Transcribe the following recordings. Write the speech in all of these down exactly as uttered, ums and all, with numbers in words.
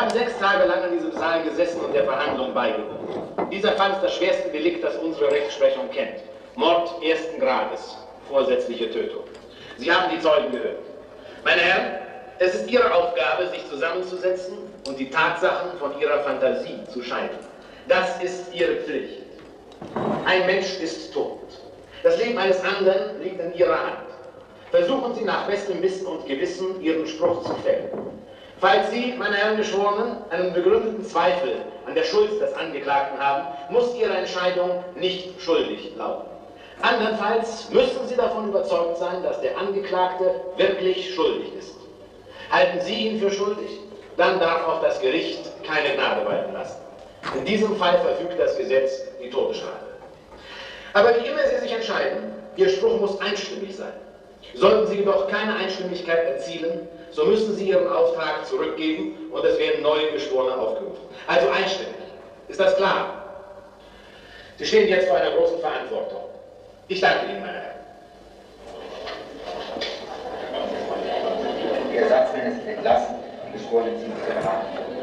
haben sechs Tage lang in diesem Saal gesessen und der Verhandlung beigewohnt. Dieser Fall ist das schwerste Delikt, das unsere Rechtsprechung kennt. Mord ersten Grades, vorsätzliche Tötung. Sie haben die Zeugen gehört. Meine Herren, es ist Ihre Aufgabe, sich zusammenzusetzen und die Tatsachen von Ihrer Fantasie zu scheiden. Das ist Ihre Pflicht. Ein Mensch ist tot. Das Leben eines anderen liegt in Ihrer Hand. Versuchen Sie nach bestem Wissen und Gewissen, Ihren Spruch zu fällen. Falls Sie, meine Herren Geschworenen, einen begründeten Zweifel an der Schuld des Angeklagten haben, muss Ihre Entscheidung nicht schuldig lauten. Andernfalls müssen Sie davon überzeugt sein, dass der Angeklagte wirklich schuldig ist. Halten Sie ihn für schuldig, dann darf auch das Gericht keine Gnade walten lassen. In diesem Fall verfügt das Gesetz die Todesstrafe. Aber wie immer Sie sich entscheiden, Ihr Spruch muss einstimmig sein. Sollten Sie jedoch keine Einstimmigkeit erzielen, so müssen Sie Ihren Auftrag zurückgeben und es werden neue Geschworene aufgerufen. Also einstimmig. Ist das klar? Sie stehen jetzt vor einer großen Verantwortung. Ich danke Ihnen, meine Herren. Die Ersatzmänner sind entlassen, die Geschworenen sind beraten.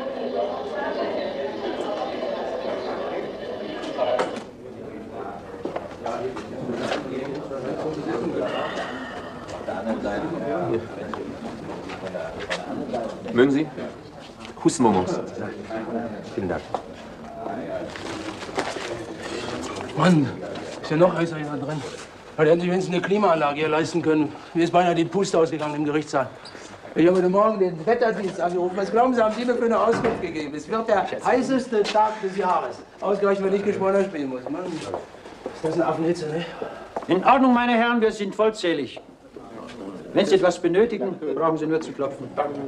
Mögen Sie? Hustenbonbons. Vielen Dank. Mann, ist ja noch heißer hier drin. Da hätten Sie wenigstens eine Klimaanlage hier leisten können. Mir ist beinahe die Puste ausgegangen im Gerichtssaal. Ich habe heute Morgen den Wetterdienst angerufen. Was glauben Sie, haben Sie mir für eine Auskunft gegeben? Es wird der heißeste Tag des Jahres. Ausgerechnet, wenn ich Geschworener spielen muss. Mann, ist das eine Affenhitze, ne? In Ordnung, meine Herren, wir sind vollzählig. Wenn Sie etwas benötigen, brauchen Sie nur zu klopfen.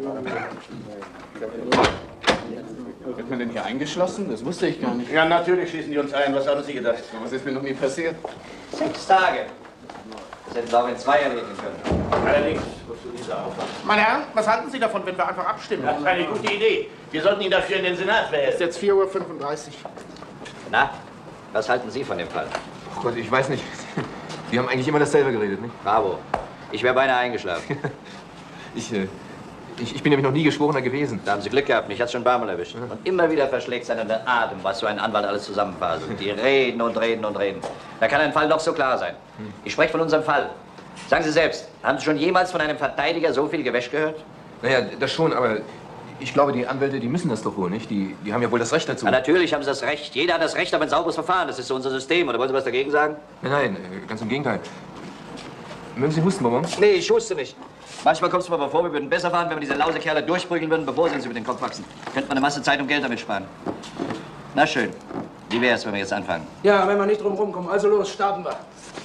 Wird man denn hier eingeschlossen? Das wusste ich gar nicht. Ja, natürlich schießen die uns ein. Was haben Sie gedacht? Was ist mir noch nie passiert? Sechs Tage. Das hätten Sie auch in zwei erledigen können. Allerdings, wozu dieser Aufwand? Meine Herren, was halten Sie davon, wenn wir einfach abstimmen? Das ist eine gute Idee. Wir sollten ihn dafür in den Senat wählen. Es ist jetzt vier Uhr fünfunddreißig. Na, was halten Sie von dem Fall? Oh Gott, ich weiß nicht. Wir haben eigentlich immer dasselbe geredet, nicht? Bravo. Ich wäre beinahe eingeschlafen. ich, äh, ich, ich bin nämlich noch nie Geschworener gewesen. Da haben Sie Glück gehabt. Mich hat's schon ein paar Mal erwischt. Und immer wieder verschlägt seinen Atem, was so ein Anwalt alles zusammenfaselt. Die reden und reden und reden. Da kann ein Fall doch so klar sein. Ich spreche von unserem Fall. Sagen Sie selbst, haben Sie schon jemals von einem Verteidiger so viel Gewäsch gehört? Naja, das schon, aber ich glaube, die Anwälte, die müssen das doch wohl, nicht? Die, die haben ja wohl das Recht dazu. Na, natürlich haben Sie das Recht. Jeder hat das Recht auf ein sauberes Verfahren. Das ist so unser System. Oder wollen Sie was dagegen sagen? Nein, nein, ganz im Gegenteil. Mögen Sie Hustenbonbons? Nee, ich huste nicht. Manchmal kommt es mir aber vor, wir würden besser fahren, wenn wir diese Lausekerle durchprügeln würden, bevor sie uns über den Kopf wachsen. Könnte man eine Masse Zeit und Geld damit sparen. Na schön. Wie wäre es, wenn wir jetzt anfangen? Ja, wenn wir nicht drum rumkommen. Also los, starten wir.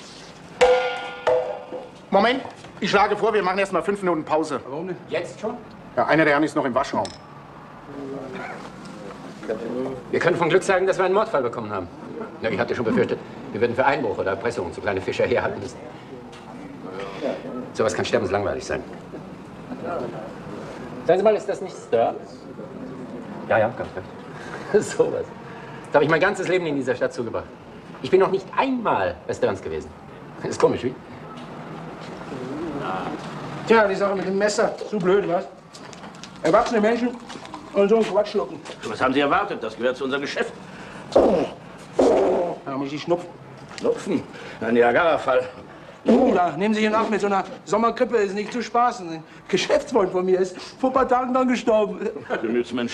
Moment, ich schlage vor, wir machen erst mal fünf Minuten Pause. Warum nicht? Jetzt schon? Ja, einer der Herren ist noch im Waschraum. Wir können von Glück sagen, dass wir einen Mordfall bekommen haben. Na, ich hatte schon befürchtet, wir würden für Einbruch oder Erpressung so kleine Fischer herhalten müssen. Sowas kann sterbenslangweilig sein. Sagen Sie mal, ist das nicht Stir? Ja, ja, ganz recht. Sowas. Das habe ich mein ganzes Leben in dieser Stadt zugebracht. Ich bin noch nicht einmal bei Stearns gewesen. Ist komisch, wie? Tja, die Sache mit dem Messer. Zu blöd, was? Erwachsene Menschen und so einen Quatsch schlucken. Was haben Sie erwartet? Das gehört zu unserem Geschäft. Da muss ich schnupfen. Schnupfen? Ein Niagara-Fall. Oh, da nehmen Sie ihn ab mit so einer Sommergrippe, ist nicht zu spaßen. Ein Geschäftsfreund von mir ist vor ein paar Tagen dann gestorben. Gemütsmensch.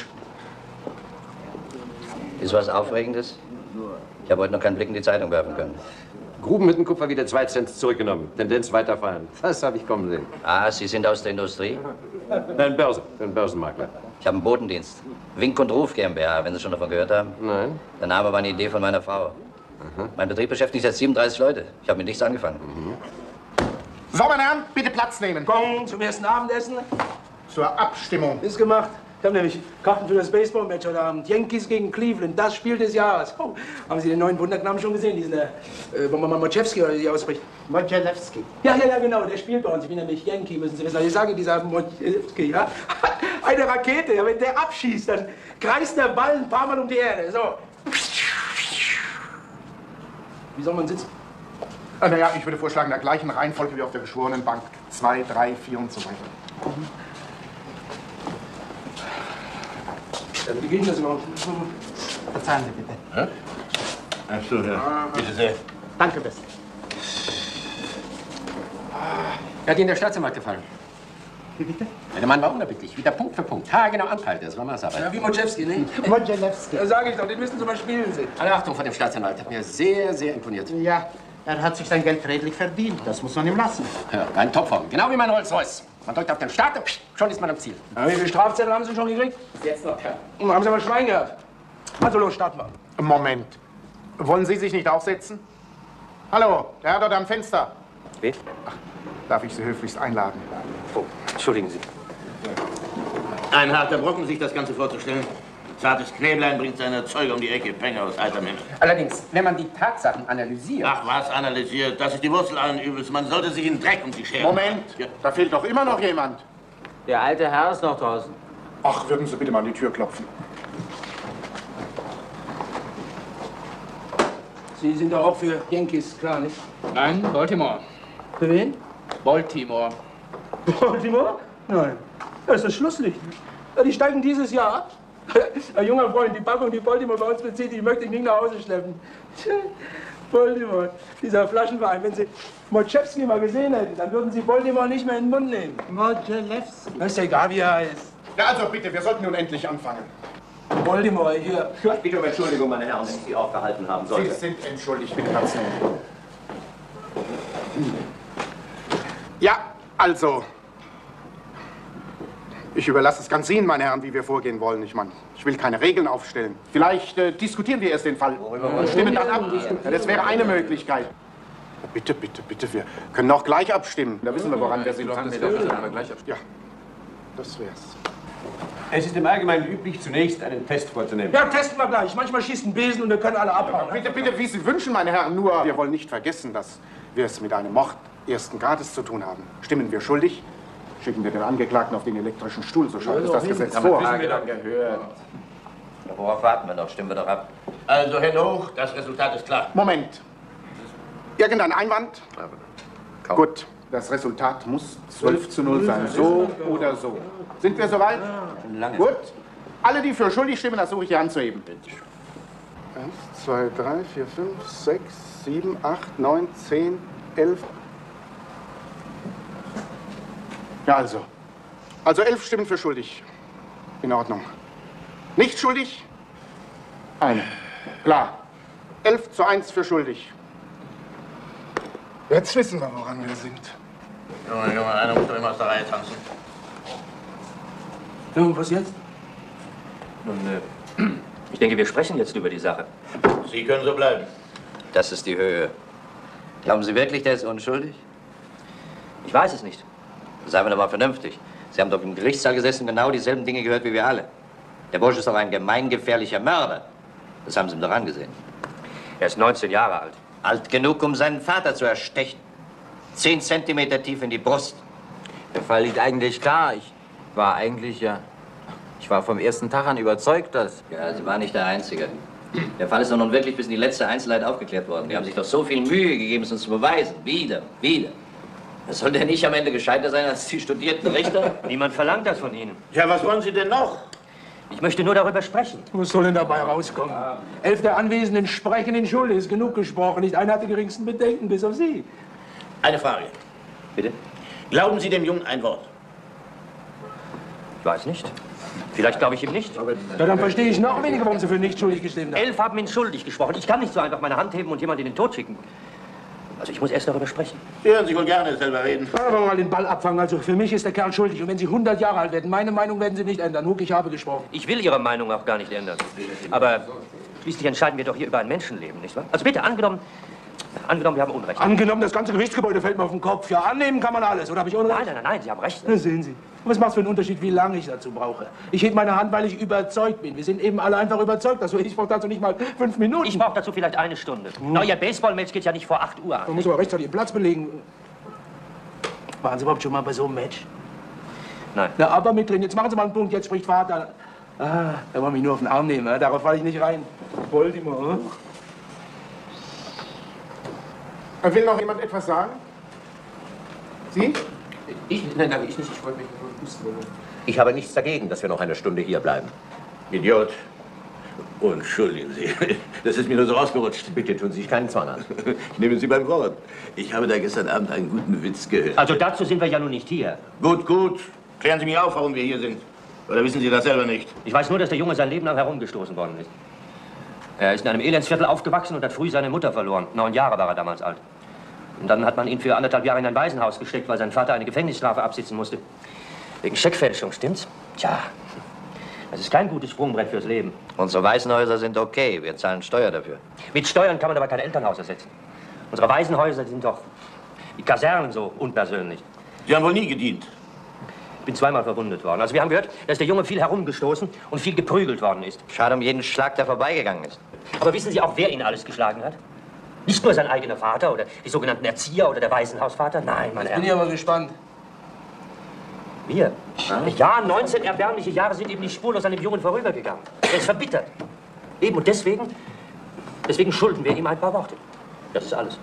Ist was Aufregendes? Ich habe heute noch keinen Blick in die Zeitung werfen können. Grubenhüttenkupfer wieder zwei Cent zurückgenommen. Tendenz weiterfallen. Das habe ich kommen sehen. Ah, Sie sind aus der Industrie? Nein, Börse. Ein Börsenmakler. Ich habe einen Botendienst. Wink und Ruf GmbH, wenn Sie schon davon gehört haben. Nein. Der Name war eine Idee von meiner Frau. Aha. Mein Betrieb beschäftigt jetzt siebenunddreißig Leute. Ich habe mit nichts angefangen. Mhm. So, meine Herren, bitte Platz nehmen. Komm, zum ersten Abendessen. Zur Abstimmung. Ist gemacht. Ich habe nämlich Karten für das Baseball-Match heute Abend. Yankees gegen Cleveland, das Spiel des Jahres. Oh, haben Sie den neuen Wunderknaben schon gesehen? Diesen, äh, Moczewski oder wie die ausspricht? Moczewski. Ja, ja, ja, genau. Der spielt bei uns. Ich bin nämlich Yankee, müssen Sie wissen. Also ich sage, dieser Moczewski, ja, eine Rakete. Ja, wenn der abschießt, dann kreist der Ball ein paar Mal um die Erde. So. Wie soll man sitzen? Äh, naja, ich würde vorschlagen, der gleichen Reihenfolge wie auf der Geschworenenbank. Zwei, drei, vier und so weiter. Mhm. Wie geht denn das überhaupt? Verzeihen Sie bitte. Hä? Ach so, ja. Bitte sehr. Danke, Beste. Wie hat Ihnen der Staatsanwalt gefallen? Wie bitte? Ja, der Mann war unerbittlich, wieder Punkt für Punkt. Ha, genau anpeilt, das war Maßarbeit. Ja, wie Modrzewski, ne? Modrzewski. Ja, sag ich doch, den müssen Sie mal spielen sehen. Alle Achtung vor dem Staatsanwalt, hat mir sehr, sehr imponiert. Ja, er hat sich sein Geld redlich verdient. Das muss man ihm lassen. Ja, ein Topform, genau wie mein Rolls-Royce. Man drückt auf den Start und schon ist man am Ziel. Ja, wie viele Strafzettel haben Sie schon gekriegt? Jetzt noch kein. Hm, haben Sie aber Schwein gehabt. Also los, starten wir. Moment. Wollen Sie sich nicht aufsetzen? Hallo, der Herr dort am Fenster. Wer? Ach, darf ich Sie höflichst einladen? Oh, entschuldigen Sie. Ein harter Brocken, sich das Ganze vorzustellen. Zartes Knäblein bringt seine Zeuge um die Ecke. Penge aus alter Mensch. Allerdings, wenn man die Tatsachen analysiert... Ach, was analysiert? Das ist die Wurzel allen Übels. Man sollte sich in Dreck um die scheren. Moment, Ja. Da fehlt doch immer noch jemand. Der alte Herr ist noch draußen. Ach, würden Sie bitte mal an die Tür klopfen. Sie sind doch auch für Yankees, klar, nicht? Nein, Baltimore. Für wen? Baltimore. Baltimore? Nein. Das ist das Schlusslicht. Ja, die steigen dieses Jahr ab. Ein junger Freund, die Packung, die Baltimore bei uns bezieht, die möchte ich nicht nach Hause schleppen. Baltimore, dieser Flaschenverein. Wenn Sie Modrzewski mal gesehen hätten, dann würden Sie Baltimore nicht mehr in den Mund nehmen. Modrzewski. Das ist ja egal, wie er heißt. Ja, also bitte, wir sollten nun endlich anfangen. Baltimore, hier. Ich bitte um Entschuldigung, meine Herren, wenn ich Sie aufgehalten haben Sie sollte. sind entschuldigt, bitte ganz schnell. Ja, also. Ich überlasse es ganz Ihnen, meine Herren, wie wir vorgehen wollen. Ich meine, ich will keine Regeln aufstellen. Vielleicht äh, diskutieren wir erst den Fall und stimmen dann ab. Ja, das wäre eine Möglichkeit. Ja, bitte, bitte, bitte, wir können auch gleich abstimmen. Da wissen wir, woran wir sind. Ja, das wär's. Es ist im Allgemeinen üblich, zunächst einen Test vorzunehmen. Ja, testen wir gleich. Manchmal schießt ein Besen und wir können alle abhauen. Bitte, bitte, wie Sie wünschen, meine Herren. Nur, wir wollen nicht vergessen, dass wir es mit einem Mord ersten Grades zu tun haben. Stimmen wir schuldig, schicken wir den Angeklagten auf den elektrischen Stuhl. So schreibt es das Gesetz vor. Haben wir dann gehört. Ja, worauf warten wir noch? Stimmen wir doch ab. Also, Hände hoch, das Resultat ist klar. Moment. Irgendein Einwand? Gut, das Resultat muss zwölf zu null sein. So oder so. Sind wir soweit? Lange. Gut. Alle, die für schuldig stimmen, das suche ich die Hand zu heben. Eins, zwei, drei, vier, fünf, sechs, sieben, acht, neun, zehn, elf. Ja, also. Also elf Stimmen für schuldig. In Ordnung. Nicht schuldig? Eine. Klar. Elf zu eins für schuldig. Jetzt wissen wir, woran wir sind. Junge, Junge, einer muss doch immer aus der Reihe tanzen. Und was jetzt? Nun, äh, ich denke, wir sprechen jetzt über die Sache. Sie können so bleiben. Das ist die Höhe. Glauben Sie wirklich, der ist unschuldig? Ich weiß es nicht. Seien wir doch mal vernünftig. Sie haben doch im Gerichtssaal gesessen und genau dieselben Dinge gehört wie wir alle. Der Bursche ist doch ein gemeingefährlicher Mörder. Das haben Sie ihm doch angesehen. Er ist neunzehn Jahre alt. Alt genug, um seinen Vater zu erstechen. Zehn Zentimeter tief in die Brust. Der Fall liegt eigentlich klar. Ich war eigentlich, ja... Ich war vom ersten Tag an überzeugt, dass... Ja, Sie waren nicht der Einzige. Der Fall ist doch nun wirklich bis in die letzte Einzelheit aufgeklärt worden. Die haben sich doch so viel Mühe gegeben, es uns zu beweisen. Wieder, wieder. Das soll der nicht am Ende gescheiter sein als die studierten Richter? Niemand verlangt das von Ihnen. Ja, was wollen Sie denn noch? Ich möchte nur darüber sprechen. Was soll denn dabei rauskommen? Elf der Anwesenden sprechen in Schuld. Ist genug gesprochen. Nicht einer hat die geringsten Bedenken, bis auf Sie. Eine Frage. Bitte? Glauben Sie dem Jungen ein Wort? Ich weiß nicht. Vielleicht glaube ich ihm nicht. Ja, dann verstehe ich noch weniger, warum Sie für nicht schuldig gestimmt haben. Elf haben ihn schuldig gesprochen. Ich kann nicht so einfach meine Hand heben und jemanden in den Tod schicken. Also ich muss erst darüber sprechen. Sie hören sich wohl gerne selber reden. Aber mal den Ball abfangen. Also für mich ist der Kerl schuldig. Und wenn Sie hundert Jahre alt werden, meine Meinung werden Sie nicht ändern. Huck, ich habe gesprochen. Ich will Ihre Meinung auch gar nicht ändern. Aber schließlich entscheiden wir doch hier über ein Menschenleben, nicht wahr? Also bitte, angenommen, angenommen, wir haben Unrecht. Angenommen, das ganze Gerichtsgebäude fällt mir auf den Kopf. Ja, annehmen kann man alles. Oder habe ich Unrecht? Nein, nein, nein, nein, Sie haben recht. Na, sehen Sie. Was macht es für einen Unterschied, wie lange ich dazu brauche? Ich hebe meine Hand, weil ich überzeugt bin. Wir sind eben alle einfach überzeugt. Also ich brauche dazu nicht mal fünf Minuten. Ich brauche dazu vielleicht eine Stunde. Hm. Na, Ihr Baseball-Match geht ja nicht vor acht Uhr an. Man muss aber rechtzeitig den Platz belegen. Waren Sie überhaupt schon mal bei so einem Match? Nein. Na, aber mit drin. Jetzt machen Sie mal einen Punkt. Jetzt spricht Vater. Ah, er wollte mich nur auf den Arm nehmen. Ne? Darauf falle ich nicht rein. Baltimore. Hm? Will noch jemand etwas sagen? Sie? Ich? Nein, danke, ich nicht. Ich wollte mich nur husten. Ich habe nichts dagegen, dass wir noch eine Stunde hier bleiben. Idiot. Oh, entschuldigen Sie, das ist mir nur so rausgerutscht. Bitte tun Sie sich keinen Zwang an. Ich nehme Sie beim Wort. Ich habe da gestern Abend einen guten Witz gehört. Also dazu sind wir ja nun nicht hier. Gut, gut. Klären Sie mir auf, warum wir hier sind. Oder wissen Sie das selber nicht? Ich weiß nur, dass der Junge sein Leben lang herumgestoßen worden ist. Er ist in einem Elendsviertel aufgewachsen und hat früh seine Mutter verloren. Neun Jahre war er damals alt. Und dann hat man ihn für anderthalb Jahre in ein Waisenhaus gesteckt, weil sein Vater eine Gefängnisstrafe absitzen musste. Wegen Scheckfälschung, stimmt's? Tja, das ist kein gutes Sprungbrett fürs Leben. Unsere Waisenhäuser sind okay. Wir zahlen Steuer dafür. Mit Steuern kann man aber kein Elternhaus ersetzen. Unsere Waisenhäuser sind doch wie Kasernen so unpersönlich. Sie haben wohl nie gedient. Ich bin zweimal verwundet worden. Also wir haben gehört, dass der Junge viel herumgestoßen und viel geprügelt worden ist. Schade um jeden Schlag, der vorbeigegangen ist. Aber wissen Sie auch, wer ihn alles geschlagen hat? Nicht nur sein eigener Vater oder die sogenannten Erzieher oder der Waisenhausvater. Nein, meine Herren. Bin ich aber gespannt. Wir? Ja, neunzehn erbärmliche Jahre sind eben nicht spurlos an dem Jungen vorübergegangen. Er ist verbittert. Eben, und deswegen, deswegen schulden wir ihm ein paar Worte. Das ist alles.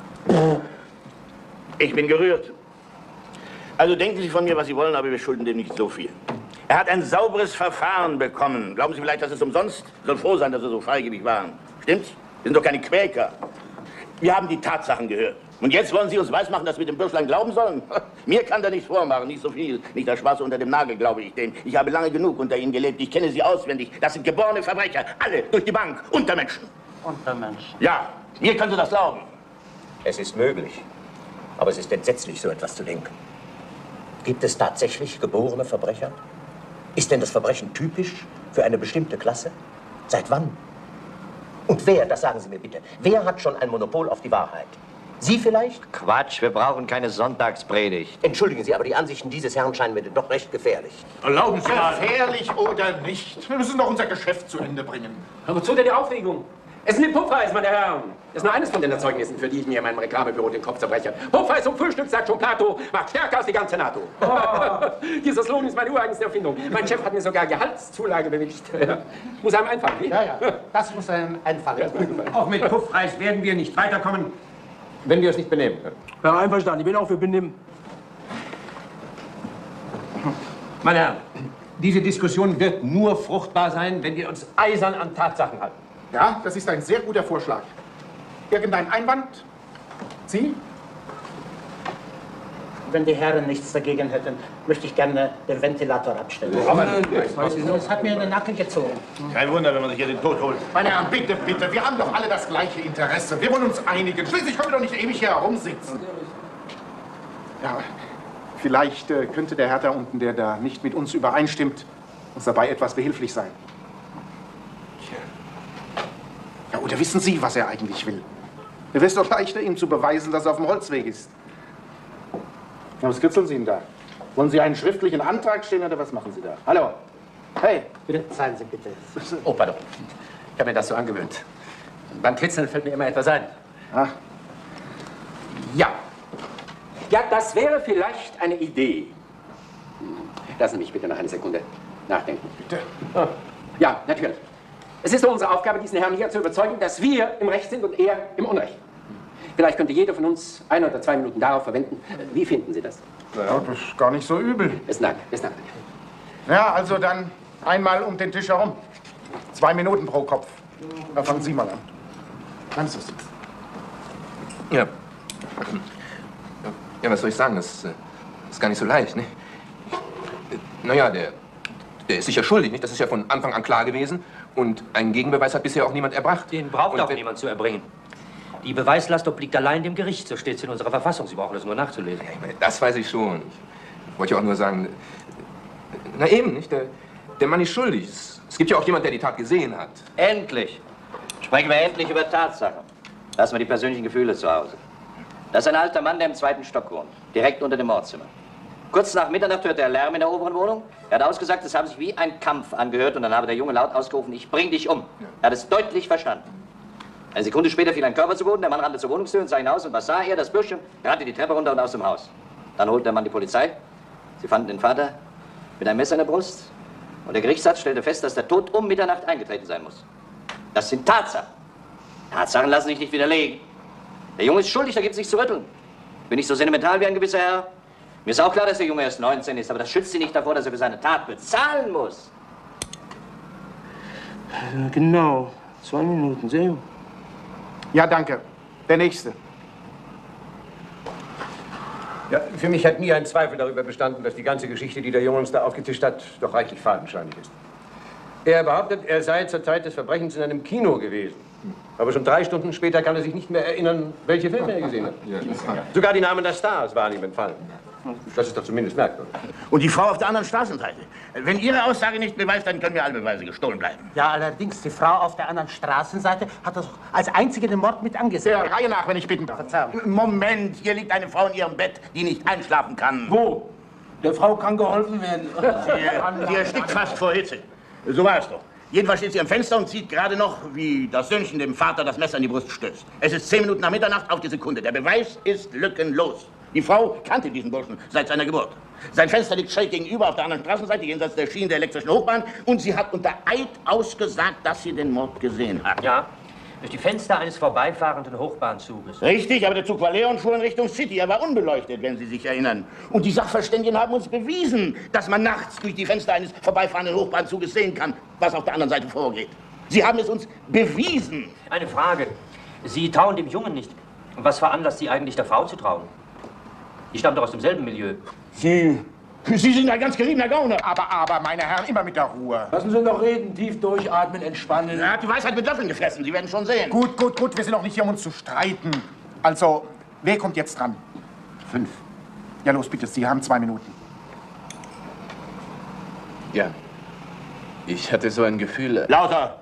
Ich bin gerührt. Also denken Sie von mir, was Sie wollen, aber wir schulden dem nicht so viel. Er hat ein sauberes Verfahren bekommen. Glauben Sie vielleicht, dass es umsonst? Sie sollen froh sein, dass Sie so freigebig waren. Stimmt's? Wir sind doch keine Quäker. Wir haben die Tatsachen gehört. Und jetzt wollen Sie uns weismachen, dass wir dem Bürschlein glauben sollen? Mir kann der nichts vormachen, nicht so viel. Nicht das Schwarze unter dem Nagel, glaube ich dem. Ich habe lange genug unter Ihnen gelebt. Ich kenne Sie auswendig. Das sind geborene Verbrecher. Alle, durch die Bank. Untermenschen. Untermenschen? Ja, mir können Sie das glauben. Es ist möglich. Aber es ist entsetzlich, so etwas zu denken. Gibt es tatsächlich geborene Verbrecher? Ist denn das Verbrechen typisch für eine bestimmte Klasse? Seit wann? Und wer, das sagen Sie mir bitte, wer hat schon ein Monopol auf die Wahrheit? Sie vielleicht? Quatsch, wir brauchen keine Sonntagspredigt. Entschuldigen Sie, aber die Ansichten dieses Herrn scheinen mir doch recht gefährlich. Erlauben Sie mal. Gefährlich oder nicht? Wir müssen doch unser Geschäft zu Ende bringen. Aber wozu denn die Aufregung? Es sind die Puffreis, meine Herren. Das ist nur eines von den Erzeugnissen, für die ich mir in meinem Reklamebüro den Kopf zerbreche. Puffreis zum Frühstück, sagt schon Plato, macht stärker als die ganze NATO. Oh. Dieser Slogan ist meine ureigenste Erfindung. Mein Chef hat mir sogar Gehaltszulage bewilligt. Muss einem einfallen, wie? Ja, ja, das muss einem einfallen. Auch mit Puffreis werden wir nicht weiterkommen, wenn wir es nicht benehmen können. Ja, einverstanden. Ich bin auch für Benehmen. Meine Herren, diese Diskussion wird nur fruchtbar sein, wenn wir uns eisern an Tatsachen halten. Ja, das ist ein sehr guter Vorschlag. Irgendein Einwand? Sie? Wenn die Herren nichts dagegen hätten, möchte ich gerne den Ventilator abstellen. Aber das hat mir in den Nacken gezogen. Kein Wunder, wenn man sich hier den Tod holt. Meine Herren, bitte, bitte, wir haben doch alle das gleiche Interesse. Wir wollen uns einigen. Schließlich können wir doch nicht ewig hier herumsitzen. Ja, vielleicht äh, könnte der Herr da unten, der da nicht mit uns übereinstimmt, uns dabei etwas behilflich sein. Ja, oder wissen Sie, was er eigentlich will? Es wäre doch leichter, ihm zu beweisen, dass er auf dem Holzweg ist. Ja, was kitzeln Sie ihn da? Wollen Sie einen schriftlichen Antrag stellen oder was machen Sie da? Hallo? Hey! Bitte, zahlen Sie bitte. Oh, pardon. Ich habe mir das so angewöhnt. Beim Kitzeln fällt mir immer etwas ein. Ach. Ja. Ja, das wäre vielleicht eine Idee. Lassen Sie mich bitte noch eine Sekunde nachdenken. Bitte? Oh. Ja, natürlich. Es ist unsere Aufgabe, diesen Herrn hier zu überzeugen, dass wir im Recht sind und er im Unrecht. Vielleicht könnte jeder von uns ein oder zwei Minuten darauf verwenden. Wie finden Sie das? Ja, das ist gar nicht so übel. Besten Dank, besten Dank. Ja, also dann einmal um den Tisch herum. Zwei Minuten pro Kopf. Da fangen Sie mal an. Bleiben Sie sitzen. Ja. Ja, was soll ich sagen? Das ist gar nicht so leicht, ne? Naja, der, der ist sicher schuldig, nicht? Das ist ja von Anfang an klar gewesen. Und einen Gegenbeweis hat bisher auch niemand erbracht. Den braucht Und auch wenn- niemand zu erbringen. Die Beweislast obliegt allein dem Gericht, so steht es in unserer Verfassung. Sie brauchen das nur nachzulesen. Ja, ich meine, das weiß ich schon. Ich wollte ja auch nur sagen, na eben, nicht? Der, der Mann ist schuldig. Es, es gibt ja auch jemand, der die Tat gesehen hat. Endlich. Sprechen wir endlich über Tatsachen. Lassen wir die persönlichen Gefühle zu Hause. Das ist ein alter Mann, der im zweiten Stock wohnt. Direkt unter dem Mordzimmer. Kurz nach Mitternacht hört er Lärm in der oberen Wohnung. Er hat ausgesagt, es habe sich wie ein Kampf angehört. Und dann habe der Junge laut ausgerufen, ich bring dich um. Er hat es deutlich verstanden. Eine Sekunde später fiel ein Körper zu Boden. Der Mann rannte zur Wohnungstür und sah hinaus. Und was sah er? Das Bürschchen rannte die Treppe runter und aus dem Haus. Dann holte der Mann die Polizei. Sie fanden den Vater mit einem Messer in der Brust. Und der Gerichtsrat stellte fest, dass der Tod um Mitternacht eingetreten sein muss. Das sind Tatsachen. Tatsachen lassen sich nicht widerlegen. Der Junge ist schuldig, da gibt es nichts zu rütteln. Bin ich so sentimental wie ein gewisser Herr? Mir ist auch klar, dass der Junge erst neunzehn ist, aber das schützt ihn nicht davor, dass er für seine Tat bezahlen muss. Genau. Zwei Minuten, sehr gut. Ja, danke. Der Nächste. Ja, für mich hat nie ein Zweifel darüber bestanden, dass die ganze Geschichte, die der Junge uns da aufgetischt hat, doch reichlich fadenscheinig ist. Er behauptet, er sei zur Zeit des Verbrechens in einem Kino gewesen. Aber schon drei Stunden später kann er sich nicht mehr erinnern, welche Filme er gesehen hat. Sogar die Namen der Stars waren ihm entfallen. Das ist doch zumindest merkwürdig. Und die Frau auf der anderen Straßenseite. Wenn Ihre Aussage nicht beweist, dann können mir alle Beweise gestohlen bleiben. Ja, allerdings, die Frau auf der anderen Straßenseite hat das als einzige den Mord mit angesehen. Der Reihe nach, wenn ich bitten darf. Verzeihung. Moment, hier liegt eine Frau in ihrem Bett, die nicht einschlafen kann. Wo? Der Frau kann geholfen werden. Sie, sie erstickt fast vor Hitze. So war es doch. Jedenfalls steht sie am Fenster und sieht gerade noch, wie das Söhnchen dem Vater das Messer in die Brust stößt. Es ist zehn Minuten nach Mitternacht auf die Sekunde. Der Beweis ist lückenlos. Die Frau kannte diesen Burschen seit seiner Geburt. Sein Fenster liegt schräg gegenüber auf der anderen Straßenseite, jenseits der Schienen der elektrischen Hochbahn. Und sie hat unter Eid ausgesagt, dass sie den Mord gesehen hat. Ja, durch die Fenster eines vorbeifahrenden Hochbahnzuges. Richtig, aber der Zug war leer und fuhr in Richtung City. Er war unbeleuchtet, wenn Sie sich erinnern. Und die Sachverständigen haben uns bewiesen, dass man nachts durch die Fenster eines vorbeifahrenden Hochbahnzuges sehen kann, was auf der anderen Seite vorgeht. Sie haben es uns bewiesen. Eine Frage. Sie trauen dem Jungen nicht. Was veranlasst Sie eigentlich, der Frau zu trauen? Die stammt doch aus demselben Milieu. Sie... Sie sind ein ganz geriebener Gauner. Aber, aber, meine Herren, immer mit der Ruhe. Lassen Sie noch reden, tief durchatmen, entspannen. Er hat die Weisheit mit Löffeln gefressen, Sie werden schon sehen. Gut, gut, gut, wir sind auch nicht hier, um uns zu streiten. Also, wer kommt jetzt dran? Fünf. Ja, los, bitte, Sie haben zwei Minuten. Ja. Ich hatte so ein Gefühl... Lauter!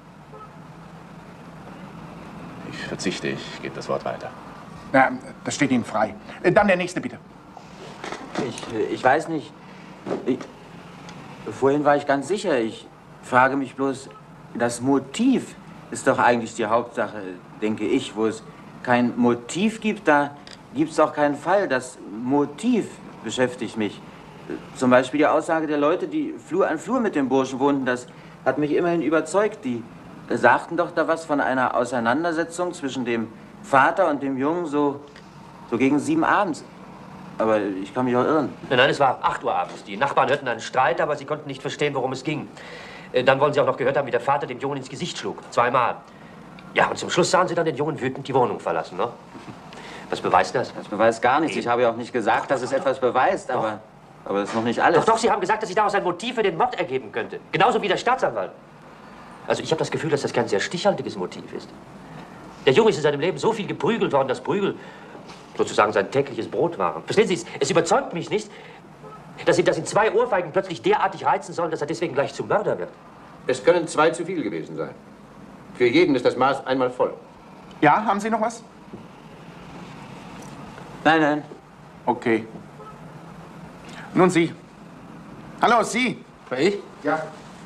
Ich verzichte, ich gebe das Wort weiter. Na, das steht Ihnen frei. Dann der Nächste, bitte. Ich, ich weiß nicht. Ich, vorhin war ich ganz sicher. Ich frage mich bloß, das Motiv ist doch eigentlich die Hauptsache, denke ich. Wo es kein Motiv gibt, da gibt es auch keinen Fall. Das Motiv beschäftigt mich. Zum Beispiel die Aussage der Leute, die Flur an Flur mit dem Burschen wohnten, das hat mich immerhin überzeugt. Die sagten doch da was von einer Auseinandersetzung zwischen dem Vater und dem Jungen so, so gegen sieben abends. Aber ich kann mich auch irren. Nein, nein, es war acht Uhr abends. Die Nachbarn hörten einen Streit, aber sie konnten nicht verstehen, worum es ging. Dann wollen sie auch noch gehört haben, wie der Vater dem Jungen ins Gesicht schlug. Zweimal. Ja, und zum Schluss sahen sie dann den Jungen wütend die Wohnung verlassen, ne? Was beweist das? Das beweist gar nichts. Ich habe ja auch nicht gesagt, dass es etwas beweist, aber, aber das ist noch nicht alles. Doch, doch, Sie haben gesagt, dass sich daraus ein Motiv für den Mord ergeben könnte. Genauso wie der Staatsanwalt. Also ich habe das Gefühl, dass das kein sehr stichhaltiges Motiv ist. Der Junge ist in seinem Leben so viel geprügelt worden, dass Prügel sozusagen sein tägliches Brot waren. Verstehen Sie, es, es überzeugt mich nicht, dass Sie das in zwei Ohrfeigen plötzlich derartig reizen sollen, dass er deswegen gleich zum Mörder wird. Es können zwei zu viel gewesen sein. Für jeden ist das Maß einmal voll. Ja, haben Sie noch was? Nein, nein. Okay. Nun Sie. Hallo, Sie. War ich? Ja.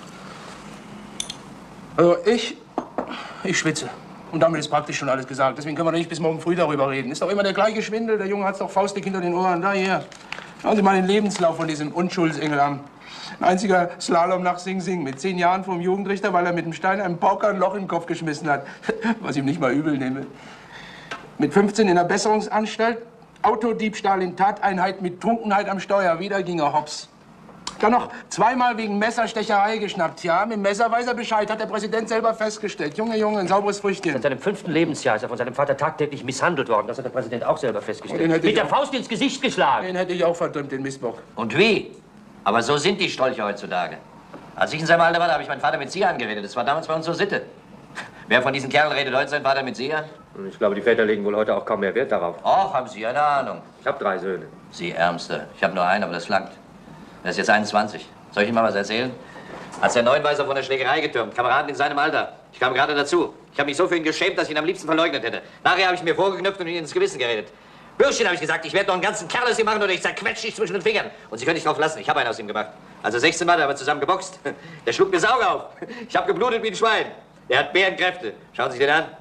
Also ich, ich schwitze. Und damit ist praktisch schon alles gesagt. Deswegen können wir nicht bis morgen früh darüber reden. Ist doch immer der gleiche Schwindel. Der Junge hat's doch faustdick hinter den Ohren. Da, hier. Schauen Sie mal den Lebenslauf von diesem Unschuldsengel an. Ein einziger Slalom nach Sing Sing. Mit zehn Jahren vom Jugendrichter, weil er mit dem Stein einem Pauker ein Loch im Kopf geschmissen hat. Was ich ihm nicht mal übel nehme. Mit fünfzehn in der Besserungsanstalt. Autodiebstahl in Tateinheit mit Trunkenheit am Steuer. Wieder ging er hops. Dann noch zweimal wegen Messerstecherei geschnappt. Ja, mit dem Messer weiß er Bescheid, hat der Präsident selber festgestellt. Junge, Junge, ein sauberes Früchtchen. Seit seinem fünften Lebensjahr ist er von seinem Vater tagtäglich misshandelt worden. Das hat der Präsident auch selber festgestellt. Mit der Faust ins Gesicht geschlagen. Den hätte ich auch verdammt, den Missbrauch. Und wie? Aber so sind die Strolche heutzutage. Als ich in seinem Alter war, da habe ich meinen Vater mit Sie angeredet. Das war damals bei uns so Sitte. Wer von diesen Kerlen redet heute seinen Vater mit Sie an? Ich glaube, die Väter legen wohl heute auch kaum mehr Wert darauf. Och, haben Sie eine Ahnung? Ich habe drei Söhne. Sie Ärmste. Ich habe nur einen, aber das flankt. Er ist jetzt einundzwanzig. Soll ich Ihnen mal was erzählen? Als der Neunweiser von der Schlägerei getürmt, Kameraden in seinem Alter. Ich kam gerade dazu. Ich habe mich so für ihn geschämt, dass ich ihn am liebsten verleugnet hätte. Nachher habe ich mir vorgeknüpft und ihn ins Gewissen geredet. Bürschchen, habe ich gesagt, ich werde noch einen ganzen Kerl aus ihm machen oder ich zerquetsche dich zwischen den Fingern. Und Sie können nicht drauf lassen, ich habe einen aus ihm gemacht. Also sechzehn Mal haben wir zusammen geboxt. Der schlug mir das Auge auf. Ich habe geblutet wie ein Schwein. Der hat Bärenkräfte. Schauen Sie sich den an.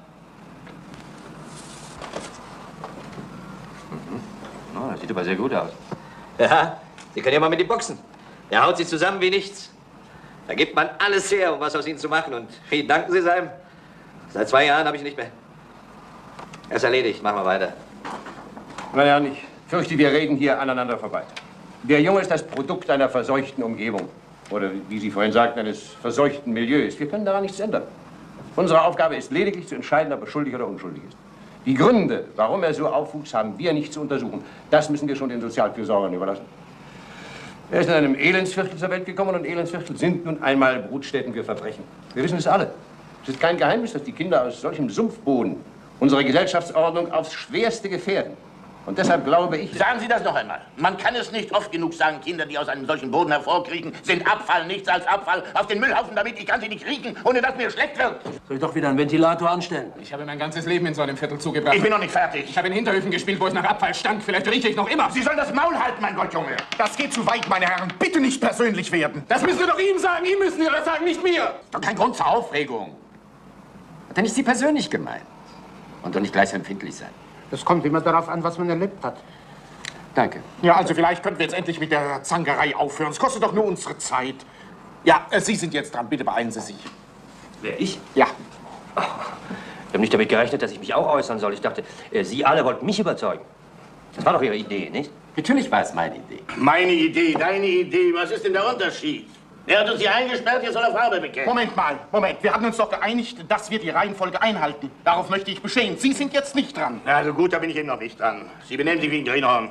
Mhm. Oh, das sieht aber sehr gut aus. Ja, Sie können ja mal mit ihm boxen. Er haut Sie zusammen wie nichts. Da gibt man alles her, um was aus Ihnen zu machen. Und wie danken Sie seinem? Seit zwei Jahren habe ich ihn nicht mehr. Er ist erledigt. Machen wir weiter. Naja, ich fürchte, wir reden hier aneinander vorbei. Der Junge ist das Produkt einer verseuchten Umgebung. oder wie Sie vorhin sagten, eines verseuchten Milieus. Wir können daran nichts ändern. Unsere Aufgabe ist lediglich zu entscheiden, ob er schuldig oder unschuldig ist. Die Gründe, warum er so aufwuchs, haben wir nicht zu untersuchen. Das müssen wir schon den Sozialfürsorgern überlassen. Er ist in einem Elendsviertel zur Welt gekommen und Elendsviertel sind nun einmal Brutstätten für Verbrechen. Wir wissen es alle. Es ist kein Geheimnis, dass die Kinder aus solchem Sumpfboden unsere Gesellschaftsordnung aufs Schwerste gefährden. Und deshalb glaube ich... Sagen Sie das noch einmal. Man kann es nicht oft genug sagen, Kinder, die aus einem solchen Boden hervorkriechen, sind Abfall, nichts als Abfall. Auf den Müllhaufen damit, ich kann sie nicht riechen, ohne dass mir schlecht wird. Soll ich doch wieder einen Ventilator anstellen? Ich habe mein ganzes Leben in so einem Viertel zugebracht. Ich bin noch nicht fertig. Ich habe in Hinterhöfen gespielt, wo es nach Abfall stank. Vielleicht rieche ich noch immer. Sie sollen das Maul halten, mein Gottjunge. Das geht zu weit, meine Herren. Bitte nicht persönlich werden. Das müssen wir doch ihm sagen. Ihm müssen wir das sagen, nicht mir. Doch kein Grund zur Aufregung. Hat er nicht Sie persönlich gemeint? Und doch nicht gleich so empfindlich sein. Das kommt immer darauf an, was man erlebt hat. Danke. Ja, also vielleicht könnten wir jetzt endlich mit der Zankerei aufhören. Es kostet doch nur unsere Zeit. Ja, äh, Sie sind jetzt dran. Bitte beeilen Sie sich. Wer, ich? Ja. Ich habe nicht damit gerechnet, dass ich mich auch äußern soll. Ich dachte, äh, Sie alle wollten mich überzeugen. Das war doch Ihre Idee, nicht? Natürlich war es meine Idee. Meine Idee, deine Idee. Was ist denn der Unterschied? Er hat uns hier eingesperrt, jetzt soll er Farbe bekennen. Moment mal, Moment. Wir hatten uns doch geeinigt, dass wir die Reihenfolge einhalten. Darauf möchte ich bestehen. Sie sind jetzt nicht dran. Also gut, da bin ich eben noch nicht dran. Sie benehmen sich wie ein Greenhorn.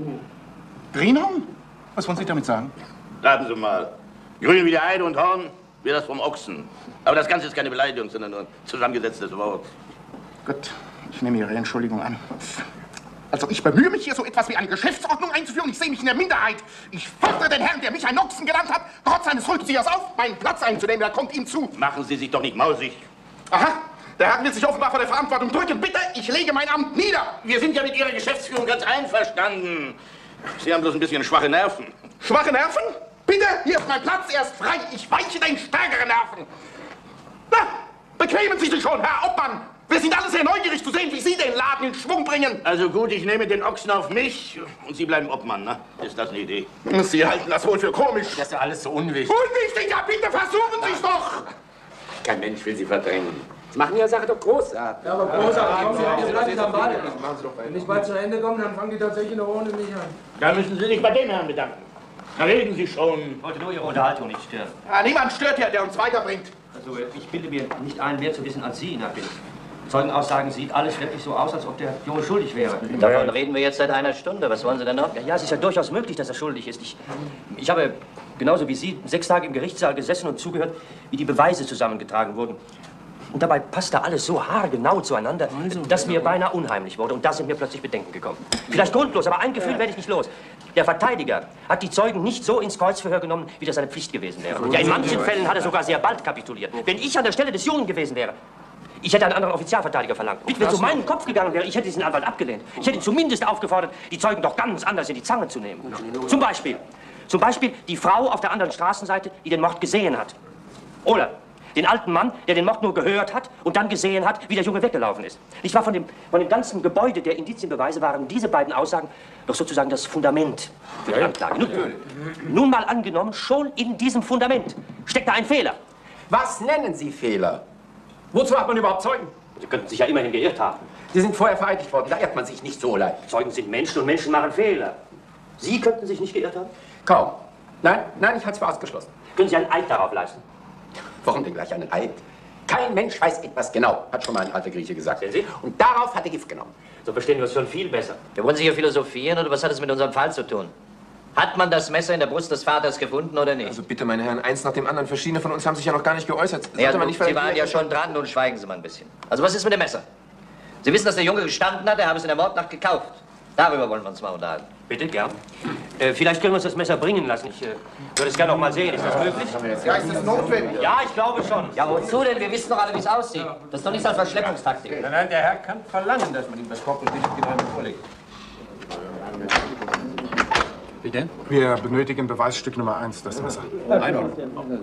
Greenhorn? Was wollen Sie damit sagen? Raten Sie mal. Grün wie der Eide und Horn wie das vom Ochsen. Aber das Ganze ist keine Beleidigung, sondern nur ein zusammengesetztes Wort. Gut, ich nehme Ihre Entschuldigung an. Also ich bemühe mich hier, so etwas wie eine Geschäftsordnung einzuführen. Ich sehe mich in der Minderheit. Ich fordere den Herrn, der mich einen Ochsen genannt hat, trotz seines Rückziehers auf, meinen Platz einzunehmen. Er kommt ihm zu. Machen Sie sich doch nicht mausig. Aha, der Herr will sich offenbar vor der Verantwortung drücken. Bitte, ich lege mein Amt nieder. Wir sind ja mit Ihrer Geschäftsführung ganz einverstanden. Sie haben bloß ein bisschen schwache Nerven. Schwache Nerven? Bitte, hier ist mein Platz, er ist frei. Ich weiche den stärkeren Nerven. Na, bequemen Sie sich schon, Herr Obmann. Wir sind alle sehr neugierig zu sehen, wie Sie den Laden in Schwung bringen. Also gut, ich nehme den Ochsen auf mich und Sie bleiben Obmann, ne? Ist das eine Idee? Sie halten das wohl für komisch. Das ist ja alles so unwichtig. Unwichtig, ja bitte versuchen Sie es doch. Kein Mensch will Sie verdrängen. Sie machen Ihre Sache doch großartig. Ja, aber großartig. Kommen Sie auf, Sie bleiben am Ball. Wenn ich mal zu Ende komme, dann fangen die tatsächlich noch ohne mich an. Da müssen Sie sich bei dem Herrn bedanken. Da reden Sie schon. Ich wollte nur Ihre Unterhaltung nicht stören. Ja, niemand stört hier, der uns weiterbringt. Also, ich bilde mir nicht ein, mehr zu wissen als Sie, Herr Bill. Zeugenaussagen sieht alles wirklich so aus, als ob der Junge schuldig wäre. Davon reden wir jetzt seit einer Stunde. Was wollen Sie denn noch? Ja, ja, es ist ja durchaus möglich, dass er schuldig ist. Ich, ich habe, genauso wie Sie, sechs Tage im Gerichtssaal gesessen und zugehört, wie die Beweise zusammengetragen wurden. Und dabei passte alles so haargenau zueinander, dass mir beinahe unheimlich wurde. Und da sind mir plötzlich Bedenken gekommen. Vielleicht grundlos, aber ein Gefühl werde ich nicht los. Der Verteidiger hat die Zeugen nicht so ins Kreuzverhör genommen, wie das seine Pflicht gewesen wäre. Ja, in manchen Fällen hat er sogar sehr bald kapituliert. Wenn ich an der Stelle des Jungen gewesen wäre, ich hätte einen anderen Offizialverteidiger verlangt. Wenn es um meinen Kopf gegangen wäre, ich hätte diesen Anwalt abgelehnt. Ich hätte ihn zumindest aufgefordert, die Zeugen doch ganz anders in die Zange zu nehmen. Zum Beispiel, zum Beispiel die Frau auf der anderen Straßenseite, die den Mord gesehen hat. Oder den alten Mann, der den Mord nur gehört hat und dann gesehen hat, wie der Junge weggelaufen ist. Nicht wahr? Von dem, von dem ganzen Gebäude der Indizienbeweise waren diese beiden Aussagen doch sozusagen das Fundament für die Anklage. Nun, nun mal angenommen, schon in diesem Fundament steckt da ein Fehler. Was nennen Sie Fehler? Wozu hat man überhaupt Zeugen? Sie könnten sich ja immerhin geirrt haben. Sie sind vorher vereidigt worden, da irrt man sich nicht so leicht. Zeugen sind Menschen und Menschen machen Fehler. Sie könnten sich nicht geirrt haben? Kaum. Nein, nein, ich halte es für ausgeschlossen. Können Sie einen Eid darauf leisten? Warum denn gleich einen Eid? Kein Mensch weiß etwas genau, hat schon mal ein alter Grieche gesagt. Sehen Sie? Und darauf hat er Gift genommen. So verstehen wir es schon viel besser. Wir wollen Sie hier philosophieren oder was hat es mit unserem Fall zu tun? Hat man das Messer in der Brust des Vaters gefunden oder nicht? Also bitte, meine Herren, eins nach dem anderen. Verschiedene von uns haben sich ja noch gar nicht geäußert. Ja, Sollte man nicht Sie waren ja schon dran, nun schweigen Sie mal ein bisschen. Also was ist mit dem Messer? Sie wissen, dass der Junge gestanden hat, er habe es in der Mordnacht gekauft. Darüber wollen wir uns mal unterhalten. Bitte, gern. Äh, vielleicht können wir uns das Messer bringen lassen. Ich äh, würde es gerne noch mal sehen. Ist das möglich? Ja, ist das notwendig? Ja, ich glaube schon. Ja, wozu denn? Wir wissen doch alle, wie es aussieht. Das ist doch nichts als Verschleppungstaktik. Nein, nein, der Herr kann verlangen, dass man ihm das Korpus nicht genau vorlegt. Bitte? Wir benötigen Beweisstück Nummer eins, das Messer. Einordnung.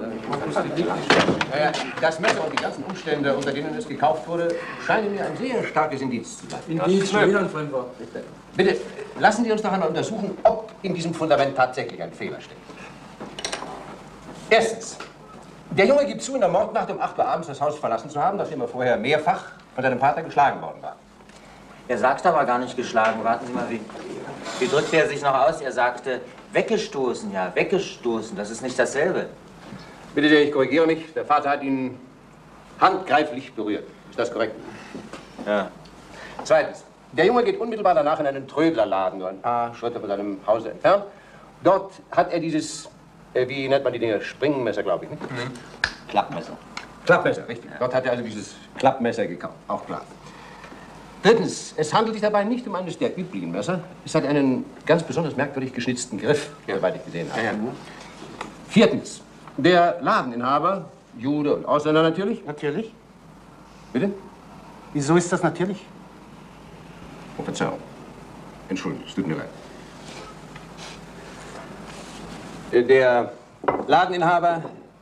Naja, das Messer und die ganzen Umstände, unter denen es gekauft wurde, scheinen mir ein sehr starkes Indiz zu sein. Indiz, schon wieder ein Fremdwort. Bitte, lassen Sie uns doch einmal untersuchen, ob in diesem Fundament tatsächlich ein Fehler steckt. Erstens. Der Junge gibt zu, in der Mordnacht um acht Uhr abends das Haus verlassen zu haben, nachdem er vorher mehrfach von seinem Vater geschlagen worden war. Er sagte aber gar nicht geschlagen. Warten Sie mal, wie, wie drückte er sich noch aus? Er sagte, weggestoßen, ja, weggestoßen. Das ist nicht dasselbe. Bitte sehr, ich korrigiere mich. Der Vater hat ihn handgreiflich berührt. Ist das korrekt? Ja. Zweitens. Der Junge geht unmittelbar danach in einen Trödlerladen, so ein paar Schritte von seinem Hause entfernt. Dort hat er dieses, äh, wie nennt man die Dinge, Springmesser, glaube ich, nicht? Mhm. Klappmesser. Klappmesser, richtig. Dort hat er also dieses Klappmesser gekauft, auch klar. Drittens, es handelt sich dabei nicht um eines der üblichen Messer. Es hat einen ganz besonders merkwürdig geschnitzten Griff, soweit ich gesehen habe. Ja, ja. Viertens, der Ladeninhaber, Jude und Ausländer natürlich. Natürlich. Bitte? Wieso ist das natürlich? Oh, Verzeihung. Entschuldigung, es tut mir leid. Der Ladeninhaber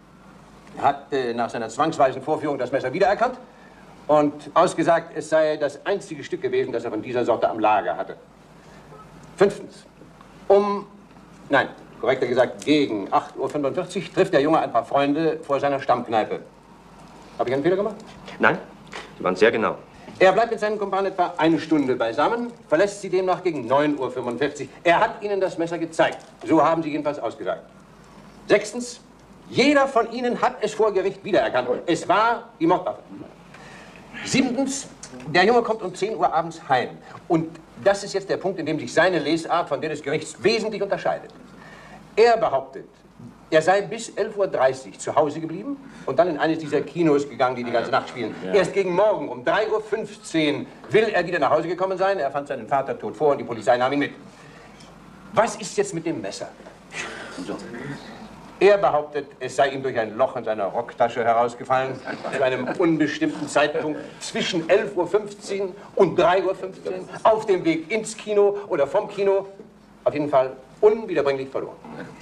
hat äh, nach seiner zwangsweisen Vorführung das Messer wiedererkannt und ausgesagt, es sei das einzige Stück gewesen, das er von dieser Sorte am Lager hatte. Fünftens. Um, nein, korrekter gesagt, gegen acht Uhr fünfundvierzig trifft der Junge ein paar Freunde vor seiner Stammkneipe. Habe ich einen Fehler gemacht? Nein, Sie waren sehr genau. Er bleibt mit seinen Kumpanen etwa eine Stunde beisammen, verlässt sie demnach gegen neun Uhr fünfundvierzig. Er hat ihnen das Messer gezeigt. So haben sie jedenfalls ausgesagt. Sechstens, jeder von ihnen hat es vor Gericht wiedererkannt. Es war die Mordwaffe. Siebtens, der Junge kommt um zehn Uhr abends heim. Und das ist jetzt der Punkt, in dem sich seine Lesart von der des Gerichts wesentlich unterscheidet. Er behauptet, er sei bis elf Uhr dreißig zu Hause geblieben und dann in eines dieser Kinos gegangen, die die ganze Nacht spielen. Ja. Erst gegen Morgen um drei Uhr fünfzehn will er wieder nach Hause gekommen sein. Er fand seinen Vater tot vor und die Polizei nahm ihn mit. Was ist jetzt mit dem Messer? So. Er behauptet, es sei ihm durch ein Loch in seiner Rocktasche herausgefallen, zu einem unbestimmten Zeitpunkt zwischen elf Uhr fünfzehn und drei Uhr fünfzehn, auf dem Weg ins Kino oder vom Kino. Auf jeden Fall unwiederbringlich verloren.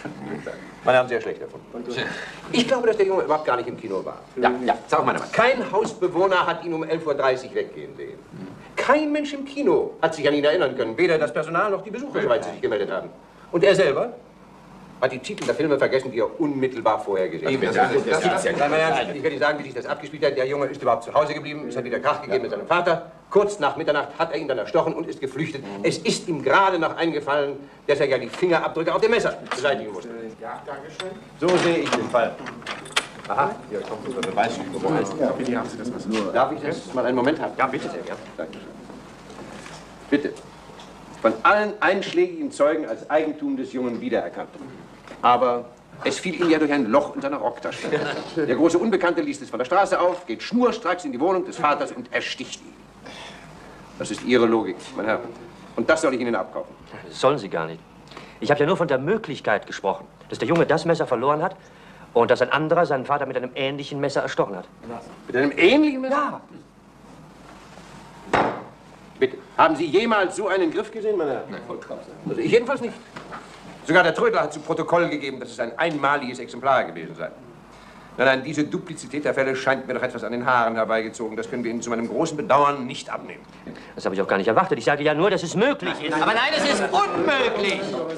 Meine haben sehr schlecht erfunden. Ich glaube, dass der Junge überhaupt gar nicht im Kino war. Ja, ja, sag auch mal. Kein Hausbewohner hat ihn um elf Uhr dreißig weggehen sehen. Kein Mensch im Kino hat sich an ihn erinnern können. Weder das Personal noch die Besucher, soweit sie sich gemeldet haben. Und er selber hat die Titel der Filme vergessen, die er unmittelbar vorher gesehen hat. Das, das, das, das, das, das, ich will nicht sagen, wie sich das abgespielt hat. Der Junge ist überhaupt zu Hause geblieben. Es hat wieder Krach gegeben mit seinem Vater. Kurz nach Mitternacht hat er ihn dann erstochen und ist geflüchtet. Es ist ihm gerade noch eingefallen, dass er ja die Fingerabdrücke auf dem Messer beseitigen musste. Ja, danke schön. So sehe ich den Fall. Aha, hier kommt unser Beweis. Ja, bitte haben Sie das Messer. Darf ich das mal einen Moment haben? Ja, bitte sehr gern. Dankeschön. Bitte. Von allen einschlägigen Zeugen als Eigentum des Jungen wiedererkannt. Aber es fiel ihm ja durch ein Loch in seiner Rocktasche. Der große Unbekannte liest es von der Straße auf, geht schnurstracks in die Wohnung des Vaters und ersticht ihn. Das ist Ihre Logik, mein Herr. Und das soll ich Ihnen abkaufen. Das sollen Sie gar nicht. Ich habe ja nur von der Möglichkeit gesprochen, dass der Junge das Messer verloren hat und dass ein anderer seinen Vater mit einem ähnlichen Messer erstochen hat. Mit einem ähnlichen Messer? Ja. Bitte, haben Sie jemals so einen Griff gesehen, mein Herr? Nein, vollkommen. Also ich jedenfalls nicht. Sogar der Trödler hat zu Protokoll gegeben, dass es ein einmaliges Exemplar gewesen sei. Nein, nein, diese Duplizität der Fälle scheint mir doch etwas an den Haaren herbeigezogen. Das können wir Ihnen zu meinem großen Bedauern nicht abnehmen. Das habe ich auch gar nicht erwartet. Ich sage ja nur, dass es möglich ist. Aber nein, es ist unmöglich.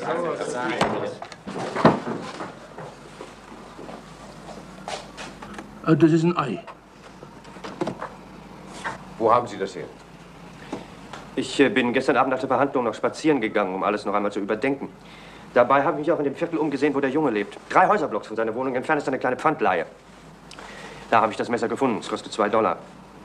Das ist ein Ei. Wo haben Sie das her? Ich äh, bin gestern Abend nach der Verhandlung noch spazieren gegangen, um alles noch einmal zu überdenken. Dabei habe ich mich auch in dem Viertel umgesehen, wo der Junge lebt. Drei Häuserblocks von seiner Wohnung entfernt ist eine kleine Pfandleihe. Da habe ich das Messer gefunden. Es kostet zwei Dollar.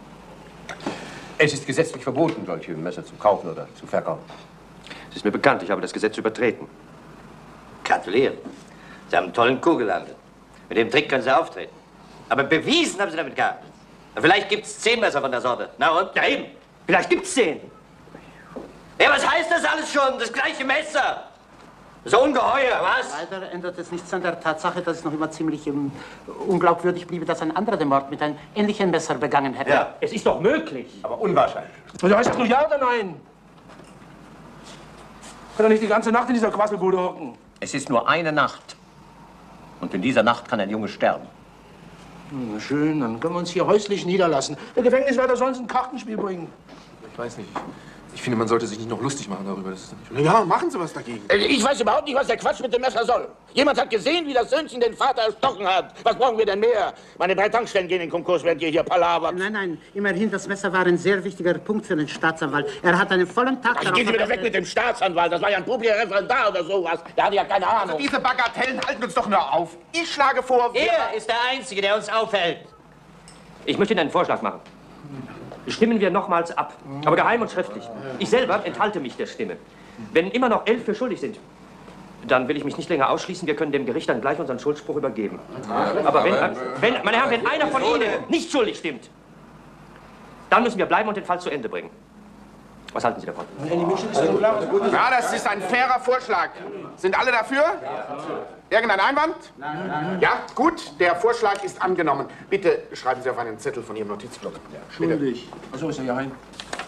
Es ist gesetzlich verboten, solche Messer zu kaufen oder zu verkaufen. Es ist mir bekannt, ich habe das Gesetz übertreten. Gratuliere. Sie haben einen tollen Coup gelandet. Mit dem Trick können Sie auftreten. Aber bewiesen haben Sie damit gar nichts. Vielleicht gibt es zehn Messer von der Sorte. Na und? Ja eben. Vielleicht gibt es zehn. Ja, was heißt das alles schon? Das gleiche Messer. So ungeheuer, was? Leider ändert es nichts an der Tatsache, dass es noch immer ziemlich um, unglaubwürdig bliebe, dass ein anderer den Mord mit einem ähnlichen Messer begangen hätte. Ja, es ist doch möglich. Aber unwahrscheinlich. Also heißt es nur ja oder nein? Kann doch nicht die ganze Nacht in dieser Quasselbude hocken. Es ist nur eine Nacht. Und in dieser Nacht kann ein Junge sterben. Na schön, dann können wir uns hier häuslich niederlassen. Der Gefängniswärter soll uns ein Kartenspiel bringen. Ich weiß nicht. Ich finde, man sollte sich nicht noch lustig machen darüber. Das ist nicht ja, machen Sie was dagegen. Ich weiß überhaupt nicht, was der Quatsch mit dem Messer soll. Jemand hat gesehen, wie das Söhnchen den Vater erstochen hat. Was brauchen wir denn mehr? Meine drei Tankstellen gehen in Konkurs, während ihr hier palavert. Nein, nein, immerhin, das Messer war ein sehr wichtiger Punkt für den Staatsanwalt. Er hat einen vollen Tag darauf... Gehen Sie wieder weg mit dem Staatsanwalt. Das war ja ein publiker Referendar oder sowas. Der hatte ja keine Ahnung. Also diese Bagatellen halten uns doch nur auf. Ich schlage vor... Er ist der Einzige, der uns aufhält. Ich möchte Ihnen einen Vorschlag machen. Stimmen wir nochmals ab, aber geheim und schriftlich. Ich selber enthalte mich der Stimme. Wenn immer noch elf für schuldig sind, dann will ich mich nicht länger ausschließen. Wir können dem Gericht dann gleich unseren Schuldspruch übergeben. Aber wenn, wenn, meine Herren, wenn einer von Ihnen nicht schuldig stimmt, dann müssen wir bleiben und den Fall zu Ende bringen. Was halten Sie davon? Ja, das ist ein fairer Vorschlag. Sind alle dafür? Irgendein Einwand? Nein, nein. Ja, gut, der Vorschlag ist angenommen. Bitte schreiben Sie auf einen Zettel von Ihrem Notizblock. Ja, schuldig. Achso, ist er ja heim.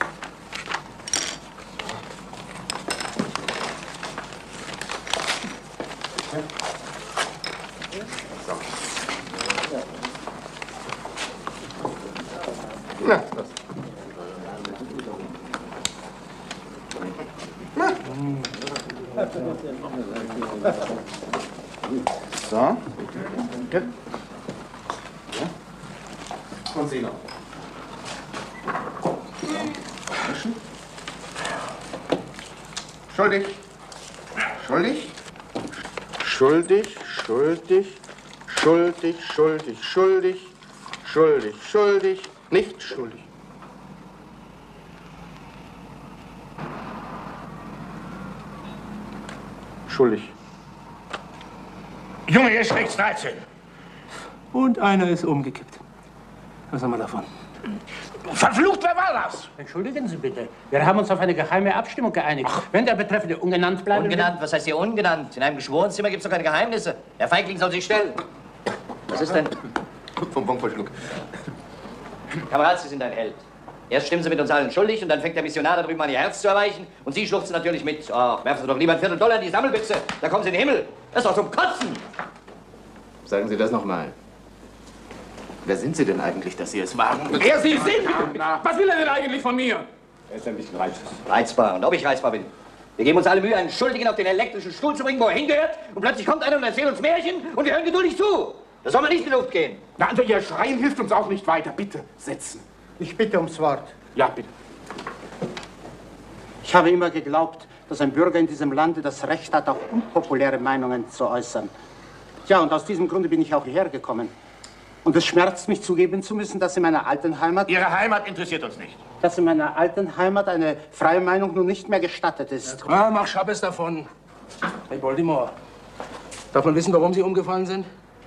So. Na, das. So. Ja. Und Sie noch. Schuldig. Schuldig. Schuldig, schuldig, schuldig, schuldig, schuldig, schuldig, schuldig, nicht schuldig. Schuldig. Junge, ihr schlägt dreizehn. Und einer ist umgekippt. Was haben wir davon? Verflucht, wer war das? Entschuldigen Sie bitte. Wir haben uns auf eine geheime Abstimmung geeinigt. Ach. Wenn der Betreffende ungenannt bleibt... Ungenannt? Was heißt hier ungenannt? In einem Geschworenenzimmer gibt es doch keine Geheimnisse. Der Feigling soll sich stellen. Was ist denn? Vom Bonverschluck. Kamerad, Sie sind ein Held. Erst stimmen Sie mit uns allen schuldig und dann fängt der Missionar da drüben an, Ihr Herz zu erweichen. Und Sie schluchzen natürlich mit. Ach, werfen Sie doch lieber ein Viertel Dollar in die Sammelbüchse. Da kommen Sie in den Himmel. Das ist doch zum Kotzen. Sagen Sie das noch mal. Wer sind Sie denn eigentlich, dass Sie es wagen? Wer Sie sind? Was will er denn eigentlich von mir? Er ist ein bisschen reizbar. Reizbar. Und ob ich reizbar bin? Wir geben uns alle Mühe, einen Schuldigen auf den elektrischen Stuhl zu bringen, wo er hingehört. Und plötzlich kommt einer und erzählt uns Märchen und wir hören geduldig zu. Das soll man nicht in die Luft gehen. Na, also Ihr Schreien hilft uns auch nicht weiter. Bitte, setzen. Ich bitte ums Wort. Ja, bitte. Ich habe immer geglaubt, dass ein Bürger in diesem Lande das Recht hat, auch unpopuläre Meinungen zu äußern. Ja, und aus diesem Grunde bin ich auch hierher gekommen. Und es schmerzt mich zugeben zu müssen, dass in meiner alten Heimat... Ihre Heimat interessiert uns nicht. Dass in meiner alten Heimat eine freie Meinung nun nicht mehr gestattet ist. Ah, mach Schabes davon. Hey, Baltimore. Darf man wissen, warum Sie umgefallen sind?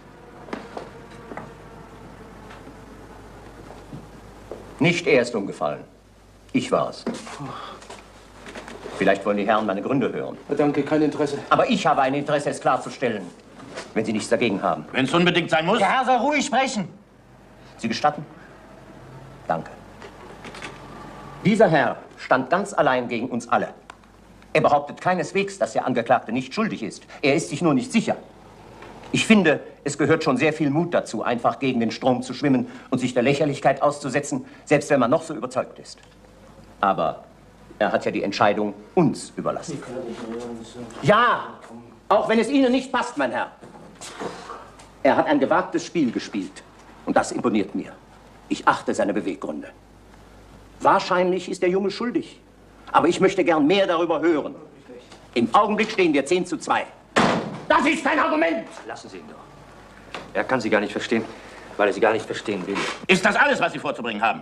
Nicht er ist umgefallen. Ich war es. Vielleicht wollen die Herren meine Gründe hören. Danke, kein Interesse. Aber ich habe ein Interesse, es klarzustellen, wenn Sie nichts dagegen haben. Wenn es unbedingt sein muss. Der Herr soll ruhig sprechen. Sie gestatten? Danke. Dieser Herr stand ganz allein gegen uns alle. Er behauptet keineswegs, dass der Angeklagte nicht schuldig ist. Er ist sich nur nicht sicher. Ich finde, es gehört schon sehr viel Mut dazu, einfach gegen den Strom zu schwimmen und sich der Lächerlichkeit auszusetzen, selbst wenn man noch so überzeugt ist. Aber er hat ja die Entscheidung uns überlassen. Ja, auch wenn es Ihnen nicht passt, mein Herr. Er hat ein gewagtes Spiel gespielt. Und das imponiert mir. Ich achte seine Beweggründe. Wahrscheinlich ist der Junge schuldig. Aber ich möchte gern mehr darüber hören. Im Augenblick stehen wir zehn zu zwei. Das ist kein Argument! Lassen Sie ihn doch. Er kann Sie gar nicht verstehen, weil er Sie gar nicht verstehen will. Ist das alles, was Sie vorzubringen haben?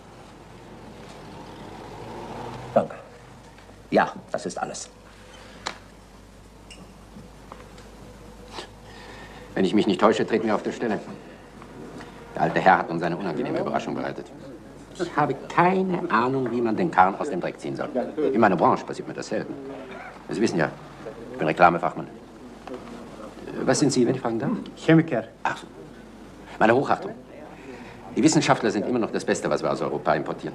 Danke. Ja, das ist alles. Wenn ich mich nicht täusche, treten wir auf der Stelle. Der alte Herr hat uns eine unangenehme Überraschung bereitet. Ich habe keine Ahnung, wie man den Karren aus dem Dreck ziehen soll. In meiner Branche passiert mir das selten. Sie wissen ja, ich bin Reklamefachmann. Was sind Sie, wenn ich fragen darf? Chemiker. Ach so. Meine Hochachtung. Die Wissenschaftler sind immer noch das Beste, was wir aus Europa importieren.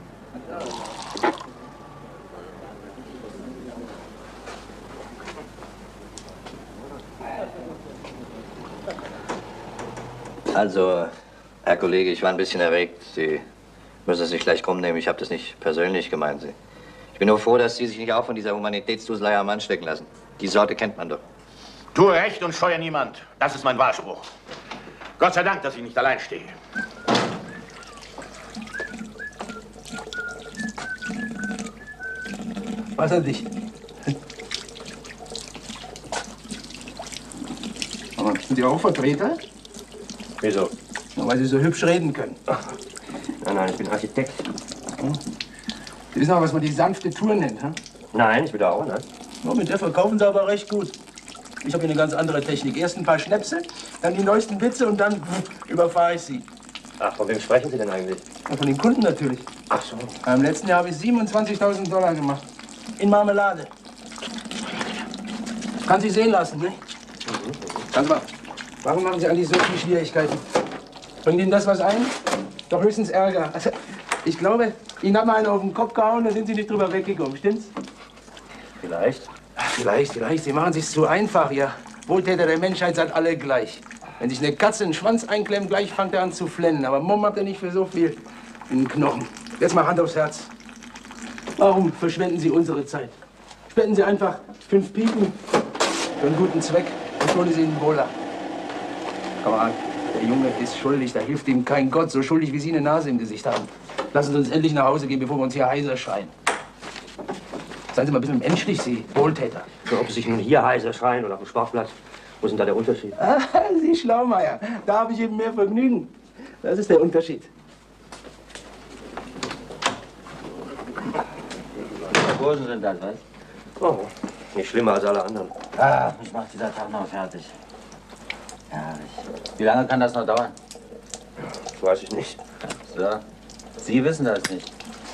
Also, Herr Kollege, ich war ein bisschen erregt. Sie müssen es nicht gleich krumm nehmen. Ich habe das nicht persönlich gemeint. Sie Ich bin nur froh, dass Sie sich nicht auch von dieser Humanitätsduselei am anstecken lassen. Die Sorte kennt man doch. Tue Recht und scheue niemand. Das ist mein Wahrspruch. Gott sei Dank, dass ich nicht allein stehe. Was an dich? Aber sind die auch Vertreter? Wieso? Na, weil sie so hübsch reden können. Nein, nein, ich bin Architekt. Hm? Sie wissen auch, was man die sanfte Tour nennt, hm? Nein, ich bin da auch, nein. Ja, mit der verkaufen sie aber recht gut. Ich habe hier eine ganz andere Technik. Erst ein paar Schnäpse, dann die neuesten Witze und dann überfahre ich sie. Ach, von wem sprechen Sie denn eigentlich? Ja, von den Kunden natürlich. Ach so. Im letzten Jahr habe ich siebenundzwanzigtausend Dollar gemacht. In Marmelade. Kann Sie sehen lassen, ne? Mhm. Ganz mal. Warum machen Sie eigentlich so viele Schwierigkeiten? Bringt Ihnen das was ein? Doch höchstens Ärger. Also, ich glaube, Ihnen hat mal einer auf den Kopf gehauen, da sind Sie nicht drüber weggekommen, stimmt's? Vielleicht. Vielleicht, vielleicht. Sie machen sich's zu einfach, ja. Wohltäter der Menschheit seid alle gleich. Wenn sich eine Katze den Schwanz einklemmt, gleich fängt er an zu flennen. Aber Mumm habt ihr nicht für so viel in den Knochen. Jetzt mal Hand aufs Herz. Warum verschwenden Sie unsere Zeit? Spenden Sie einfach fünf Piken für einen guten Zweck und holen Sie Ihnen Wohler. Komm an, der Junge ist schuldig, da hilft ihm kein Gott. So schuldig, wie Sie eine Nase im Gesicht haben. Lassen Sie uns endlich nach Hause gehen, bevor wir uns hier heiser schreien. Seien Sie mal ein bisschen menschlich, Sie Wohltäter. So, ob Sie sich nun hier heiser schreien oder auf dem Sportplatz. Wo ist denn da der Unterschied? Ah, Sie Schlaumeier, da habe ich eben mehr Vergnügen. Das ist der Unterschied. Burschen sind das, was? Oh, nicht schlimmer als alle anderen. Ah, mich macht dieser Tag noch fertig. Herrlich. Wie lange kann das noch dauern? Weiß ich nicht. So. Sie wissen das nicht.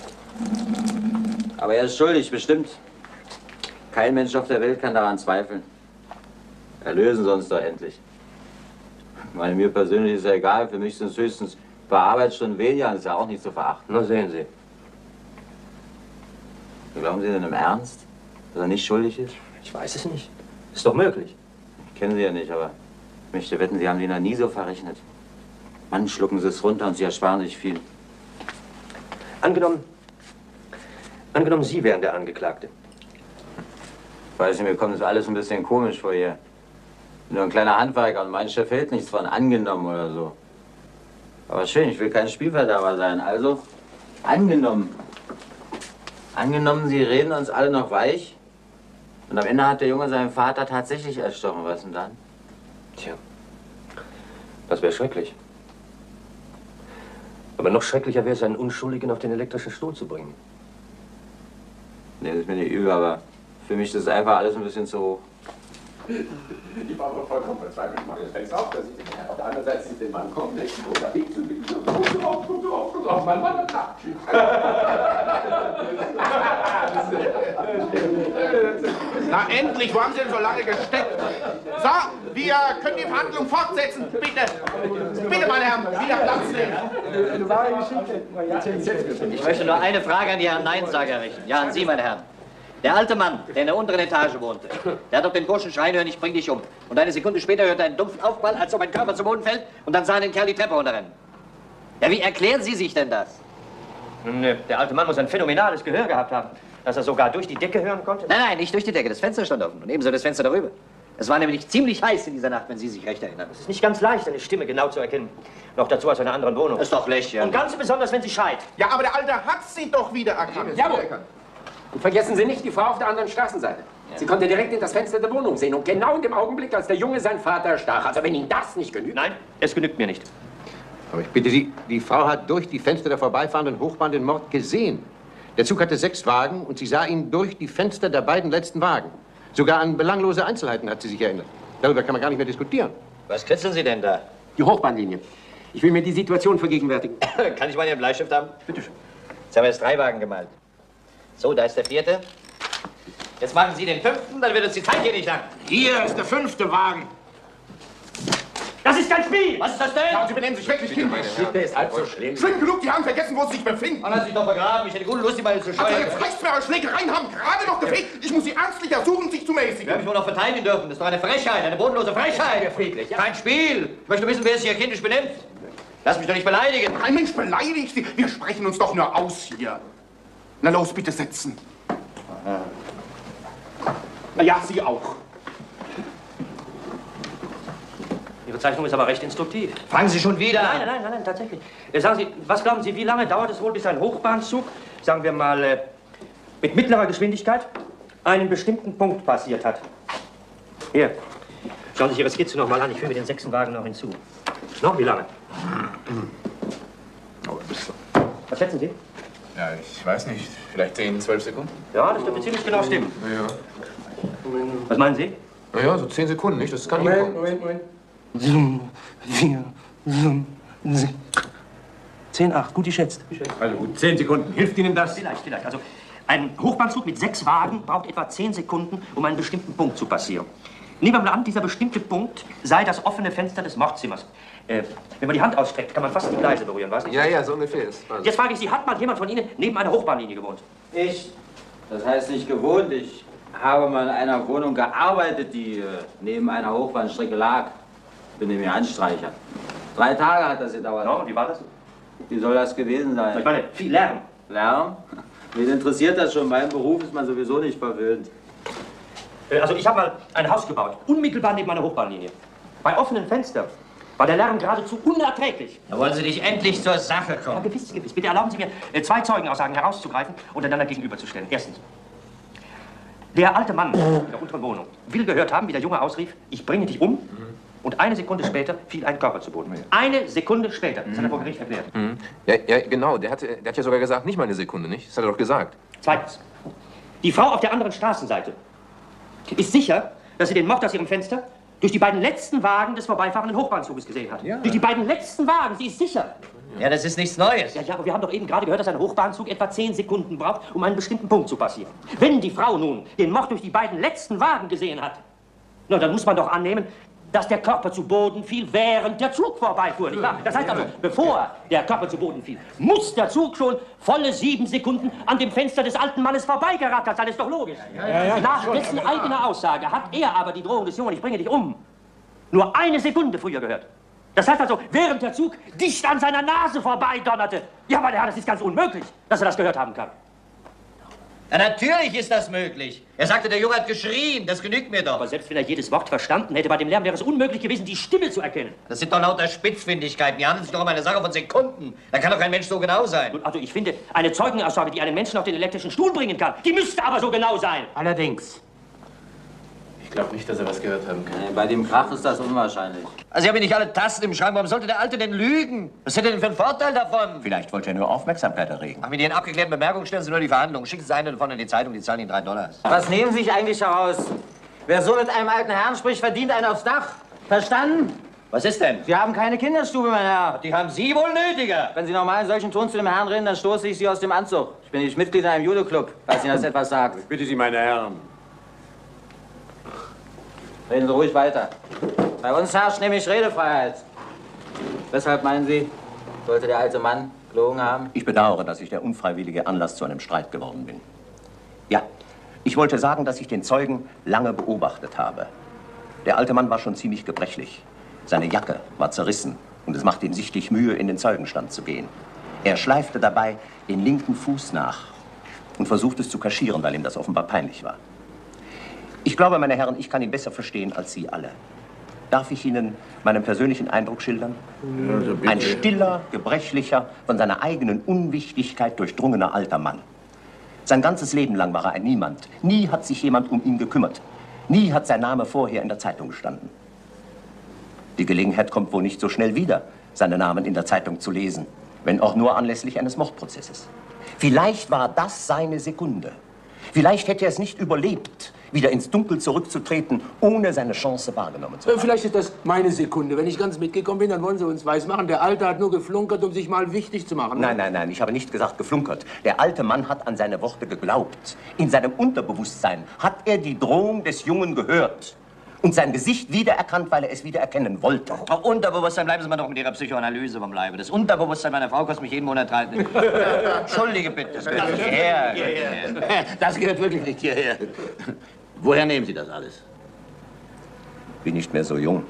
Aber er ist schuldig, bestimmt. Kein Mensch auf der Welt kann daran zweifeln. Erlösen Sie uns doch endlich. Ich meine, mir persönlich ist ja egal. Für mich sind es höchstens ein paar Arbeitsstunden weniger. Das ist ja auch nicht zu verachten. Na, sehen Sie. Glauben Sie denn im Ernst, dass er nicht schuldig ist? Ich weiß es nicht. Ist doch möglich. Ich kenne Sie ja nicht, aber ich möchte wetten, Sie haben die noch nie so verrechnet. Mann, schlucken Sie es runter und Sie ersparen sich viel. Angenommen, angenommen, Sie wären der Angeklagte. Weiß nicht, mir kommt das alles ein bisschen komisch vor hier. Ich bin nur ein kleiner Handwerker und mein Chef hält nichts von angenommen oder so. Aber schön, ich will kein Spielverderber sein. Also, angenommen. Angenommen, Sie reden uns alle noch weich. Und am Ende hat der Junge seinen Vater tatsächlich erstochen. Was denn dann? Tja, das wäre schrecklich. Aber noch schrecklicher wäre es, einen Unschuldigen auf den elektrischen Stuhl zu bringen. Nee, das ist mir nicht übel, aber für mich ist das einfach alles ein bisschen zu hoch. Ich war wohl vollkommen verzweifelt. Ich mache das Fenster auf, da sieht den Herr. Auf der anderen Seite sieht den Mann kommen. Der ist unterwegs und ich so, guck auf, guck auf, guck auf, mein Mann hat Nachtschicht. Na endlich, wo haben Sie denn so lange gesteckt? So, wir können die Verhandlung fortsetzen. Bitte, bitte, meine Herren, wieder Platz nehmen. Eine wahre Geschichte. Ich möchte nur eine Frage an die Herren Neinsager richten. Ja, an Sie, meine Herren. Der alte Mann, der in der unteren Etage wohnte, der hat auf den Burschen schreien hören, ich bring dich um. Und eine Sekunde später hörte er einen dumpfen Aufprall, als ob ein Körper zum Boden fällt, und dann sah er den Kerl die Treppe runterrennen. Ja, wie erklären Sie sich denn das? Nö, der alte Mann muss ein phänomenales Gehör gehabt haben, dass er sogar durch die Decke hören konnte. Nein, nein, nicht durch die Decke. Das Fenster stand offen und ebenso das Fenster darüber. Es war nämlich ziemlich heiß in dieser Nacht, wenn Sie sich recht erinnern. Es ist nicht ganz leicht, eine Stimme genau zu erkennen. Noch dazu aus einer anderen Wohnung. Ist doch lächerlich. Und ganz besonders, wenn sie schreit. Ja, aber der Alte hat sie doch wieder erkannt. Jawohl. Und vergessen Sie nicht die Frau auf der anderen Straßenseite. Ja. Sie konnte direkt in das Fenster der Wohnung sehen und genau in dem Augenblick, als der Junge seinen Vater stach. Also wenn Ihnen das nicht genügt. Nein, es genügt mir nicht. Aber ich bitte Sie, die Frau hat durch die Fenster der vorbeifahrenden Hochbahn den Mord gesehen. Der Zug hatte sechs Wagen und sie sah ihn durch die Fenster der beiden letzten Wagen. Sogar an belanglose Einzelheiten hat sie sich erinnert. Darüber kann man gar nicht mehr diskutieren. Was kritzeln Sie denn da? Die Hochbahnlinie. Ich will mir die Situation vergegenwärtigen. Kann ich mal Ihren Bleistift haben? Bitte schön. Jetzt haben wir jetzt drei Wagen gemalt. So, da ist der vierte. Jetzt machen Sie den fünften, dann wird uns die Zeit hier nicht lang. Hier ist der fünfte Wagen. Das ist kein Spiel! Was ist das denn? Ja, Sie benehmen sich wirklich kindisch. Der ist halb so schlimm. Schlimm genug, die haben vergessen, wo sie sich befinden. Man hat sich doch begraben. Ich hätte gute Lust, die beiden zu scheuen. Also jetzt reicht's mir, aber Schlägereien haben gerade noch gefehlt. Ich muss sie ernstlich ersuchen, sich zu Wir mäßigen. haben mich wohl noch verteidigen dürfen. Das ist doch eine Frechheit, eine bodenlose Frechheit. Ja, friedlich, ja. Kein Spiel. Ich möchte wissen, wer sich hier kindisch benimmt. Lass mich doch nicht beleidigen. Kein Mensch beleidigt Sie. Wir sprechen uns doch nur aus hier. Na los, bitte setzen. Ja. Na ja, Sie auch. Ihre Zeichnung ist aber recht instruktiv. Fangen Sie schon wieder Nein, an. nein, nein, nein, tatsächlich. Äh, sagen Sie, was glauben Sie, wie lange dauert es wohl, bis ein Hochbahnzug, sagen wir mal, äh, mit mittlerer Geschwindigkeit einen bestimmten Punkt passiert hat? Hier, schauen Sie sich Ihre Skizze noch mal an. Ich füge den sechsten Wagen noch hinzu. Noch wie lange? Oh, bis Was schätzen Sie? Ja, ich weiß nicht. Vielleicht zehn, zwölf Sekunden? Ja, das dürfte ziemlich genau stimmen. Ja. Was meinen Sie? Na ja, so zehn Sekunden, nicht? Das kann Moment, nicht. Moment, Moment. Zoom, vier, zoom, zoom. Zehn, acht, gut geschätzt. Also gut, zehn Sekunden. Hilft Ihnen das? Vielleicht, vielleicht. Also, ein Hochbahnzug mit sechs Wagen braucht etwa zehn Sekunden, um einen bestimmten Punkt zu passieren. Nehmen wir mal an, dieser bestimmte Punkt sei das offene Fenster des Mordzimmers. Äh, wenn man die Hand ausstreckt, kann man fast die Gleise berühren, weiß nicht? Ja, ja, so ungefähr ist. Also. Jetzt frage ich Sie, hat mal jemand von Ihnen neben einer Hochbahnlinie gewohnt? Ich. Das heißt nicht gewohnt. Ich habe mal in einer Wohnung gearbeitet, die äh, neben einer Hochbahnstrecke lag. Bin nämlich Anstreicher. Drei Tage hat das gedauert. Ja, und wie war das? Wie soll das gewesen sein? Ich meine, viel Lärm. Lärm? Wen interessiert das schon? Mein Beruf ist man sowieso nicht verwöhnt. Äh, also, ich habe mal ein Haus gebaut, unmittelbar neben einer Hochbahnlinie. Bei offenen Fenstern war der Lärm geradezu unerträglich. Da wollen Sie nicht endlich zur Sache kommen. Ja, gewiss, gewiss. Bitte erlauben Sie mir, äh, zwei Zeugenaussagen herauszugreifen und einander gegenüberzustellen. Erstens. Der alte Mann in der unteren Wohnung will gehört haben, wie der Junge ausrief, ich bringe dich um. Und eine Sekunde später fiel ein Körper zu Boden. Eine Sekunde später. Das hat er vor Gericht erklärt. Mhm. Ja, ja, genau. Der hat, der hat ja sogar gesagt, nicht mal eine Sekunde, nicht? Das hat er doch gesagt. Zweitens. Die Frau auf der anderen Straßenseite ist sicher, dass sie den Mord aus ihrem Fenster durch die beiden letzten Wagen des vorbeifahrenden Hochbahnzuges gesehen hat. Ja. Durch die beiden letzten Wagen, sie ist sicher. Ja, das ist nichts Neues. Ja, ja, aber wir haben doch eben gerade gehört, dass ein Hochbahnzug etwa zehn Sekunden braucht, um einen bestimmten Punkt zu passieren. Wenn die Frau nun den Mord durch die beiden letzten Wagen gesehen hat, na, dann muss man doch annehmen, dass der Körper zu Boden fiel, während der Zug vorbeifuhr, nicht wahr? Das heißt also, bevor der Körper zu Boden fiel, muss der Zug schon volle sieben Sekunden an dem Fenster des alten Mannes vorbeigerattert sein, ist doch logisch. Ja, ja, ja, Nach dessen eigener Aussage hat er aber die Drohung des Jungen, ich bringe dich um, nur eine Sekunde früher gehört. Das heißt also, während der Zug dicht an seiner Nase vorbeidonnerte. Ja, meine Herren, das ist ganz unmöglich, dass er das gehört haben kann. Ja, natürlich ist das möglich. Er sagte, der Junge hat geschrien. Das genügt mir doch. Aber selbst wenn er jedes Wort verstanden hätte, bei dem Lärm wäre es unmöglich gewesen, die Stimme zu erkennen. Das sind doch lauter Spitzfindigkeiten. Hier handelt es sich doch um eine Sache von Sekunden. Da kann doch kein Mensch so genau sein. Also ich finde, eine Zeugenaussage, die einen Menschen auf den elektrischen Stuhl bringen kann, die müsste aber so genau sein. Allerdings. Ich glaube nicht, dass er was gehört haben kann. Nee, bei dem Krach ist das unwahrscheinlich. Also, Sie haben nicht alle Tasten im Schrank. Warum sollte der Alte denn lügen? Was hätte er denn für einen Vorteil davon? Vielleicht wollte er nur Aufmerksamkeit erregen. Ach, mit Ihren abgeklärten Bemerkungen stellen Sie nur die Verhandlungen. Schicken Sie eine davon in die Zeitung, die zahlen Ihnen drei Dollars. Was nehmen Sie sich eigentlich heraus? Wer so mit einem alten Herrn spricht, verdient einen aufs Dach. Verstanden? Was ist denn? Sie haben keine Kinderstube, mein Herr. Die haben Sie wohl nötiger. Wenn Sie normal in solchen Ton zu dem Herrn reden, dann stoße ich Sie aus dem Anzug. Ich bin nicht Mitglied in einem Judo-Club, falls Ihnen das etwas sagt. Ich bitte Sie, meine Herren. Reden Sie ruhig weiter. Bei uns herrscht nämlich Redefreiheit. Weshalb meinen Sie, sollte der alte Mann gelogen haben? Ich bedauere, dass ich der unfreiwillige Anlass zu einem Streit geworden bin. Ja, ich wollte sagen, dass ich den Zeugen lange beobachtet habe. Der alte Mann war schon ziemlich gebrechlich. Seine Jacke war zerrissen und es machte ihm sichtlich Mühe, in den Zeugenstand zu gehen. Er schleifte dabei den linken Fuß nach und versuchte es zu kaschieren, weil ihm das offenbar peinlich war. Ich glaube, meine Herren, ich kann ihn besser verstehen als Sie alle. Darf ich Ihnen meinen persönlichen Eindruck schildern? Also bitte. Ein stiller, gebrechlicher, von seiner eigenen Unwichtigkeit durchdrungener alter Mann. Sein ganzes Leben lang war er ein Niemand. Nie hat sich jemand um ihn gekümmert. Nie hat sein Name vorher in der Zeitung gestanden. Die Gelegenheit kommt wohl nicht so schnell wieder, seinen Namen in der Zeitung zu lesen, wenn auch nur anlässlich eines Mordprozesses. Vielleicht war das seine Sekunde. Vielleicht hätte er es nicht überlebt, wieder ins Dunkel zurückzutreten, ohne seine Chance wahrgenommen zu haben. Vielleicht ist das meine Sekunde. Wenn ich ganz mitgekommen bin, dann wollen Sie uns weismachen, der Alte hat nur geflunkert, um sich mal wichtig zu machen. Nein, nein, nein, ich habe nicht gesagt geflunkert. Der alte Mann hat an seine Worte geglaubt. In seinem Unterbewusstsein hat er die Drohung des Jungen gehört und sein Gesicht wiedererkannt, weil er es wiedererkennen wollte. Oh, Unterbewusstsein, bleiben Sie mal doch mit Ihrer Psychoanalyse vom Leibe. Das Unterbewusstsein meiner Frau kostet mich jeden Monat drei... Entschuldige bitte, das gehört nicht hierher. hierher. Das gehört wirklich nicht hierher. Woher nehmen Sie das alles? Bin nicht mehr so jung.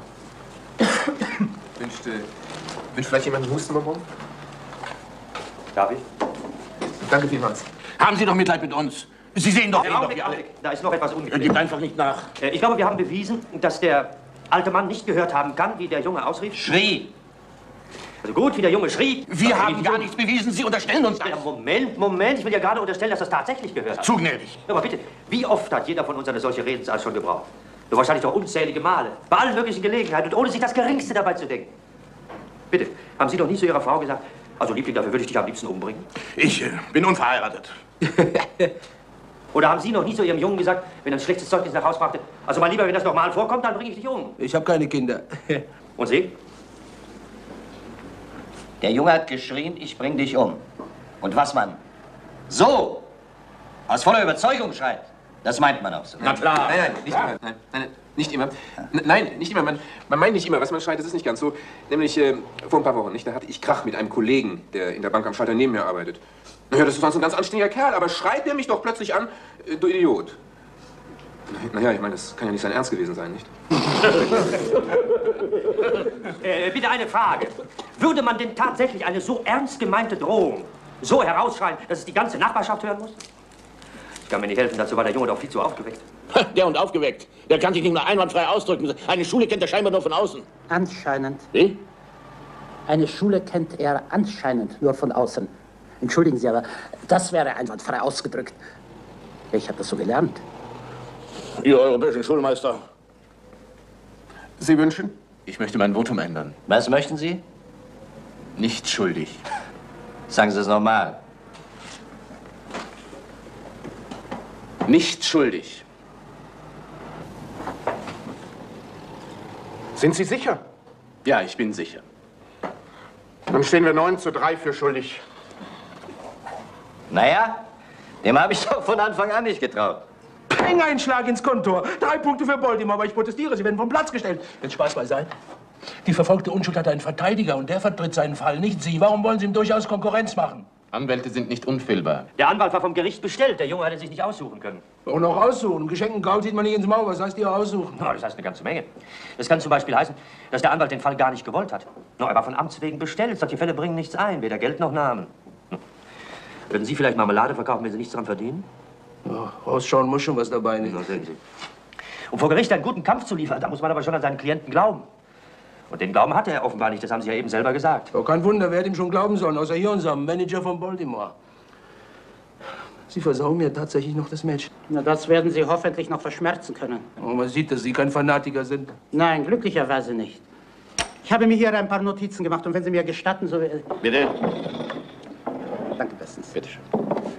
Ja. Wünscht, äh, wünscht vielleicht jemand einen Hustenbonbon? Darf ich? Danke vielmals. Haben Sie doch Mitleid mit uns. Sie sehen doch, Ja, sehen doch Augenblick, wie alle... Augenblick. Da ist noch etwas ungeklärt. Gibt einfach nicht nach. Äh, Ich glaube, wir haben bewiesen, dass der alte Mann nicht gehört haben kann, wie der Junge ausrief. Schrie. Also gut, wie der Junge schrie. Wir Aber haben ich- gar nichts bewiesen. Sie unterstellen uns das. Ja, Moment, Moment. Ich will ja gerade unterstellen, dass das tatsächlich gehört hat. Zu gnädig. Aber bitte, wie oft hat jeder von uns eine solche Redensart schon gebraucht? Nur wahrscheinlich doch unzählige Male. Bei allen möglichen Gelegenheiten und ohne sich das Geringste dabei zu denken. Bitte, haben Sie doch nie zu Ihrer Frau gesagt, also Liebling, dafür würde ich dich am liebsten umbringen? Ich äh, bin unverheiratet. Oder haben Sie noch nie zu Ihrem Jungen gesagt, wenn er ein schlechtes Zeugnis nach Hause brachte, also mein Lieber, wenn das nochmal vorkommt, dann bringe ich dich um? Ich habe keine Kinder. Und Sie? Der Junge hat geschrien, ich bring dich um. Und was man so aus voller Überzeugung schreit, das meint man auch so. Na klar. Nein, nein, nicht immer. Nein, nein, nicht immer. N- Nein, nicht immer. Man, man meint nicht immer, was man schreit, das ist nicht ganz so. Nämlich äh, vor ein paar Wochen, nicht? Da hatte ich Krach mit einem Kollegen, der in der Bank am Schalter neben mir arbeitet. Naja, das war so ein ganz anständiger Kerl, aber schreit der mich doch plötzlich an, äh, du Idiot. Naja, ich meine, das kann ja nicht sein Ernst gewesen sein, nicht? Äh, bitte eine Frage. Würde man denn tatsächlich eine so ernst gemeinte Drohung so herausschreien, dass es die ganze Nachbarschaft hören muss? Ich kann mir nicht helfen, dazu war der Junge doch viel zu aufgeweckt. Der und aufgeweckt. Der kann sich nicht mehr einwandfrei ausdrücken. Eine Schule kennt er scheinbar nur von außen. Anscheinend. Wie? Eine Schule kennt er anscheinend nur von außen. Entschuldigen Sie, aber das wäre einwandfrei ausgedrückt. Ich habe das so gelernt. Ihr europäischen Schulmeister. Sie wünschen? Ich möchte mein Votum ändern. Was möchten Sie? Nicht schuldig. Sagen Sie es nochmal. Nicht schuldig. Sind Sie sicher? Ja, ich bin sicher. Dann stehen wir neun zu drei für schuldig. Naja, dem habe ich doch von Anfang an nicht getraut. Peng, ein Schlag ins Kontor. Drei Punkte für Baltimore, aber ich protestiere. Sie werden vom Platz gestellt. Jetzt Spaß beiseite. Die verfolgte Unschuld hat einen Verteidiger und der vertritt seinen Fall, nicht Sie. Warum wollen Sie ihm durchaus Konkurrenz machen? Anwälte sind nicht unfehlbar. Der Anwalt war vom Gericht bestellt. Der Junge hatte sich nicht aussuchen können. Und auch aussuchen. Geschenken Gaul sieht man nicht ins Maul. Was heißt ihr aussuchen? Na, das heißt eine ganze Menge. Das kann zum Beispiel heißen, dass der Anwalt den Fall gar nicht gewollt hat. No, er war von Amts wegen bestellt. Solche Fälle bringen nichts ein, weder Geld noch Namen. Hm. Würden Sie vielleicht Marmelade verkaufen, wenn Sie nichts daran verdienen? Ja, rausschauen muss schon was dabei. Nicht? Na, sehen Sie. Um vor Gericht einen guten Kampf zu liefern, da muss man aber schon an seinen Klienten glauben. Und den Glauben hatte er offenbar nicht, das haben Sie ja eben selber gesagt. Oh, kein Wunder, wer hätte ihm schon glauben sollen, außer hier unserem Manager von Baltimore. Sie versauen mir tatsächlich noch das Match. Na, das werden Sie hoffentlich noch verschmerzen können. Oh, man sieht, dass Sie kein Fanatiker sind. Nein, glücklicherweise nicht. Ich habe mir hier ein paar Notizen gemacht und wenn Sie mir gestatten, so... Bitte? Danke bestens. Bitte schön.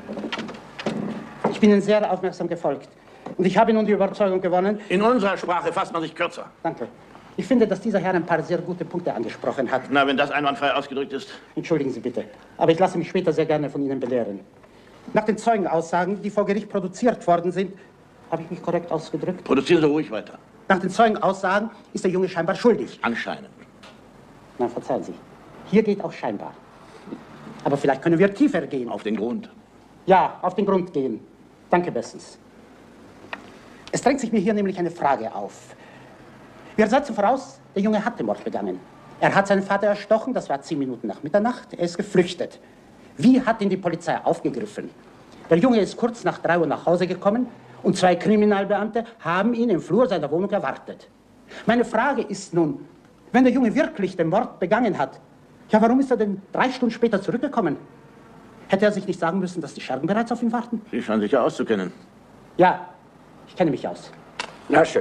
Ich bin Ihnen sehr aufmerksam gefolgt. Und ich habe nun die Überzeugung gewonnen... In unserer Sprache fasst man sich kürzer. Danke. Ich finde, dass dieser Herr ein paar sehr gute Punkte angesprochen hat. Na, wenn das einwandfrei ausgedrückt ist. Entschuldigen Sie bitte, aber ich lasse mich später sehr gerne von Ihnen belehren. Nach den Zeugenaussagen, die vor Gericht produziert worden sind, habe ich mich korrekt ausgedrückt? Produzieren Sie ruhig weiter. Nach den Zeugenaussagen ist der Junge scheinbar schuldig. Anscheinend. Nein, verzeihen Sie. Hier geht auch scheinbar. Aber vielleicht können wir tiefer gehen. Auf den Grund. Ja, auf den Grund gehen. Danke bestens. Es drängt sich mir hier nämlich eine Frage auf. Wir setzen voraus, der Junge hat den Mord begangen. Er hat seinen Vater erstochen, das war zehn Minuten nach Mitternacht. Er ist geflüchtet. Wie hat ihn die Polizei aufgegriffen? Der Junge ist kurz nach drei Uhr nach Hause gekommen und zwei Kriminalbeamte haben ihn im Flur seiner Wohnung erwartet. Meine Frage ist nun, wenn der Junge wirklich den Mord begangen hat, ja, warum ist er denn drei Stunden später zurückgekommen? Hätte er sich nicht sagen müssen, dass die Schergen bereits auf ihn warten? Sie scheinen sich ja auszukennen. Ja, ich kenne mich aus. Na schön.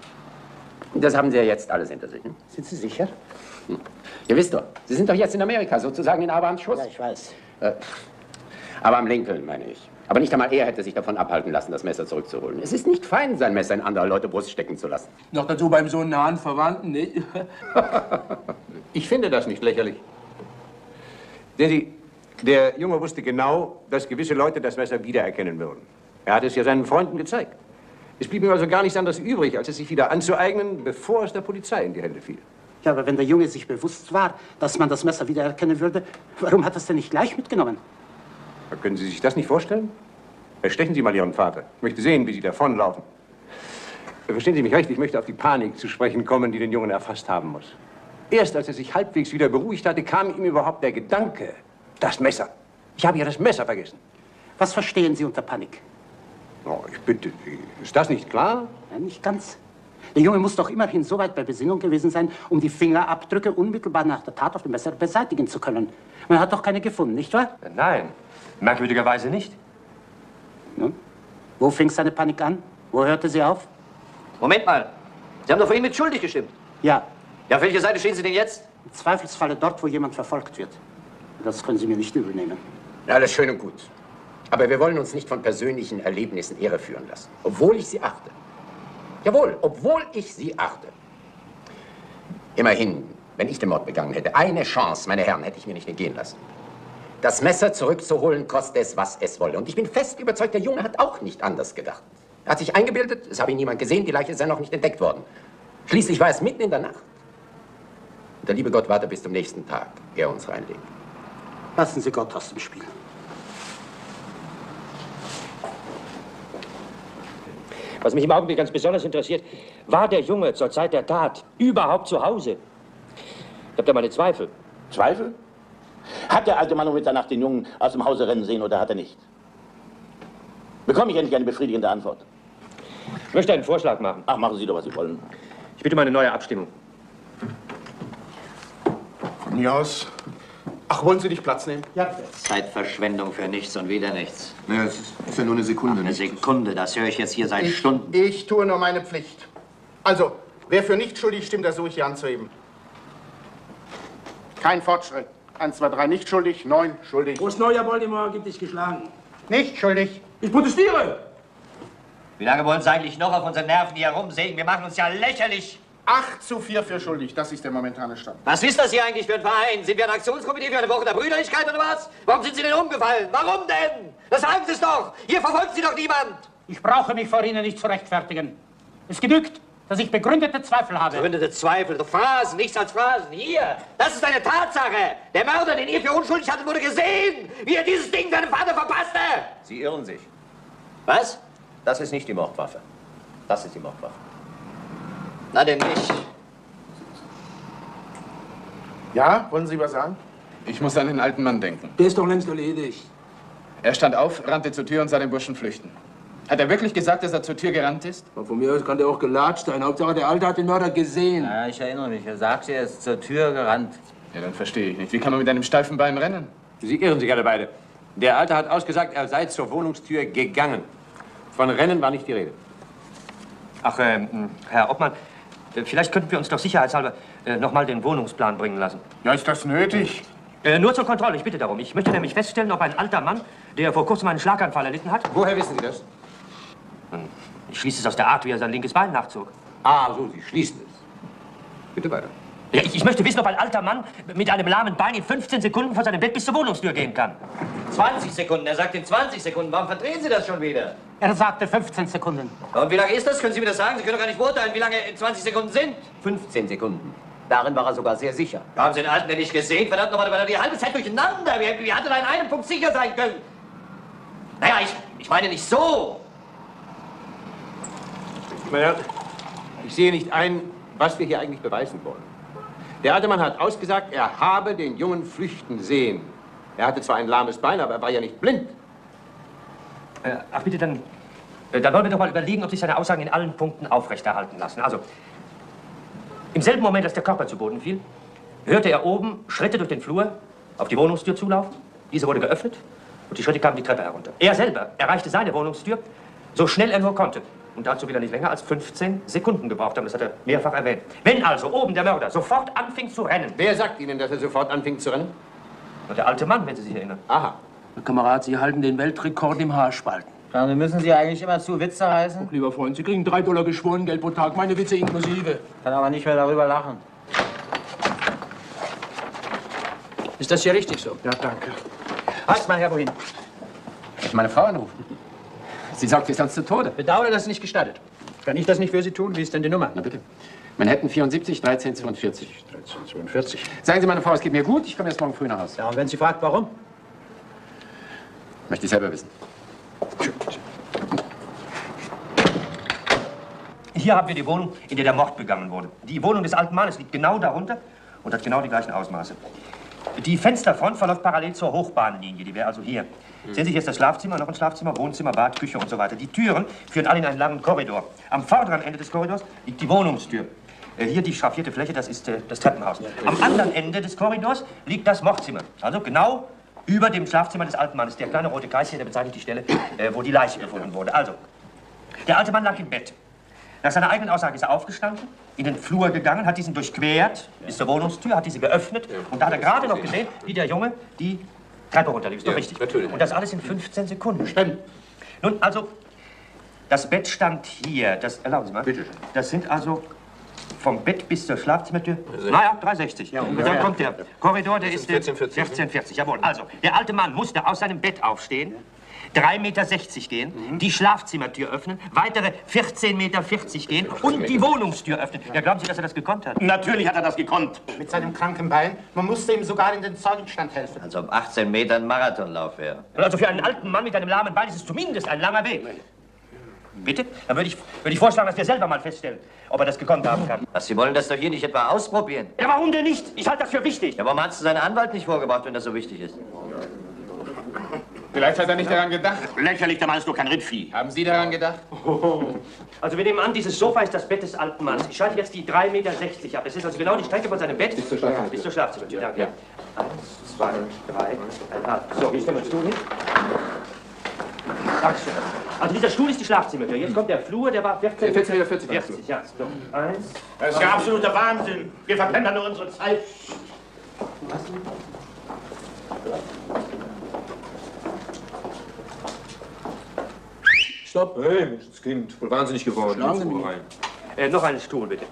Das haben Sie ja jetzt alles hinter sich. Hm? Sind Sie sicher? Hm. Ihr wisst doch, Sie sind doch jetzt in Amerika, sozusagen in Abrahams Schuss. Ja, ich weiß. Äh, aber am Lincoln, meine ich. Aber nicht einmal er hätte sich davon abhalten lassen, das Messer zurückzuholen. Es ist nicht fein, sein Messer in anderer Leute Brust stecken zu lassen. Noch dazu beim so nahen Verwandten, nicht? Ich finde das nicht lächerlich. Sehen Sie, der Junge wusste genau, dass gewisse Leute das Messer wiedererkennen würden. Er hat es ja seinen Freunden gezeigt. Es blieb ihm also gar nichts anderes übrig, als es sich wieder anzueignen, bevor es der Polizei in die Hände fiel. Ja, aber wenn der Junge sich bewusst war, dass man das Messer wiedererkennen würde, warum hat er es denn nicht gleich mitgenommen? Können Sie sich das nicht vorstellen? Erstechen Sie mal Ihren Vater. Ich möchte sehen, wie Sie davonlaufen. Verstehen Sie mich recht, ich möchte auf die Panik zu sprechen kommen, die den Jungen erfasst haben muss. Erst als er sich halbwegs wieder beruhigt hatte, kam ihm überhaupt der Gedanke, das Messer. Ich habe hier das Messer vergessen. Was verstehen Sie unter Panik? Oh, ich bitte, ist das nicht klar? Ja, nicht ganz. Der Junge muss doch immerhin so weit bei Besinnung gewesen sein, um die Fingerabdrücke unmittelbar nach der Tat auf dem Messer beseitigen zu können. Man hat doch keine gefunden, nicht wahr? Nein, merkwürdigerweise nicht. Nun, wo fing seine Panik an? Wo hörte sie auf? Moment mal. Sie haben doch vorhin mit schuldig gestimmt. Ja. Ja, auf welcher Seite stehen Sie denn jetzt? Im Zweifelsfalle dort, wo jemand verfolgt wird. Das können Sie mir nicht übelnehmen. Ja, alles schön und gut. Aber wir wollen uns nicht von persönlichen Erlebnissen irreführen lassen. Obwohl ich sie achte. Jawohl, obwohl ich sie achte. Immerhin, wenn ich den Mord begangen hätte, eine Chance, meine Herren, hätte ich mir nicht entgehen lassen. Das Messer zurückzuholen, koste es, was es wolle. Und ich bin fest überzeugt, der Junge hat auch nicht anders gedacht. Er hat sich eingebildet, es habe ihn niemand gesehen, die Leiche sei noch nicht entdeckt worden. Schließlich war es mitten in der Nacht. Und der liebe Gott warte bis zum nächsten Tag, ehe er uns reinlegt. Lassen Sie Gott aus dem Spiel. Was mich im Augenblick ganz besonders interessiert, war der Junge zur Zeit der Tat überhaupt zu Hause? Ich habe da meine Zweifel. Zweifel? Hat der alte Mann um Mitternacht den Jungen aus dem Hause rennen sehen oder hat er nicht? Bekomme ich endlich eine befriedigende Antwort? Ich möchte einen Vorschlag machen. Ach, machen Sie doch, was Sie wollen. Ich bitte um eine neue Abstimmung. Von mir aus. Ach, wollen Sie nicht Platz nehmen? Ja. Zeitverschwendung für nichts und wieder nichts. Naja, es ist, ist ja nur eine Sekunde. Ach, eine Sekunde, das höre ich jetzt hier seit ich, Stunden. Ich tue nur meine Pflicht. Also, wer für nicht schuldig stimmt, ersuche ich die Hand zu heben. Kein Fortschritt. Eins, zwei, drei, nicht schuldig. Neun, schuldig. Groß Neujahr, Baltimore, gibt dich geschlagen. Nicht schuldig. Ich protestiere. Wie lange wollen Sie eigentlich noch auf unseren Nerven hier herumsägen? Wir machen uns ja lächerlich. Acht zu vier für schuldig. Das ist der momentane Stand. Was ist das hier eigentlich für ein Verein? Sind wir ein Aktionskomitee für eine Woche der Brüderlichkeit oder was? Warum sind Sie denn umgefallen? Warum denn? Das sagen Sie es doch. Hier verfolgt Sie doch niemand. Ich brauche mich vor Ihnen nicht zu rechtfertigen. Es genügt, dass ich begründete Zweifel habe. Begründete Zweifel, doch Phrasen, nichts als Phrasen. Hier, das ist eine Tatsache. Der Mörder, den ihr für unschuldig hattet, wurde gesehen, wie er dieses Ding seinem Vater verpasste. Sie irren sich. Was? Das ist nicht die Mordwaffe. Das ist die Mordwaffe. Na denn nicht. Ja, wollen Sie was sagen? Ich muss an den alten Mann denken. Der ist doch längst erledigt. Er stand auf, rannte zur Tür und sah den Burschen flüchten. Hat er wirklich gesagt, dass er zur Tür gerannt ist? Aber von mir aus kann der auch gelatscht sein. Hauptsache, der Alte hat den Mörder gesehen. Ja, ich erinnere mich. Er sagte, er ist zur Tür gerannt. Ja, dann verstehe ich nicht. Wie kann man mit einem steifen Bein rennen? Sie irren sich alle beide. Der Alte hat ausgesagt, er sei zur Wohnungstür gegangen. Von Rennen war nicht die Rede. Ach, äh, Herr Obmann, äh, vielleicht könnten wir uns doch sicherheitshalber äh, noch mal den Wohnungsplan bringen lassen. Ja, ist das nötig? Äh, nur zur Kontrolle, ich bitte darum. Ich möchte nämlich feststellen, ob ein alter Mann, der vor kurzem einen Schlaganfall erlitten hat... Woher wissen Sie das? Ich schließe es aus der Art, wie er sein linkes Bein nachzog. Ah, so, Sie schließen es. Bitte weiter. Ja, ich, ich möchte wissen, ob ein alter Mann mit einem lahmen Bein in fünfzehn Sekunden von seinem Bett bis zur Wohnungstür gehen kann. zwanzig Sekunden, er sagt in zwanzig Sekunden. Warum verdrehen Sie das schon wieder? Er sagte fünfzehn Sekunden. Und wie lange ist das? Können Sie mir das sagen? Sie können doch gar nicht beurteilen, wie lange zwanzig Sekunden sind. fünfzehn Sekunden. Darin war er sogar sehr sicher. Haben Sie den Alten denn nicht gesehen? Verdammt nochmal, da war die halbe Zeit durcheinander. Wie, wie hat er da in einem Punkt sicher sein können? Naja, ich, ich meine nicht so. Meine Herren, ich sehe nicht ein, was wir hier eigentlich beweisen wollen. Der alte Mann hat ausgesagt, er habe den Jungen flüchten sehen. Er hatte zwar ein lahmes Bein, aber er war ja nicht blind. Äh, ach bitte, dann, äh, dann wollen wir doch mal überlegen, ob sich seine Aussagen in allen Punkten aufrechterhalten lassen. Also, im selben Moment, als der Körper zu Boden fiel, hörte er oben Schritte durch den Flur auf die Wohnungstür zulaufen. Diese wurde geöffnet und die Schritte kamen die Treppe herunter. Er selber erreichte seine Wohnungstür so schnell er nur konnte. Und dazu will er nicht länger als fünfzehn Sekunden gebraucht haben. Das hat er mehrfach erwähnt. Wenn also oben der Mörder sofort anfing zu rennen... Wer sagt Ihnen, dass er sofort anfing zu rennen? Und der alte Mann, wenn Sie sich erinnern. Aha. Herr Kamerad, Sie halten den Weltrekord im Haarspalten. Dann müssen Sie eigentlich immer zu Witze heißen? Ach, lieber Freund, Sie kriegen drei Dollar Geschworengeld pro Tag, meine Witze inklusive. Kann aber nicht mehr darüber lachen. Ist das hier richtig so? Ja, danke. Halt mal her, wohin? Ich meine Frau anrufen. Sie sagt, sie ist sonst zu Tode. Bedauere, dass es nicht gestattet. Kann ich das nicht für Sie tun? Wie ist denn die Nummer? Na bitte. Manhattan vierundsiebzig, dreizehn zweiundvierzig. dreizehn zweiundvierzig. Sagen Sie, meine Frau, es geht mir gut. Ich komme erst morgen früh nach Hause. Ja, und wenn sie fragt, warum? Möchte ich selber wissen. Hier haben wir die Wohnung, in der der Mord begangen wurde. Die Wohnung des alten Mannes liegt genau darunter und hat genau die gleichen Ausmaße. Die Fensterfront verläuft parallel zur Hochbahnlinie, die wäre also hier. Mhm. Sehen Sie, hier ist das Schlafzimmer, noch ein Schlafzimmer, Wohnzimmer, Bad, Küche und so weiter. Die Türen führen alle in einen langen Korridor. Am vorderen Ende des Korridors liegt die Wohnungstür. Äh, hier die schraffierte Fläche, das ist äh, das Treppenhaus. Am anderen Ende des Korridors liegt das Mordzimmer. Also genau über dem Schlafzimmer des alten Mannes. Der kleine rote Kreis hier, der bezeichnet die Stelle, äh, wo die Leiche gefunden wurde. Also, der alte Mann lag im Bett. Nach seiner eigenen Aussage ist er aufgestanden, in den Flur gegangen, hat diesen durchquert bis zur Wohnungstür, hat diese geöffnet und da hat er gerade noch gesehen, wie der Junge die Treppe runterlief. Ist doch ja, richtig. Natürlich. Und das alles in fünfzehn Sekunden. Stimmt. Nun, also, das Bett stand hier. Das, erlauben Sie mal. Bitte. Das sind also vom Bett bis zur Schlafzimmertür, naja, dreihundertsechzig. Ja, und dann kommt der Korridor, der ist vierzehn vierzig. Jawohl. Also, der alte Mann musste aus seinem Bett aufstehen, drei Meter sechzig gehen, mhm. die Schlafzimmertür öffnen, weitere vierzehn Meter vierzig gehen und die Wohnungstür öffnen. Ja, glauben Sie, dass er das gekonnt hat? Natürlich hat er das gekonnt. Mit seinem kranken Bein. Man musste ihm sogar in den Zeugenstand helfen. Also ob achtzehn Meter ein Marathonlauf wäre. Also für einen alten Mann mit einem lahmen Bein ist es zumindest ein langer Weg. Bitte? Dann würde ich, würde ich vorschlagen, dass wir selber mal feststellen, ob er das gekonnt haben kann. Was, Sie wollen das doch hier nicht etwa ausprobieren? Ja, warum denn nicht? Ich halte das für wichtig. Ja, warum hast du seinen Anwalt nicht vorgebracht, wenn das so wichtig ist? Vielleicht hat er nicht daran gedacht. Lächerlich, der Mann ist doch kein Rindvieh. Haben Sie daran gedacht? Also wir nehmen an, dieses Sofa ist das Bett des alten Mannes. Ich schalte jetzt die drei Meter sechzig ab. Das ist also genau die Strecke von seinem Bett bis zur Schlafzimmer. Bis zur Schlafzimmertür, danke. Ja. Eins, zwei, drei, eineinhalb. So, hier ist der Stuhl hin. Dankeschön. Also dieser Stuhl ist die Schlafzimmertür. Jetzt kommt der Flur, der war vierzehn Meter vierzig. vierzig, ja. So, eins. Das ist ja absoluter Wahnsinn. Wir verplempern nur unsere Zeit. Stopp. Hey, Mensch, das Kind. Wohl wahnsinnig geworden. Schlagen Sie mich. Äh, noch einen Stuhl, bitte.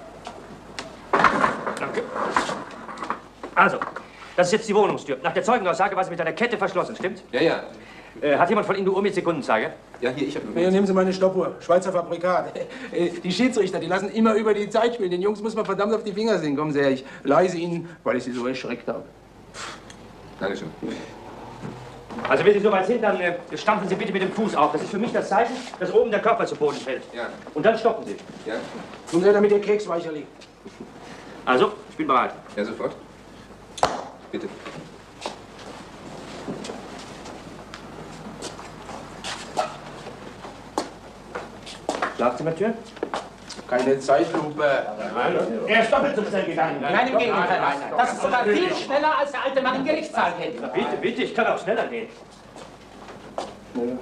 Danke. Also, das ist jetzt die Wohnungstür. Nach der Zeugenaussage war sie mit einer Kette verschlossen, stimmt? Ja, ja. Äh, hat jemand von Ihnen die Uhr mit Sekundenzeiger? Ja, hier, ich habe... Hier, nehmen Sie meine Stoppuhr. Schweizer Fabrikat. Äh, Die Schiedsrichter, die lassen immer über die Zeit spielen. Den Jungs muss man verdammt auf die Finger sehen. Kommen Sie her, ich leise Ihnen, weil ich Sie so erschreckt habe. Dankeschön. Also wenn Sie so weit sind, dann äh, stampfen Sie bitte mit dem Fuß auf. Das ist für mich das Zeichen, dass oben der Körper zu Boden fällt. Ja. Und dann stoppen Sie. Ja. Tun Sie, damit der Keks weicher liegt. Also, ich bin bereit. Ja, sofort. Bitte. Schlafzimmertür? Keine Zeitlupe. Er ist doppelt so schnell gegangen. Nein, im Gegenteil. Das ist sogar viel schneller, als der alte Mann im Gerichtssaal kennt. Na, bitte, bitte, ich kann auch schneller gehen. Schneller.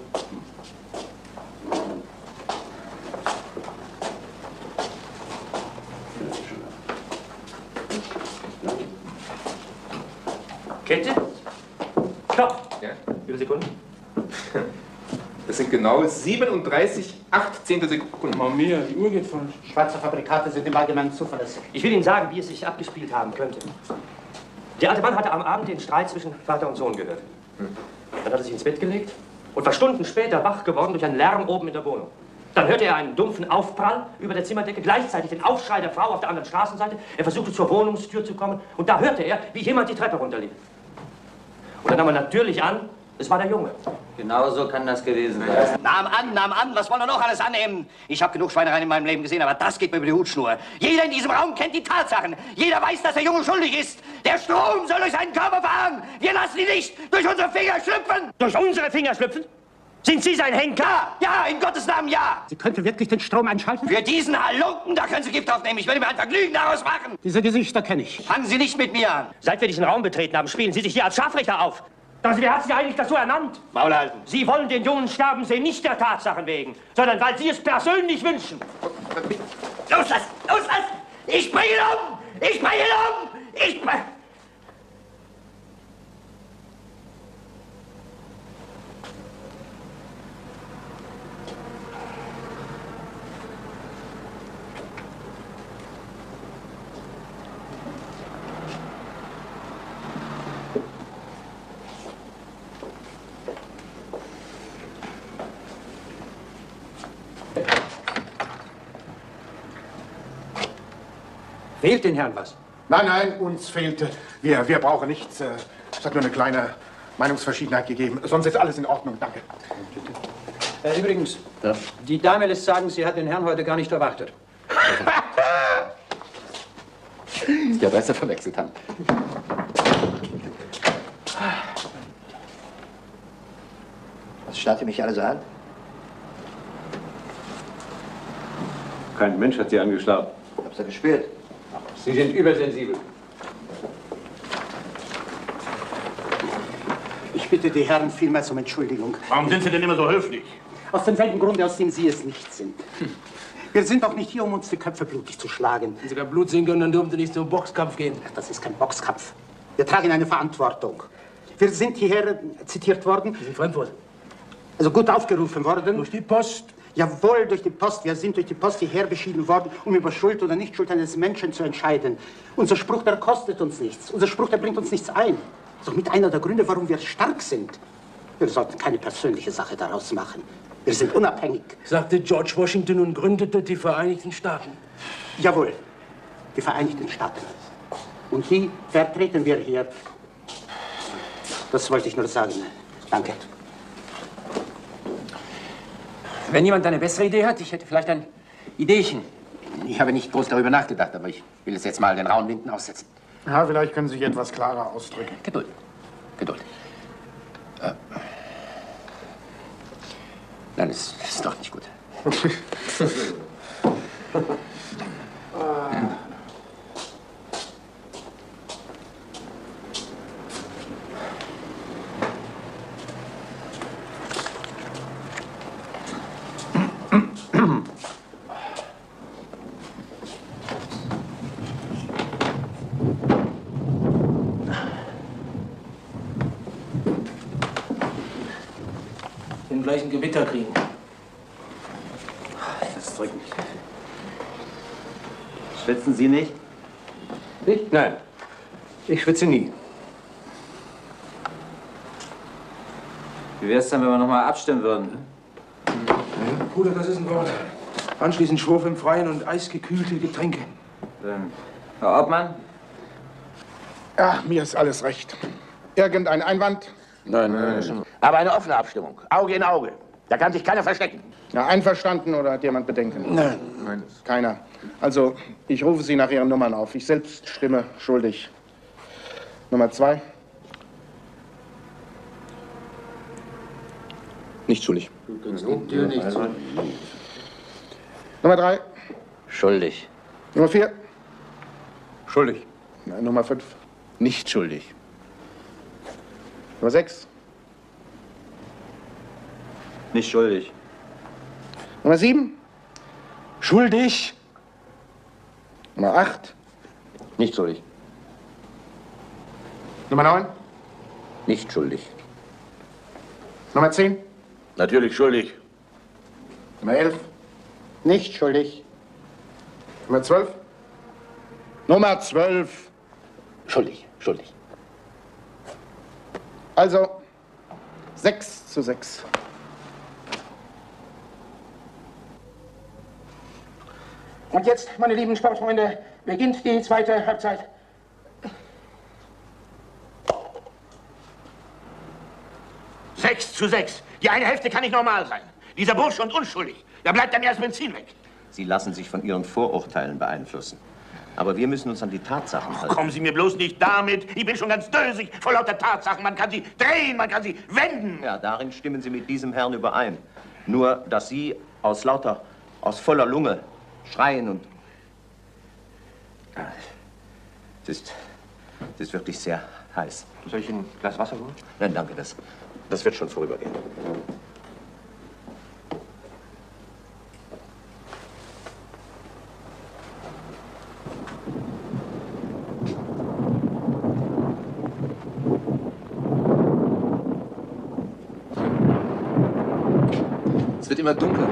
Kette? Stopp! Ja. Wie viele Sekunden? Das sind genau siebenunddreißig Achtzehntel Sekunden. Mama mia, die Uhr geht falsch. Schweizer Fabrikate sind im Allgemeinen zuverlässig. Ich will Ihnen sagen, wie es sich abgespielt haben könnte. Der alte Mann hatte am Abend den Streit zwischen Vater und Sohn gehört. Dann hat er sich ins Bett gelegt und war Stunden später wach geworden durch einen Lärm oben in der Wohnung. Dann hörte er einen dumpfen Aufprall über der Zimmerdecke, gleichzeitig den Aufschrei der Frau auf der anderen Straßenseite. Er versuchte zur Wohnungstür zu kommen und da hörte er, wie jemand die Treppe runterlief. Und dann nahm er natürlich an, es war der Junge. Genau so kann das gewesen sein. Nahm an, nahm an, was wollen wir noch alles annehmen? Ich habe genug Schweinereien in meinem Leben gesehen, aber das geht mir über die Hutschnur. Jeder in diesem Raum kennt die Tatsachen. Jeder weiß, dass der Junge schuldig ist. Der Strom soll durch seinen Körper fahren. Wir lassen ihn nicht durch unsere Finger schlüpfen. Durch unsere Finger schlüpfen? Sind Sie sein Henker? Ja, ja, in Gottes Namen, ja. Sie könnten wirklich den Strom einschalten? Für diesen Halunken, da können Sie Gift aufnehmen. Ich werde mir ein Vergnügen daraus machen. Diese Gesichter kenne ich. Fangen Sie nicht mit mir an. Seit wir diesen Raum betreten haben, spielen Sie sich hier als Scharfrichter auf. Also, wer hat Sie eigentlich dazu ernannt? Maul halten. Sie wollen den Jungen sterben sehen, nicht der Tatsachen wegen, sondern weil Sie es persönlich wünschen. Los, lass! Los, lass! Ich bringe ihn um! Ich bringe ihn um! Ich bringe... Fehlt den Herrn was? Nein, nein, uns fehlte. Wir, wir brauchen nichts. äh, Es hat nur eine kleine Meinungsverschiedenheit gegeben. Sonst ist alles in Ordnung, danke. Äh, übrigens, ja. Die Dame lässt sagen, sie hat den Herrn heute gar nicht erwartet. Die Adresse verwechselt haben. Was starrt ihr mich alle so an? Kein Mensch hat Sie angestarrt. Ich hab's ja gespürt. Sie sind übersensibel. Ich bitte die Herren vielmals um Entschuldigung. Warum sind Sie denn immer so höflich? Aus demselben Grunde, aus dem Sie es nicht sind. Wir sind doch nicht hier, um uns die Köpfe blutig zu schlagen. Wenn Sie kein Blut sehen können, dann dürfen Sie nicht zum Boxkampf gehen. Das ist kein Boxkampf. Wir tragen eine Verantwortung. Wir sind hierher zitiert worden. Sie sind Fremdwort. Also gut aufgerufen worden. Durch die Post. Jawohl, durch die Post. Wir sind durch die Post hierher beschieden worden, um über Schuld oder Nichtschuld eines Menschen zu entscheiden. Unser Spruch, der kostet uns nichts. Unser Spruch, der bringt uns nichts ein. Das ist doch mit einer der Gründe, warum wir stark sind. Wir sollten keine persönliche Sache daraus machen. Wir sind unabhängig. Sagte George Washington und gründete die Vereinigten Staaten. Jawohl, die Vereinigten Staaten. Und die vertreten wir hier. Das wollte ich nur sagen. Danke. Wenn jemand eine bessere Idee hat, ich hätte vielleicht ein Ideechen. Ich habe nicht groß darüber nachgedacht, aber ich will es jetzt mal den rauen Winden aussetzen. Ja, vielleicht können Sie sich etwas klarer ausdrücken. Geduld. Geduld. Äh. Nein, es ist doch nicht gut. Den gleichen Gewitter kriegen. Das ist drückend. Schwitzen Sie nicht? Ich? Nein. Ich schwitze nie. Wie wär's denn, wenn wir noch mal abstimmen würden? Bruder, das ist ein Wort. Anschließend Schwurf im Freien und eisgekühlte Getränke. Ähm, Herr Obmann? Ja, mir ist alles recht. Irgendein Einwand? Nein, nein. Aber eine offene Abstimmung. Auge in Auge. Da kann sich keiner verstecken. Ja, einverstanden oder hat jemand Bedenken? Nein. Nein. Keiner. Also, ich rufe Sie nach Ihren Nummern auf. Ich selbst stimme schuldig. Nummer zwei. Nicht schuldig. Nummer drei. Schuldig. Nummer vier. Schuldig. Na, Nummer fünf. Nicht schuldig. Nummer sechs. Nicht schuldig. Nummer sieben. Schuldig. Nummer acht. Nicht schuldig. Nummer neun. Nicht schuldig. Nummer zehn. Natürlich schuldig. Nummer elf. Nicht schuldig. Nummer zwölf. Nummer zwölf. Schuldig, schuldig. Also, sechs zu sechs. Und jetzt, meine lieben Sportfreunde, beginnt die zweite Halbzeit. Sechs zu sechs. Die eine Hälfte kann nicht normal sein. Dieser Bursch und unschuldig. Da bleibt dann erst Benzin weg. Sie lassen sich von Ihren Vorurteilen beeinflussen. Aber wir müssen uns an die Tatsachen halten. Kommen Sie mir bloß nicht damit. Ich bin schon ganz dösig vor lauter Tatsachen. Man kann sie drehen, man kann sie wenden. Ja, darin stimmen Sie mit diesem Herrn überein. Nur, dass Sie aus lauter, aus voller Lunge schreien und... Es ist, es ist wirklich sehr heiß. Soll ich ein Glas Wasser holen? Nein, danke, das, das wird schon vorübergehen. Es wird immer dunkler.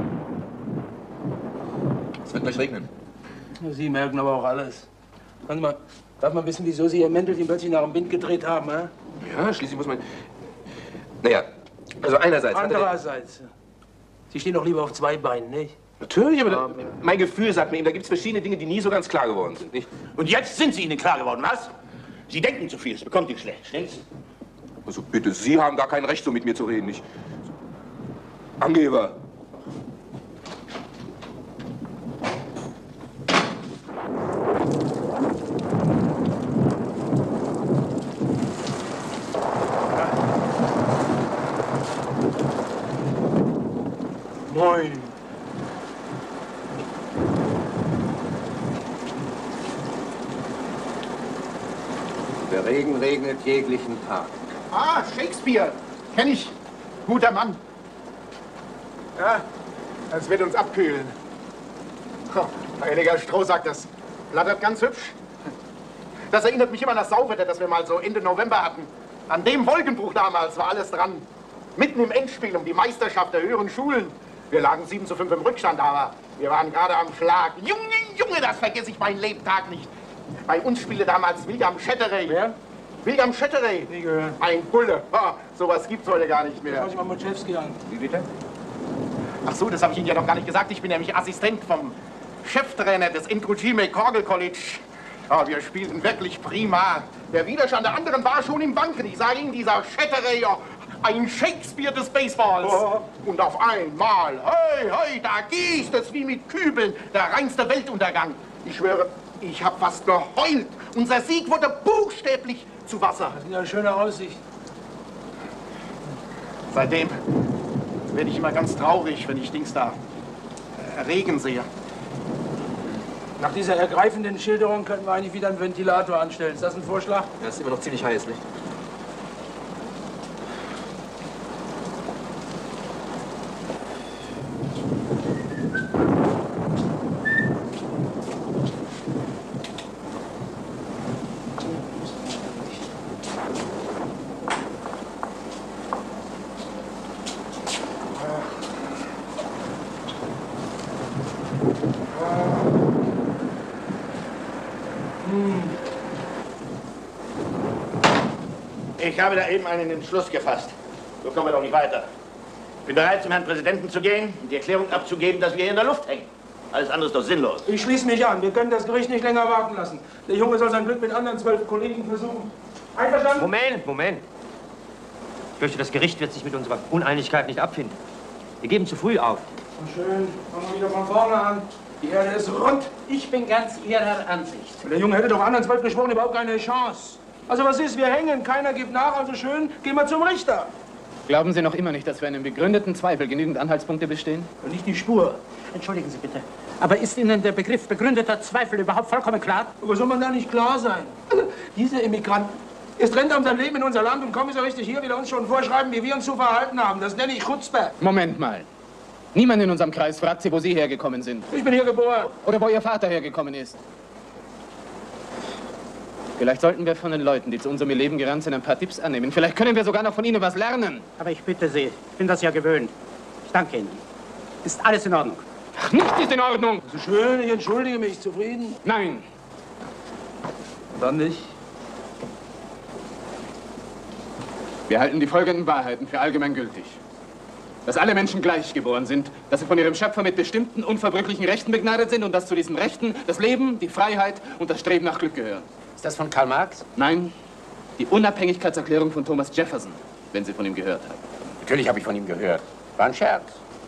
Es wird gleich regnen. Sie merken aber auch alles. Kann man, darf man wissen, wieso Sie Ihr Mäntelchen plötzlich nach dem Wind gedreht haben, hä? Ja, schließlich muss man... Naja, also einerseits... Andererseits. Sie stehen doch lieber auf zwei Beinen, nicht? Natürlich, aber da, mein Gefühl sagt mir eben, da gibt es verschiedene Dinge, die nie so ganz klar geworden sind, nicht? Und jetzt sind Sie Ihnen klar geworden, was? Sie denken zu viel, es bekommt Ihnen schlecht, stimmt's? Also bitte, Sie haben gar kein Recht, so mit mir zu reden, nicht? Angeber. Der Regen regnet jeglichen Tag. Ah, Shakespeare. Kenn ich. Guter Mann. Ja, es wird uns abkühlen. Oh, heiliger Stroh sagt das. Blattert ganz hübsch. Das erinnert mich immer an das Sauwetter, das wir mal so Ende November hatten. An dem Wolkenbruch damals war alles dran. Mitten im Endspiel um die Meisterschaft der höheren Schulen. Wir lagen sieben zu fünf im Rückstand, aber wir waren gerade am Schlag. Junge, Junge, das vergesse ich meinen Lebtag nicht. Bei uns spielte damals William Chatterley. Wer? William Chatterley. Nie gehört. Ein Bulle. Ha, sowas gibt's heute gar nicht mehr. Schau dich mal Moczewski an. Wie bitte? Ach so, das habe ich Ihnen ja noch gar nicht gesagt. Ich bin nämlich Assistent vom Cheftrainer des Intrujime Korgel College. Oh, wir spielten wirklich prima. Der Widerstand der anderen war schon im Wanken. Ich sage Ihnen, dieser Chatterley, oh, ein Shakespeare des Baseballs. Oh. Und auf einmal, hey, hey, da gießt es wie mit Kübeln. Der reinste Weltuntergang. Ich schwöre, ich habe fast geheult. Unser Sieg wurde buchstäblich zu Wasser. Das ist eine schöne Aussicht. Seitdem werde ich immer ganz traurig, wenn ich Dings da äh, Regen sehe. Nach dieser ergreifenden Schilderung könnten wir eigentlich wieder einen Ventilator anstellen. Ist das ein Vorschlag? Ja, ist immer noch ziemlich heiß, nicht? Ich habe da eben einen Entschluss gefasst. So kommen wir doch nicht weiter. Ich bin bereit, zum Herrn Präsidenten zu gehen und die Erklärung abzugeben, dass wir hier in der Luft hängen. Alles andere ist doch sinnlos. Ich schließe mich an. Wir können das Gericht nicht länger warten lassen. Der Junge soll sein Glück mit anderen zwölf Kollegen versuchen. Einverstanden? Moment, Moment. Ich fürchte, das Gericht wird sich mit unserer Uneinigkeit nicht abfinden. Wir geben zu früh auf. So schön. Fangen wir wieder von vorne an. Die Erde ist rund. Ich bin ganz Ihrer Ansicht. Der Junge hätte doch anderen zwölf geschworen, überhaupt keine Chance. Also was ist? Wir hängen, keiner gibt nach, also schön, gehen wir zum Richter. Glauben Sie noch immer nicht, dass für einen begründeten Zweifel genügend Anhaltspunkte bestehen? Und nicht die Spur. Entschuldigen Sie bitte. Aber ist Ihnen der Begriff begründeter Zweifel überhaupt vollkommen klar? Aber soll man da nicht klar sein? Diese Immigranten, es rennt um sein Leben in unser Land und kommen so richtig hier, will er uns schon vorschreiben, wie wir uns zu verhalten haben. Das nenne ich Chutzpe. Moment mal. Niemand in unserem Kreis fragt Sie, wo Sie hergekommen sind. Ich bin hier geboren. Oder wo Ihr Vater hergekommen ist. Vielleicht sollten wir von den Leuten, die zu unserem Leben gerannt sind, ein paar Tipps annehmen. Vielleicht können wir sogar noch von ihnen was lernen. Aber ich bitte Sie, ich bin das ja gewöhnt. Ich danke Ihnen. Ist alles in Ordnung? Ach, nichts ist in Ordnung. So schön, ich entschuldige mich. Zufrieden? Nein. Dann nicht. Wir halten die folgenden Wahrheiten für allgemeingültig. Dass alle Menschen gleich geboren sind, dass sie von ihrem Schöpfer mit bestimmten, unverbrüchlichen Rechten begnadet sind und dass zu diesen Rechten das Leben, die Freiheit und das Streben nach Glück gehören. Ist das von Karl Marx? Nein, die Unabhängigkeitserklärung von Thomas Jefferson, wenn Sie von ihm gehört haben. Natürlich habe ich von ihm gehört. War ein Scherz.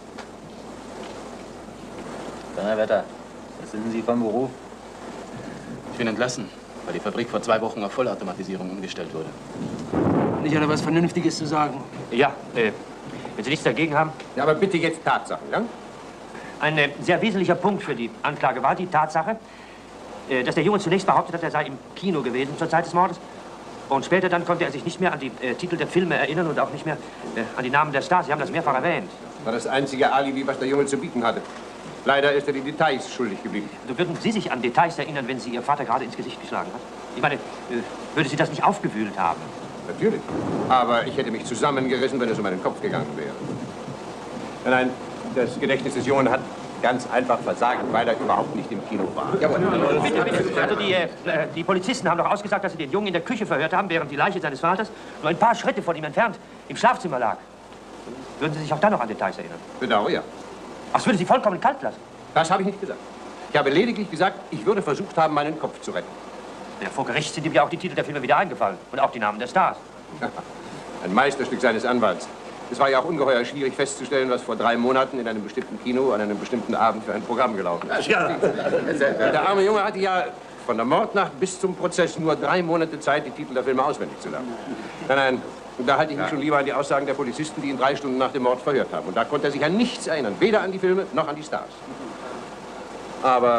Donnerwetter, was sind Sie vom Beruf? Ich bin entlassen, weil die Fabrik vor zwei Wochen auf Vollautomatisierung umgestellt wurde. Nicht hat er was Vernünftiges zu sagen. Ja, äh, wenn Sie nichts dagegen haben. Ja, aber bitte jetzt Tatsachen, ja? Ein äh, sehr wesentlicher Punkt für die Anklage war die Tatsache, äh, dass der Junge zunächst behauptet hat, er sei im Kino gewesen zur Zeit des Mordes. Und später dann konnte er sich nicht mehr an die äh, Titel der Filme erinnern und auch nicht mehr äh, an die Namen der Stars. Sie haben das mehrfach erwähnt. War das einzige Alibi, was der Junge zu bieten hatte. Leider ist er die Details schuldig geblieben. Also würden Sie sich an Details erinnern, wenn Sie Ihr Vater gerade ins Gesicht geschlagen hat? Ich meine, äh, würde Sie das nicht aufgewühlt haben? Natürlich. Aber ich hätte mich zusammengerissen, wenn es um meinen Kopf gegangen wäre. Nein, das Gedächtnis des Jungen hat ganz einfach versagt, weil er überhaupt nicht im Kino war. Jawohl. Bitte, bitte. Also die, äh, die Polizisten haben doch ausgesagt, dass sie den Jungen in der Küche verhört haben, während die Leiche seines Vaters nur ein paar Schritte von ihm entfernt im Schlafzimmer lag. Würden Sie sich auch da noch an Details erinnern? Bedauere, ja. Ach, das würde Sie vollkommen kalt lassen. Das habe ich nicht gesagt. Ich habe lediglich gesagt, ich würde versucht haben, meinen Kopf zu retten. Ja, vor Gericht sind ihm ja auch die Titel der Filme wieder eingefallen. Und auch die Namen der Stars. Ein Meisterstück seines Anwalts. Es war ja auch ungeheuer schwierig festzustellen, was vor drei Monaten in einem bestimmten Kino an einem bestimmten Abend für ein Programm gelaufen ist. Ja. Der arme Junge hatte ja von der Mordnacht bis zum Prozess nur drei Monate Zeit, die Titel der Filme auswendig zu lernen. Nein, nein, da halte ich mich schon lieber an die Aussagen der Polizisten, die ihn drei Stunden nach dem Mord verhört haben. Und da konnte er sich an nichts erinnern, weder an die Filme noch an die Stars. Aber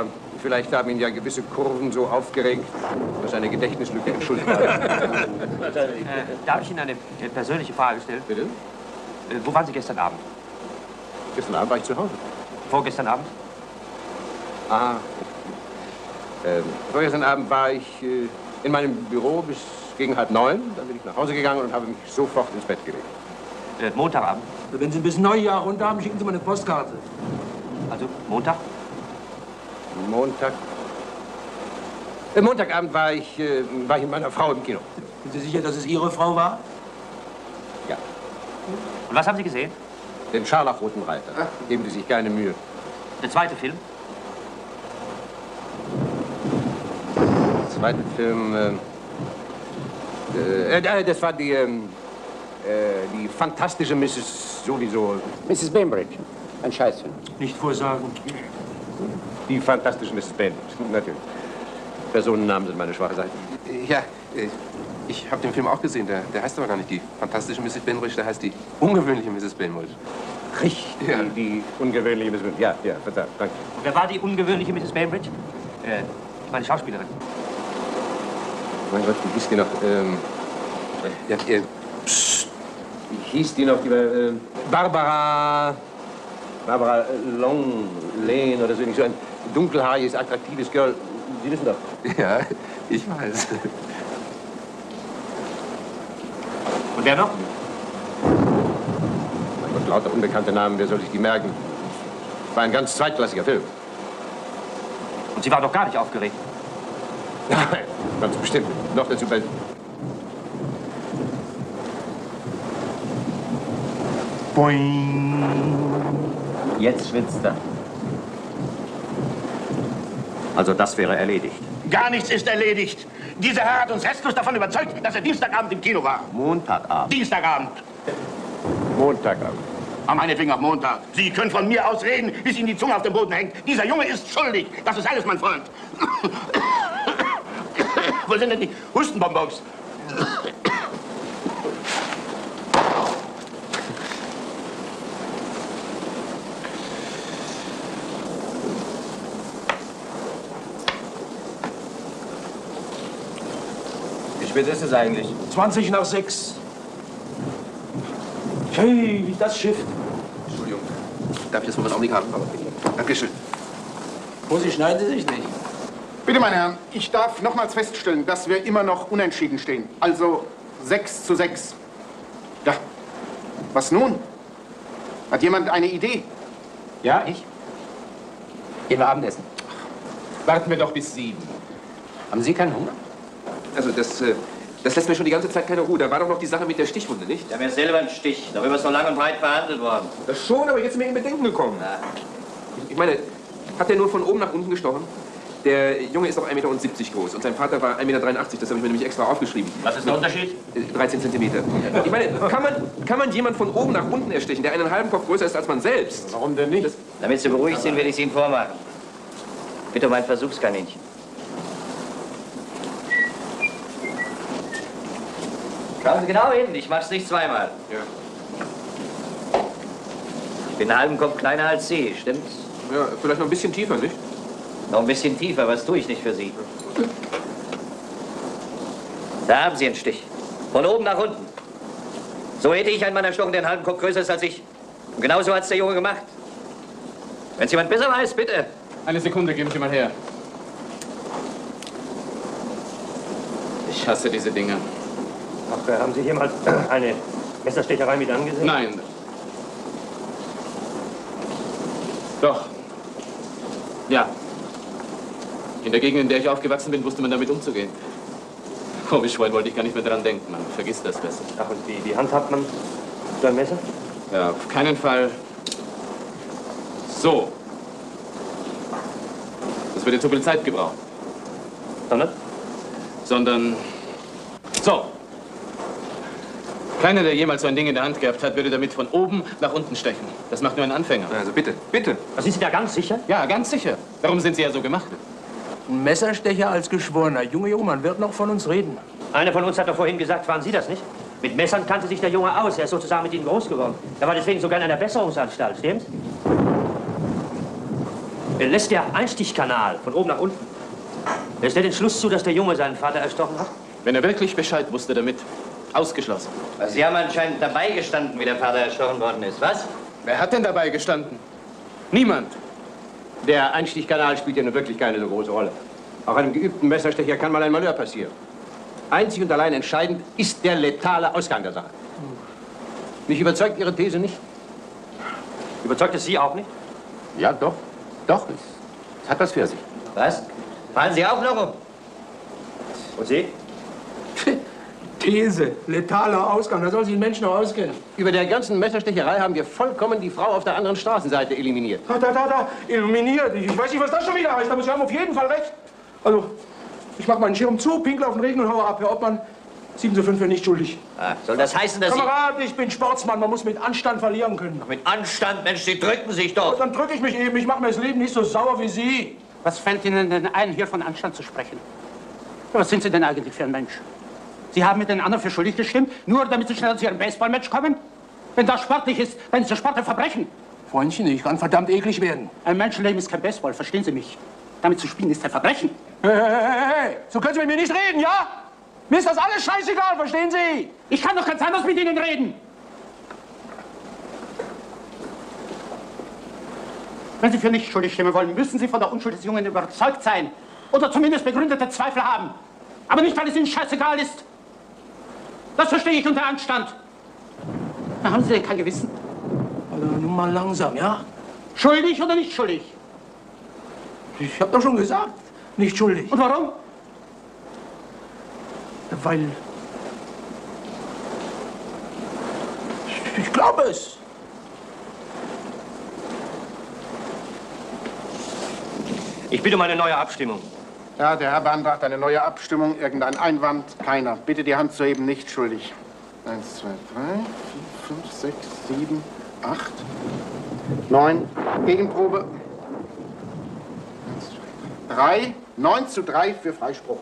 Vielleicht haben ihn ja gewisse Kurven so aufgeregt, dass eine Gedächtnislücke in Schuld war. äh, darf ich Ihnen eine äh, persönliche Frage stellen? Bitte? Äh, wo waren Sie gestern Abend? Gestern Abend war ich zu Hause. Vorgestern Abend? Ah. Ähm, vorgestern Abend war ich äh, in meinem Büro bis gegen halb neun. Dann bin ich nach Hause gegangen und habe mich sofort ins Bett gelegt. Äh, Montagabend? Wenn Sie bis Neujahr runter haben, schicken Sie mal eine Postkarte. Also Montag? Montag? Äh, Montagabend war ich, äh, war ich mit meiner Frau im Kino. Sind Sie sicher, dass es Ihre Frau war? Ja. Und was haben Sie gesehen? Den Scharlachroten Reiter. Geben Sie sich keine Mühe. Der zweite Film? Der zweite Film, äh, äh, äh, das war die, ähm, äh, die fantastische Misses sowieso. Misses Bainbridge. Ein Scheißfilm. Nicht vorsagen. Die fantastische Misses Bainbridge, natürlich. Personennamen sind meine schwache Seite. Ja, äh, ich habe den Film auch gesehen. Der, der heißt aber gar nicht die fantastische Misses Bainbridge, der heißt die ungewöhnliche Misses Bainbridge. Richtig, ja. die, die ungewöhnliche Misses Bainbridge. Ja, ja, verdammt, danke. Und wer war die ungewöhnliche Misses Bainbridge? Äh, ich meine Schauspielerin. Mein Gott, wie hieß die noch? Ähm, ja, äh, psst. Wie hieß die noch? Die war, äh, Barbara... Barbara Longlane oder so. Nicht so ein dunkelhaariges, attraktives Girl. Sie wissen doch. Ja, ich weiß. Und wer noch? Mein Gott, lauter unbekannte Namen, wer soll sich die merken? War ein ganz zweitklassiger Film. Und Sie waren doch gar nicht aufgeregt? Nein, ganz bestimmt. Noch dazu bei... Boing. Jetzt schwitzt er. Also das wäre erledigt. Gar nichts ist erledigt. Dieser Herr hat uns restlos davon überzeugt, dass er Dienstagabend im Kino war. Montagabend. Dienstagabend. Montagabend. Ah, meinetwegen auf Montag. Sie können von mir aus reden, bis Ihnen die Zunge auf dem Boden hängt. Dieser Junge ist schuldig. Das ist alles, mein Freund. Wo sind denn die Hustenbonbons? Wie spät ist es eigentlich? zwanzig nach sechs. Hey, wie das Schiff. Entschuldigung. Darf ich das mal einen Augenblick haben? Dankeschön. Vorsicht, schneiden Sie sich nicht. Bitte, meine Herren, ich darf nochmals feststellen, dass wir immer noch unentschieden stehen. Also sechs zu sechs. Ja. Was nun? Hat jemand eine Idee? Ja, ich. Gehen wir Abendessen. Warten wir doch bis sieben. Haben Sie keinen Hunger? Also das, äh, das lässt mir schon die ganze Zeit keine Ruhe. Da war doch noch die Sache mit der Stichwunde, nicht? Wir haben ja selber einen Stich. Darüber ist noch lang und breit verhandelt worden. Das schon, aber jetzt sind wir in Bedenken gekommen. Na. Ich meine, hat der nun von oben nach unten gestochen? Der Junge ist doch ein Meter siebzig groß und sein Vater war ein Meter dreiundachtzig. Das habe ich mir nämlich extra aufgeschrieben. Was ist der Unterschied? dreizehn Zentimeter. Ich meine, kann man, kann man jemand von oben nach unten erstechen, der einen halben Kopf größer ist als man selbst? Warum denn nicht? Das Damit Sie beruhigt sind, will ich es Ihnen vormachen. Bitte um ein Versuchskaninchen. Schauen Sie genau hin, ich mach's nicht zweimal. Ja. Ich bin einen halben Kopf kleiner als Sie, stimmt's? Ja, vielleicht noch ein bisschen tiefer, nicht? Noch ein bisschen tiefer, was tue ich nicht für Sie? Da haben Sie einen Stich. Von oben nach unten. So hätte ich einen Mann erstochen, der einen halben Kopf größer ist als ich. Und genauso hat's der Junge gemacht. Wenn es jemand besser weiß, bitte. Eine Sekunde, geben Sie mal her. Ich hasse diese Dinge. Ach, äh, haben Sie jemals eine Messerstecherei mit angesehen? Nein. Doch. Ja. In der Gegend, in der ich aufgewachsen bin, wusste man damit umzugehen. Komisch, weil wollte ich gar nicht mehr dran denken. Man vergisst das besser. Ach, und wie, wie handhabt man so ein Messer? Ja, auf keinen Fall so. Das würde zu viel Zeit gebrauchen. Sondern? Sondern so. Keiner, der jemals so ein Ding in der Hand gehabt hat, würde damit von oben nach unten stechen. Das macht nur ein Anfänger. Also bitte, bitte. Sind Sie da ganz sicher? Ja, ganz sicher. Darum sind Sie ja so gemacht. Ein Messerstecher als Geschworener. Junge, Junge, man wird noch von uns reden. Einer von uns hat doch vorhin gesagt, waren Sie das nicht? Mit Messern kannte sich der Junge aus. Er ist sozusagen mit Ihnen groß geworden. Er war deswegen sogar in einer Besserungsanstalt, stimmt's? Lässt der Einstichkanal von oben nach unten, lässt er den Schluss zu, dass der Junge seinen Vater erstochen hat? Wenn er wirklich Bescheid wusste damit, ausgeschlossen. Also Sie haben anscheinend dabei gestanden, wie der Vater erstochen worden ist, was? Wer hat denn dabei gestanden? Niemand. Der Einstichkanal spielt ja nun wirklich keine so große Rolle. Auch einem geübten Messerstecher kann mal ein Malheur passieren. Einzig und allein entscheidend ist der letale Ausgang der Sache. Mich überzeugt Ihre These nicht? Überzeugt es Sie auch nicht? Ja, doch. Doch, es, es hat was für sich. Was? Fallen Sie auch noch um? Und Sie? These, letaler Ausgang, da soll sich ein Mensch noch auskennen. Über der ganzen Messerstecherei haben wir vollkommen die Frau auf der anderen Straßenseite eliminiert. Da, da, da, da, illuminiert. Ich weiß nicht, was das schon wieder heißt, aber Sie haben auf jeden Fall recht. Also, ich mach meinen Schirm zu, pinkel auf den Regen und hau ab. Herr Obmann, sieben zu fünf für nicht schuldig. Ah, soll das heißen, dass Kamerad, ich bin Sportsmann, man muss mit Anstand verlieren können. Sie... Mit Anstand? Mensch, Sie drücken sich doch. Und dann drücke ich mich eben, ich mache mir das Leben nicht so sauer wie Sie. Was fällt Ihnen denn ein, hier von Anstand zu sprechen? Was sind Sie denn eigentlich für ein Mensch? Sie haben mit den anderen für schuldig gestimmt, nur damit Sie schnell zu Ihrem Baseballmatch kommen? Wenn das sportlich ist, dann ist das Sport ein Verbrechen. Freundchen, ich kann verdammt eklig werden. Ein Menschenleben ist kein Baseball, verstehen Sie mich? Damit zu spielen ist ein Verbrechen. Hey, hey, hey, hey, so können Sie mit mir nicht reden, ja? Mir ist das alles scheißegal, verstehen Sie? Ich kann doch ganz anders mit Ihnen reden. Wenn Sie für nicht schuldig stimmen wollen, müssen Sie von der Unschuld des Jungen überzeugt sein. Oder zumindest begründete Zweifel haben. Aber nicht, weil es Ihnen scheißegal ist. Das verstehe ich unter Anstand. Da haben Sie denn kein Gewissen? Also nun mal langsam, ja? Schuldig oder nicht schuldig? Ich hab doch schon gesagt, nicht schuldig. Und warum? Weil... Ich, ich glaube es. Ich bitte um eine neue Abstimmung. Ja, der Herr beantragt eine neue Abstimmung. Irgendein Einwand? Keiner. Bitte die Hand zu heben, nicht schuldig. Eins, zwei, drei, vier, fünf, sechs, sieben, acht, neun. Gegenprobe. Eins, zwei, drei. Neun zu drei für Freispruch.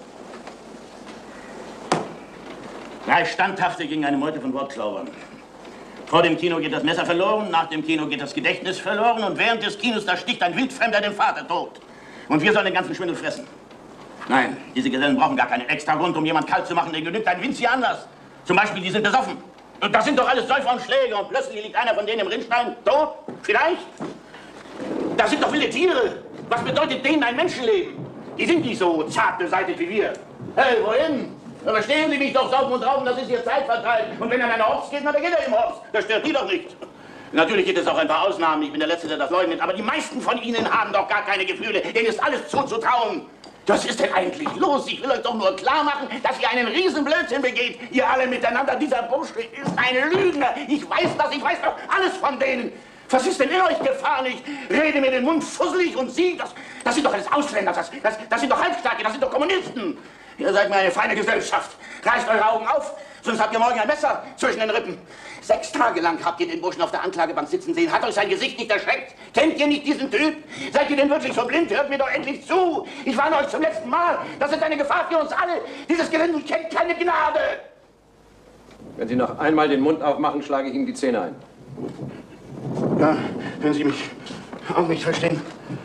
Drei Standhafte gegen eine Meute von Wortklaubern. Vor dem Kino geht das Messer verloren, nach dem Kino geht das Gedächtnis verloren und während des Kinos, da sticht ein Wildfremder den Vater tot. Und wir sollen den ganzen Schwindel fressen. Nein, diese Gesellen brauchen gar keinen extra Grund, um jemand kalt zu machen, denen genügt ein winziger Anlass. Zum Beispiel, die sind besoffen. Und das sind doch alles Säufer und Schläger und plötzlich liegt einer von denen im Rinnstein tot, vielleicht. Das sind doch wilde Tiere. Was bedeutet denen ein Menschenleben? Die sind nicht so zart beseitigt wie wir. Hey, wohin? Verstehen Sie mich doch, saufen und rauchen, das ist Ihr Zeitvertreib. Und wenn er in eine Hops geht, na, dann geht er im Hops. Das stört die doch nicht. Natürlich gibt es auch ein paar Ausnahmen, ich bin der Letzte, der das leugnet, aber die meisten von Ihnen haben doch gar keine Gefühle, denen ist alles zuzutrauen. Was ist denn eigentlich los? Ich will euch doch nur klar machen, dass ihr einen Riesenblödsinn begeht. Ihr alle miteinander, dieser Bursche ist ein Lügner. Ich weiß das, ich weiß doch alles von denen. Was ist denn in euch gefahren? Ich rede mir den Mund fusselig und Sie, das, das sind doch alles Ausländer, das, das, das sind doch Halbstarke, das sind doch Kommunisten. Ihr seid mir eine feine Gesellschaft. Reißt eure Augen auf, sonst habt ihr morgen ein Messer zwischen den Rippen. Sechs Tage lang habt ihr den Burschen auf der Anklagebank sitzen sehen. Hat euch sein Gesicht nicht erschreckt? Kennt ihr nicht diesen Typ? Seid ihr denn wirklich so blind? Hört mir doch endlich zu. Ich warne euch zum letzten Mal. Das ist eine Gefahr für uns alle. Dieses Gelände kennt keine Gnade. Wenn Sie noch einmal den Mund aufmachen, schlage ich Ihnen die Zähne ein. Ja, wenn Sie mich auch nicht verstehen.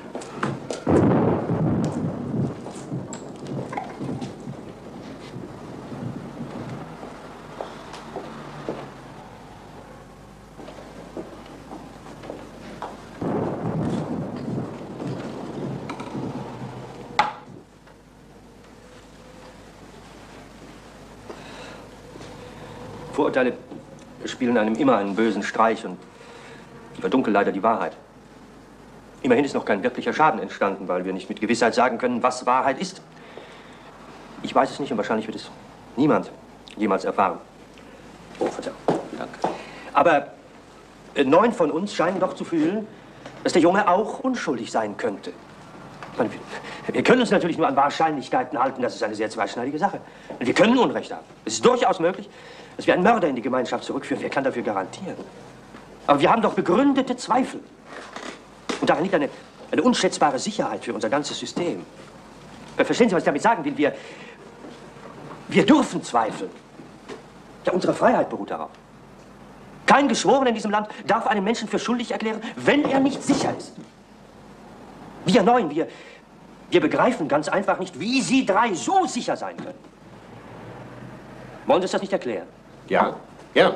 Vorurteile spielen einem immer einen bösen Streich und verdunkeln leider die Wahrheit. Immerhin ist noch kein wirklicher Schaden entstanden, weil wir nicht mit Gewissheit sagen können, was Wahrheit ist. Ich weiß es nicht und wahrscheinlich wird es niemand jemals erfahren. Oh, Verzeihung. Danke. Aber äh, neun von uns scheinen doch zu fühlen, dass der Junge auch unschuldig sein könnte. Ich meine, wir, wir können uns natürlich nur an Wahrscheinlichkeiten halten, das ist eine sehr zweischneidige Sache. Wir können Unrecht haben. Es ist durchaus möglich, dass wir einen Mörder in die Gemeinschaft zurückführen. Wer kann dafür garantieren? Aber wir haben doch begründete Zweifel. Und darin liegt eine, eine unschätzbare Sicherheit für unser ganzes System. Verstehen Sie, was ich damit sagen will? Wir, wir dürfen zweifeln. Ja, unsere Freiheit beruht darauf. Kein Geschworener in diesem Land darf einen Menschen für schuldig erklären, wenn er nicht sicher ist. Wir Neuen, wir, wir begreifen ganz einfach nicht, wie Sie drei so sicher sein können. Wollen Sie uns das nicht erklären? Ja, ja.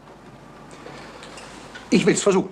Ich will es versuchen.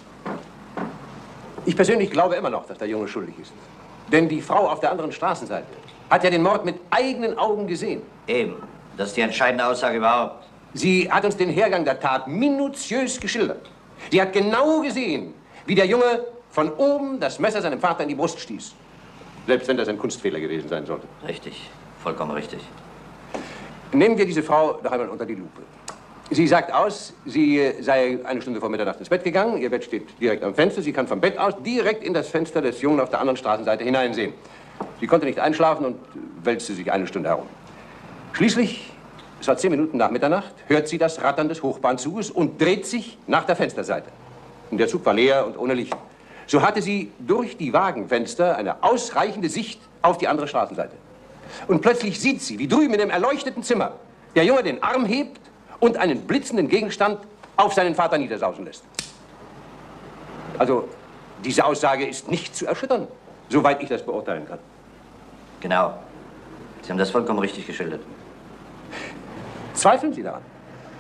Ich persönlich glaube immer noch, dass der Junge schuldig ist. Denn die Frau auf der anderen Straßenseite hat ja den Mord mit eigenen Augen gesehen. Eben. Das ist die entscheidende Aussage überhaupt. Sie hat uns den Hergang der Tat minutiös geschildert. Sie hat genau gesehen, wie der Junge von oben das Messer seinem Vater in die Brust stieß. Selbst wenn das ein Kunstfehler gewesen sein sollte. Richtig. Vollkommen richtig. Nehmen wir diese Frau noch einmal unter die Lupe. Sie sagt aus, sie sei eine Stunde vor Mitternacht ins Bett gegangen. Ihr Bett steht direkt am Fenster. Sie kann vom Bett aus direkt in das Fenster des Jungen auf der anderen Straßenseite hineinsehen. Sie konnte nicht einschlafen und wälzte sich eine Stunde herum. Schließlich, es war zehn Minuten nach Mitternacht, hört sie das Rattern des Hochbahnzuges und dreht sich nach der Fensterseite. Und der Zug war leer und ohne Licht. So hatte sie durch die Wagenfenster eine ausreichende Sicht auf die andere Straßenseite. Und plötzlich sieht sie, wie drüben in dem erleuchteten Zimmer der Junge den Arm hebt und einen blitzenden Gegenstand auf seinen Vater niedersausen lässt. Also, diese Aussage ist nicht zu erschüttern, soweit ich das beurteilen kann. Genau. Sie haben das vollkommen richtig geschildert. Zweifeln Sie daran?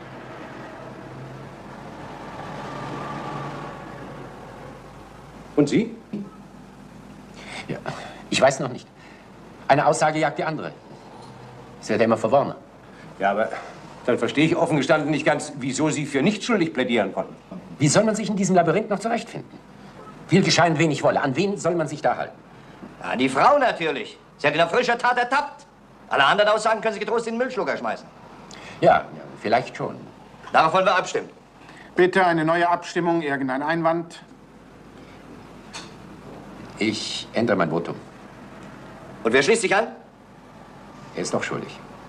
Und Sie? Ja, ich weiß noch nicht. Eine Aussage jagt die andere. Ist ja immer verworrener. Ja, aber dann verstehe ich offen gestanden nicht ganz, wieso Sie für nicht schuldig plädieren konnten. Wie soll man sich in diesem Labyrinth noch zurechtfinden? Viel geschehen, wenig wolle. An wen soll man sich da halten? An die Frau natürlich. Sie hat in der frischer Tat ertappt. Alle anderen Aussagen können Sie getrost in den Müllschlucker schmeißen. Ja, ja, vielleicht schon. Darauf wollen wir abstimmen. Bitte eine neue Abstimmung. Irgendein Einwand? Ich ändere mein Votum. Und wer schließt sich an? Er ist doch schuldig.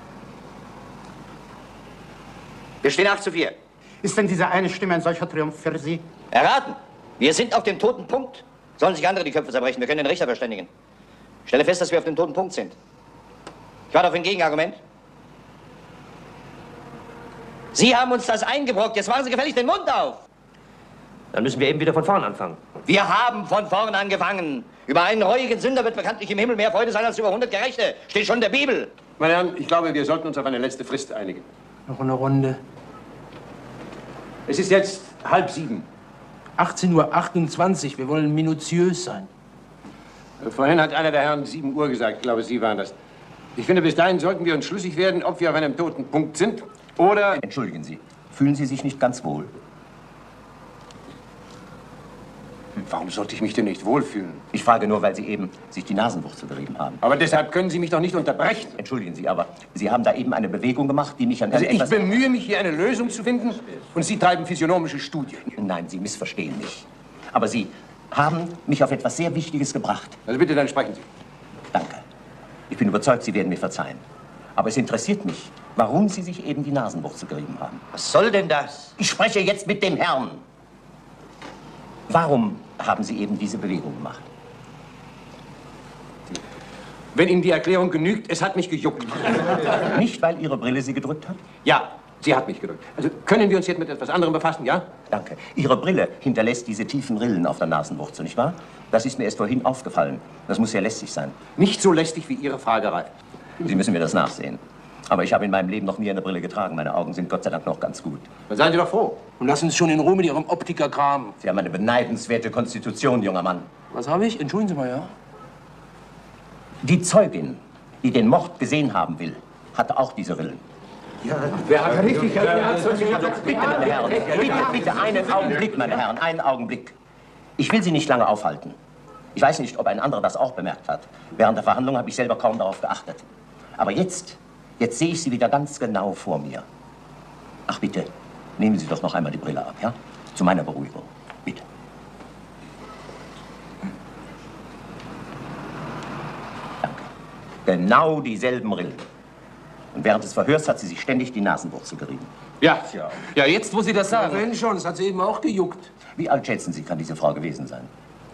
Wir stehen acht zu vier. Ist denn diese eine Stimme ein solcher Triumph für Sie? Erraten. Wir sind auf dem toten Punkt. Sollen sich andere die Köpfe zerbrechen. Wir können den Richter verständigen. Ich stelle fest, dass wir auf dem toten Punkt sind. Ich warte auf ein Gegenargument. Sie haben uns das eingebrockt. Jetzt machen Sie gefällig den Mund auf. Dann müssen wir eben wieder von vorn anfangen. Wir haben von vorn angefangen. Über einen reuigen Sünder wird bekanntlich im Himmel mehr Freude sein als über hundert Gerechte. Steht schon in der Bibel. Meine Herren, ich glaube, wir sollten uns auf eine letzte Frist einigen. Noch eine Runde. Es ist jetzt halb sieben. achtzehn Uhr achtundzwanzig. Wir wollen minutiös sein. Vorhin hat einer der Herren sieben Uhr gesagt. Ich glaube, Sie waren das. Ich finde, bis dahin sollten wir uns schlüssig werden, ob wir auf einem toten Punkt sind oder... Entschuldigen Sie, fühlen Sie sich nicht ganz wohl? Warum sollte ich mich denn nicht wohlfühlen? Ich frage nur, weil Sie eben sich die Nasenwurzel gerieben haben. Aber deshalb können Sie mich doch nicht unterbrechen. Entschuldigen Sie, aber Sie haben da eben eine Bewegung gemacht, die mich an Also ich etwas... bemühe mich, hier eine Lösung zu finden und Sie treiben physiognomische Studien. Nein, Sie missverstehen mich. Aber Sie haben mich auf etwas sehr Wichtiges gebracht. Also bitte, dann sprechen Sie. Danke. Ich bin überzeugt, Sie werden mir verzeihen. Aber es interessiert mich, warum Sie sich eben die Nasenwurzel gerieben haben. Was soll denn das? Ich spreche jetzt mit dem Herrn. Warum haben Sie eben diese Bewegung gemacht? Wenn Ihnen die Erklärung genügt, es hat mich gejuckt. Nicht, weil Ihre Brille Sie gedrückt hat? Ja, sie hat mich gedrückt. Also können wir uns jetzt mit etwas anderem befassen, ja? Danke. Ihre Brille hinterlässt diese tiefen Rillen auf der Nasenwurzel, nicht wahr? Das ist mir erst vorhin aufgefallen. Das muss sehr lästig sein. Nicht so lästig wie Ihre Fragerei. Sie müssen mir das nachsehen. Aber ich habe in meinem Leben noch nie eine Brille getragen. Meine Augen sind Gott sei Dank noch ganz gut. Dann seien Sie doch froh. Und lassen Sie schon in Ruhe mit Ihrem Optikerkram. Sie haben eine beneidenswerte Konstitution, junger Mann. Was habe ich? Entschuldigen Sie mal, ja? Die Zeugin, die den Mord gesehen haben will, hatte auch diese Rillen. Ja, wer hat richtig? Bitte, meine Herren, bitte, bitte, einen Augenblick, meine Herren, einen Augenblick. Ich will Sie nicht lange aufhalten. Ich weiß nicht, ob ein anderer das auch bemerkt hat. Während der Verhandlung habe ich selber kaum darauf geachtet. Aber jetzt, jetzt sehe ich Sie wieder ganz genau vor mir. Ach bitte, nehmen Sie doch noch einmal die Brille ab, ja? Zu meiner Beruhigung. Bitte. Danke. Genau dieselben Rillen. Und während des Verhörs hat sie sich ständig die Nasenwurzel gerieben. Ja, ja, ja, jetzt, wo Sie das sagen. Ja, wenn schon, das hat sie eben auch gejuckt. Wie alt schätzen Sie, kann diese Frau gewesen sein?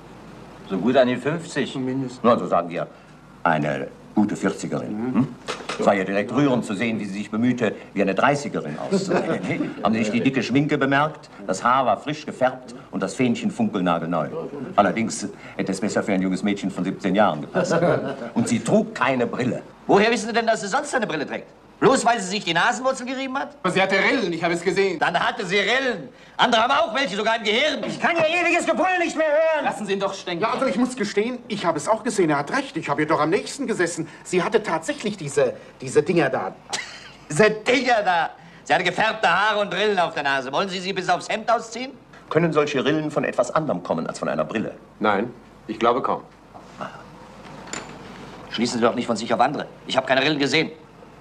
So gut an die fünfzig. Zumindest. Na, so sagen wir, eine gute vierzigerin. Hm? Es war ja direkt rührend zu sehen, wie sie sich bemühte, wie eine Dreißigerin auszusehen. Haben Sie nicht die dicke Schminke bemerkt? Das Haar war frisch gefärbt und das Fähnchen funkelnagelneu. Allerdings hätte es besser für ein junges Mädchen von siebzehn Jahren gepasst. Und sie trug keine Brille. Woher wissen Sie denn, dass sie sonst eine Brille trägt? Bloß weil sie sich die Nasenwurzel gerieben hat? Aber sie hatte Rillen, ich habe es gesehen. Dann hatte sie Rillen. Andere haben auch welche, sogar im Gehirn. Ich kann Ihr ewiges Gebrüll nicht mehr hören. Lassen Sie ihn doch stecken. Ja, also ich muss gestehen, ich habe es auch gesehen. Er hat recht. Ich habe ihr doch am nächsten gesessen. Sie hatte tatsächlich diese, diese Dinger da. Diese Dinger da. Sie hatte gefärbte Haare und Rillen auf der Nase. Wollen Sie sie bis aufs Hemd ausziehen? Können solche Rillen von etwas anderem kommen als von einer Brille? Nein, ich glaube kaum. Schließen Sie doch nicht von sich auf andere. Ich habe keine Rillen gesehen.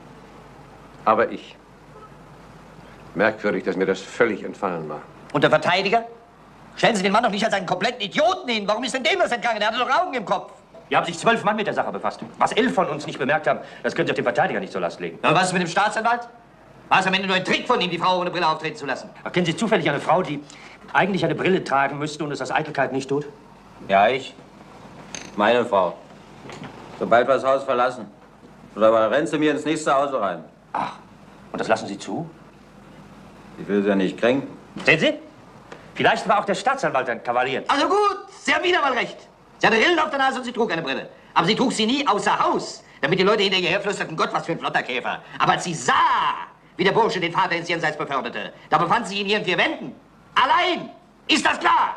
Aber ich. Merkwürdig, dass mir das völlig entfallen war. Und der Verteidiger? Stellen Sie den Mann doch nicht als einen kompletten Idioten hin. Warum ist denn dem das entgangen? Der hatte doch Augen im Kopf. Wir haben sich zwölf Mann mit der Sache befasst. Was elf von uns nicht bemerkt haben, das können Sie auf den Verteidiger nicht zur Last legen. Na, was ist mit dem Staatsanwalt? War es am Ende nur ein Trick von ihm, die Frau ohne Brille auftreten zu lassen? Ach, kennen Sie zufällig eine Frau, die eigentlich eine Brille tragen müsste und es aus Eitelkeit nicht tut? Ja, ich. Meine Frau. Sobald wir das Haus verlassen. Oder rennt sie mir ins nächste Haus rein. Ach, und das lassen Sie zu? Ich will sie ja nicht kränken. Sehen Sie? Vielleicht war auch der Staatsanwalt ein Kavalier. Also gut, Sie haben wieder mal recht. Sie hatte Rillen auf der Nase und sie trug eine Brille. Aber sie trug sie nie außer Haus, damit die Leute hinter ihr herflüsterten, Gott, was für ein flotter Käfer. Aber als sie sah, wie der Bursche den Vater ins Jenseits beförderte, da befand sie sich in ihren vier Wänden. Allein! Ist das klar?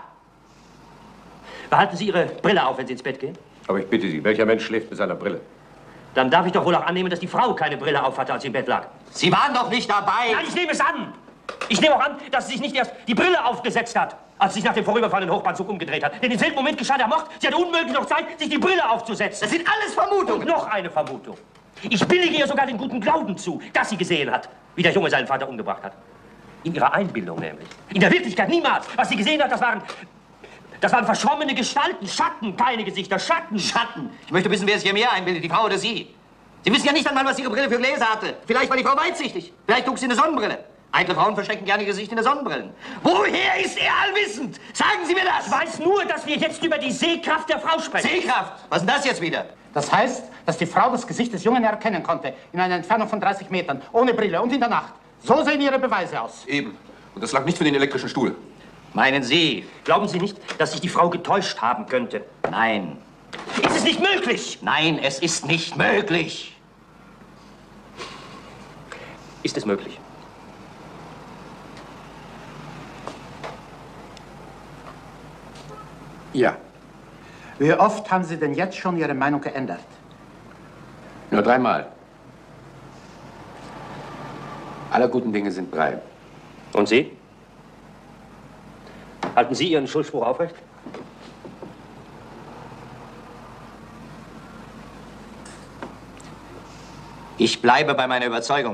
Behalten Sie Ihre Brille auf, wenn Sie ins Bett gehen? Aber ich bitte Sie, welcher Mensch schläft mit seiner Brille? Dann darf ich doch wohl auch annehmen, dass die Frau keine Brille aufhatte, als sie im Bett lag. Sie waren doch nicht dabei! Nein, ich nehme es an! Ich nehme auch an, dass sie sich nicht erst die Brille aufgesetzt hat, als sie sich nach dem vorüberfahrenden Hochbahnzug umgedreht hat. Denn im selben Moment geschah der Mord. Sie hatte unmöglich noch Zeit, sich die Brille aufzusetzen. Das sind alles Vermutungen! Und noch eine Vermutung. Ich billige ihr sogar den guten Glauben zu, dass sie gesehen hat, wie der Junge seinen Vater umgebracht hat. In ihrer Einbildung nämlich. In der Wirklichkeit niemals. Was sie gesehen hat, das waren... Das waren verschwommene Gestalten, Schatten, keine Gesichter, Schatten. Schatten? Ich möchte wissen, wer sich hier mehr einbildet, die Frau oder Sie. Sie wissen ja nicht einmal, was Ihre Brille für Gläser hatte. Vielleicht war die Frau weitsichtig. Vielleicht trug sie eine Sonnenbrille. Eitle Frauen verstecken gerne ihr Gesicht in der Sonnenbrillen. Woher ist er allwissend? Sagen Sie mir das! Ich weiß nur, dass wir jetzt über die Sehkraft der Frau sprechen. Sehkraft? Was ist denn das jetzt wieder? Das heißt, dass die Frau das Gesicht des Jungen erkennen konnte, in einer Entfernung von dreißig Metern, ohne Brille und in der Nacht. So sehen ihre Beweise aus. Eben. Und das lag nicht für den elektrischen Stuhl. Meinen Sie? Glauben Sie nicht, dass sich die Frau getäuscht haben könnte? Nein. Ist es nicht möglich? Nein, es ist nicht möglich. Ist es möglich? Ja. Wie oft haben Sie denn jetzt schon Ihre Meinung geändert? Nur dreimal. Alle guten Dinge sind drei. Und Sie? Halten Sie Ihren Schuldspruch aufrecht? Ich bleibe bei meiner Überzeugung.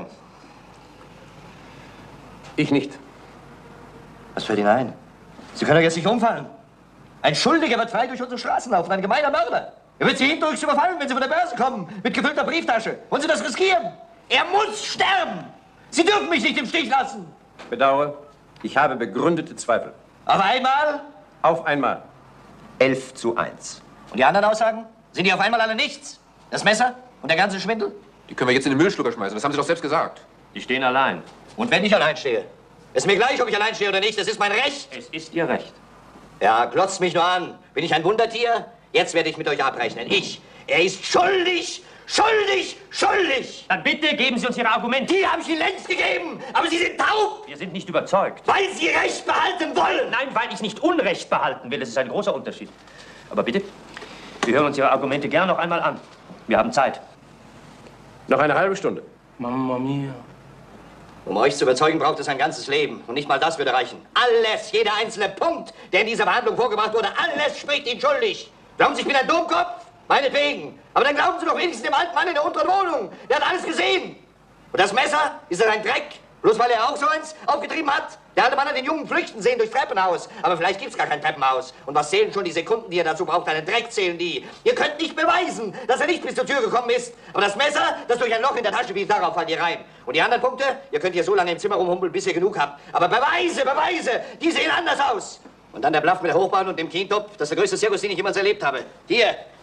Ich nicht. Was fällt Ihnen ein? Sie können doch jetzt nicht umfallen. Ein Schuldiger wird frei durch unsere Straßen laufen, ein gemeiner Mörder. Er wird Sie hinterrücks überfallen, wenn Sie von der Börse kommen, mit gefüllter Brieftasche. Wollen Sie das riskieren? Er muss sterben! Sie dürfen mich nicht im Stich lassen! Bedauere, ich habe begründete Zweifel. Auf einmal? Auf einmal. Elf zu eins. Und die anderen Aussagen? Sind die auf einmal alle nichts? Das Messer und der ganze Schwindel? Die können wir jetzt in den Müllschlucker schmeißen, das haben Sie doch selbst gesagt. Die stehen allein. Und wenn ich allein stehe? Ist mir gleich, ob ich allein stehe oder nicht, das ist mein Recht. Es ist Ihr Recht. Ja, glotzt mich nur an. Bin ich ein Wundertier? Jetzt werde ich mit euch abrechnen. Ich. Er ist schuldig, schuldig, schuldig. Dann bitte geben Sie uns Ihre Argumente. Die habe ich Ihnen längst gegeben, aber Sie sind taub. Wir sind nicht überzeugt. Weil Sie Recht behalten wollen. Nein, weil ich nicht Unrecht behalten will. Das ist ein großer Unterschied. Aber bitte, wir hören uns Ihre Argumente gern noch einmal an. Wir haben Zeit. Noch eine halbe Stunde. Mamma mia. Um euch zu überzeugen, braucht es ein ganzes Leben. Und nicht mal das würde reichen. Alles, jeder einzelne Punkt, der in dieser Verhandlung vorgebracht wurde, alles spricht ihn schuldig. Glauben Sie, ich bin ein Dummkopf? Meinetwegen. Aber dann glauben Sie doch wenigstens dem alten Mann in der unteren Wohnung. Der hat alles gesehen. Und das Messer, ist das ein Dreck? Bloß weil er auch so eins aufgetrieben hat? Der alte Mann hat den Jungen flüchten sehen durchs Treppenhaus. Aber vielleicht gibt's gar kein Treppenhaus. Und was zählen schon die Sekunden, die er dazu braucht? Einen Dreck zählen die. Ihr könnt nicht beweisen, dass er nicht bis zur Tür gekommen ist. Aber das Messer, das durch ein Loch in der Tasche fiel, darauf fallt ihr rein. Und die anderen Punkte? Ihr könnt hier so lange im Zimmer rumhumpeln, bis ihr genug habt. Aber Beweise, Beweise, die sehen anders aus. Und dann der Bluff mit der Hochbahn und dem Kientopf. Das ist der größte Zirkus, den ich jemals erlebt habe. Hier,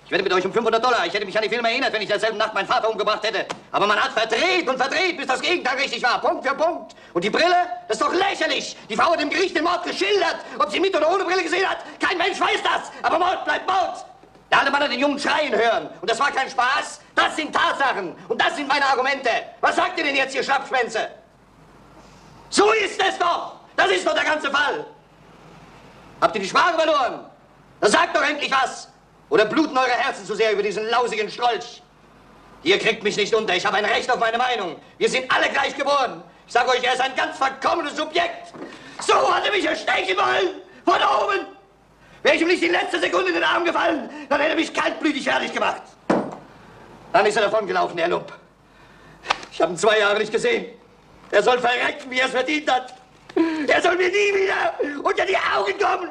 Ich wette mit euch um fünfhundert Dollar. Ich hätte mich an die Filme erinnert, wenn ich derselben Nacht meinen Vater umgebracht hätte. Aber man hat verdreht und verdreht, bis das Gegenteil richtig war. Punkt für Punkt. Und die Brille? Das ist doch lächerlich. Die Frau hat dem Gericht den Mord geschildert. Ob sie mit oder ohne Brille gesehen hat, kein Mensch weiß das. Aber Mord bleibt Mord. Der alte Mann hat den Jungen schreien hören. Und das war kein Spaß. Das sind Tatsachen. Und das sind meine Argumente. Was sagt ihr denn jetzt, ihr Schlappschwänze? So ist es doch. Das ist doch der ganze Fall. Habt ihr die Sprache verloren? Dann sagt doch endlich was. Oder bluten eure Herzen zu sehr über diesen lausigen Strolch? Ihr kriegt mich nicht unter. Ich habe ein Recht auf meine Meinung. Wir sind alle gleich geboren. Ich sage euch, er ist ein ganz verkommenes Subjekt. So hat er mich erstechen wollen. Von oben. Wäre ich ihm nicht die letzte Sekunde in den Arm gefallen, dann hätte er mich kaltblütig fertig gemacht. Dann ist er davongelaufen, der Lump. Ich habe ihn zwei Jahre nicht gesehen. Er soll verrecken, wie er es verdient hat. Er soll mir nie wieder unter die Augen kommen.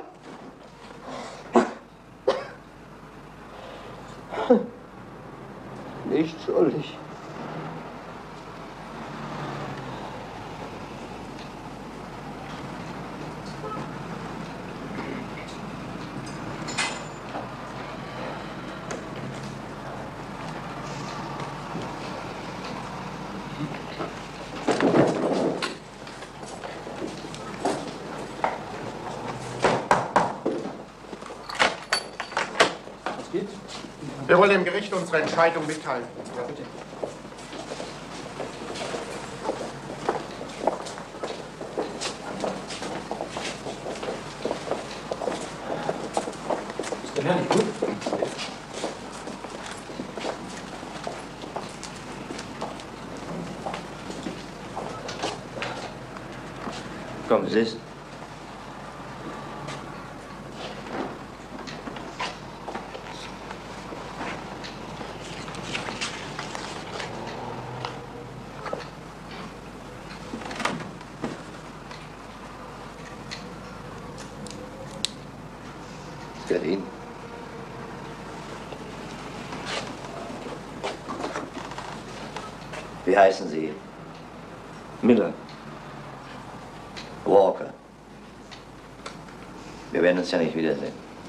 Nicht schuldig. Wir wollen dem Gericht unsere Entscheidung mitteilen. Ja, bitte. Ist der Herr nicht gut? Kommen Sie es. Berlin. Wie heißen Sie? Miller. Walker. Wir werden uns ja nicht wiedersehen.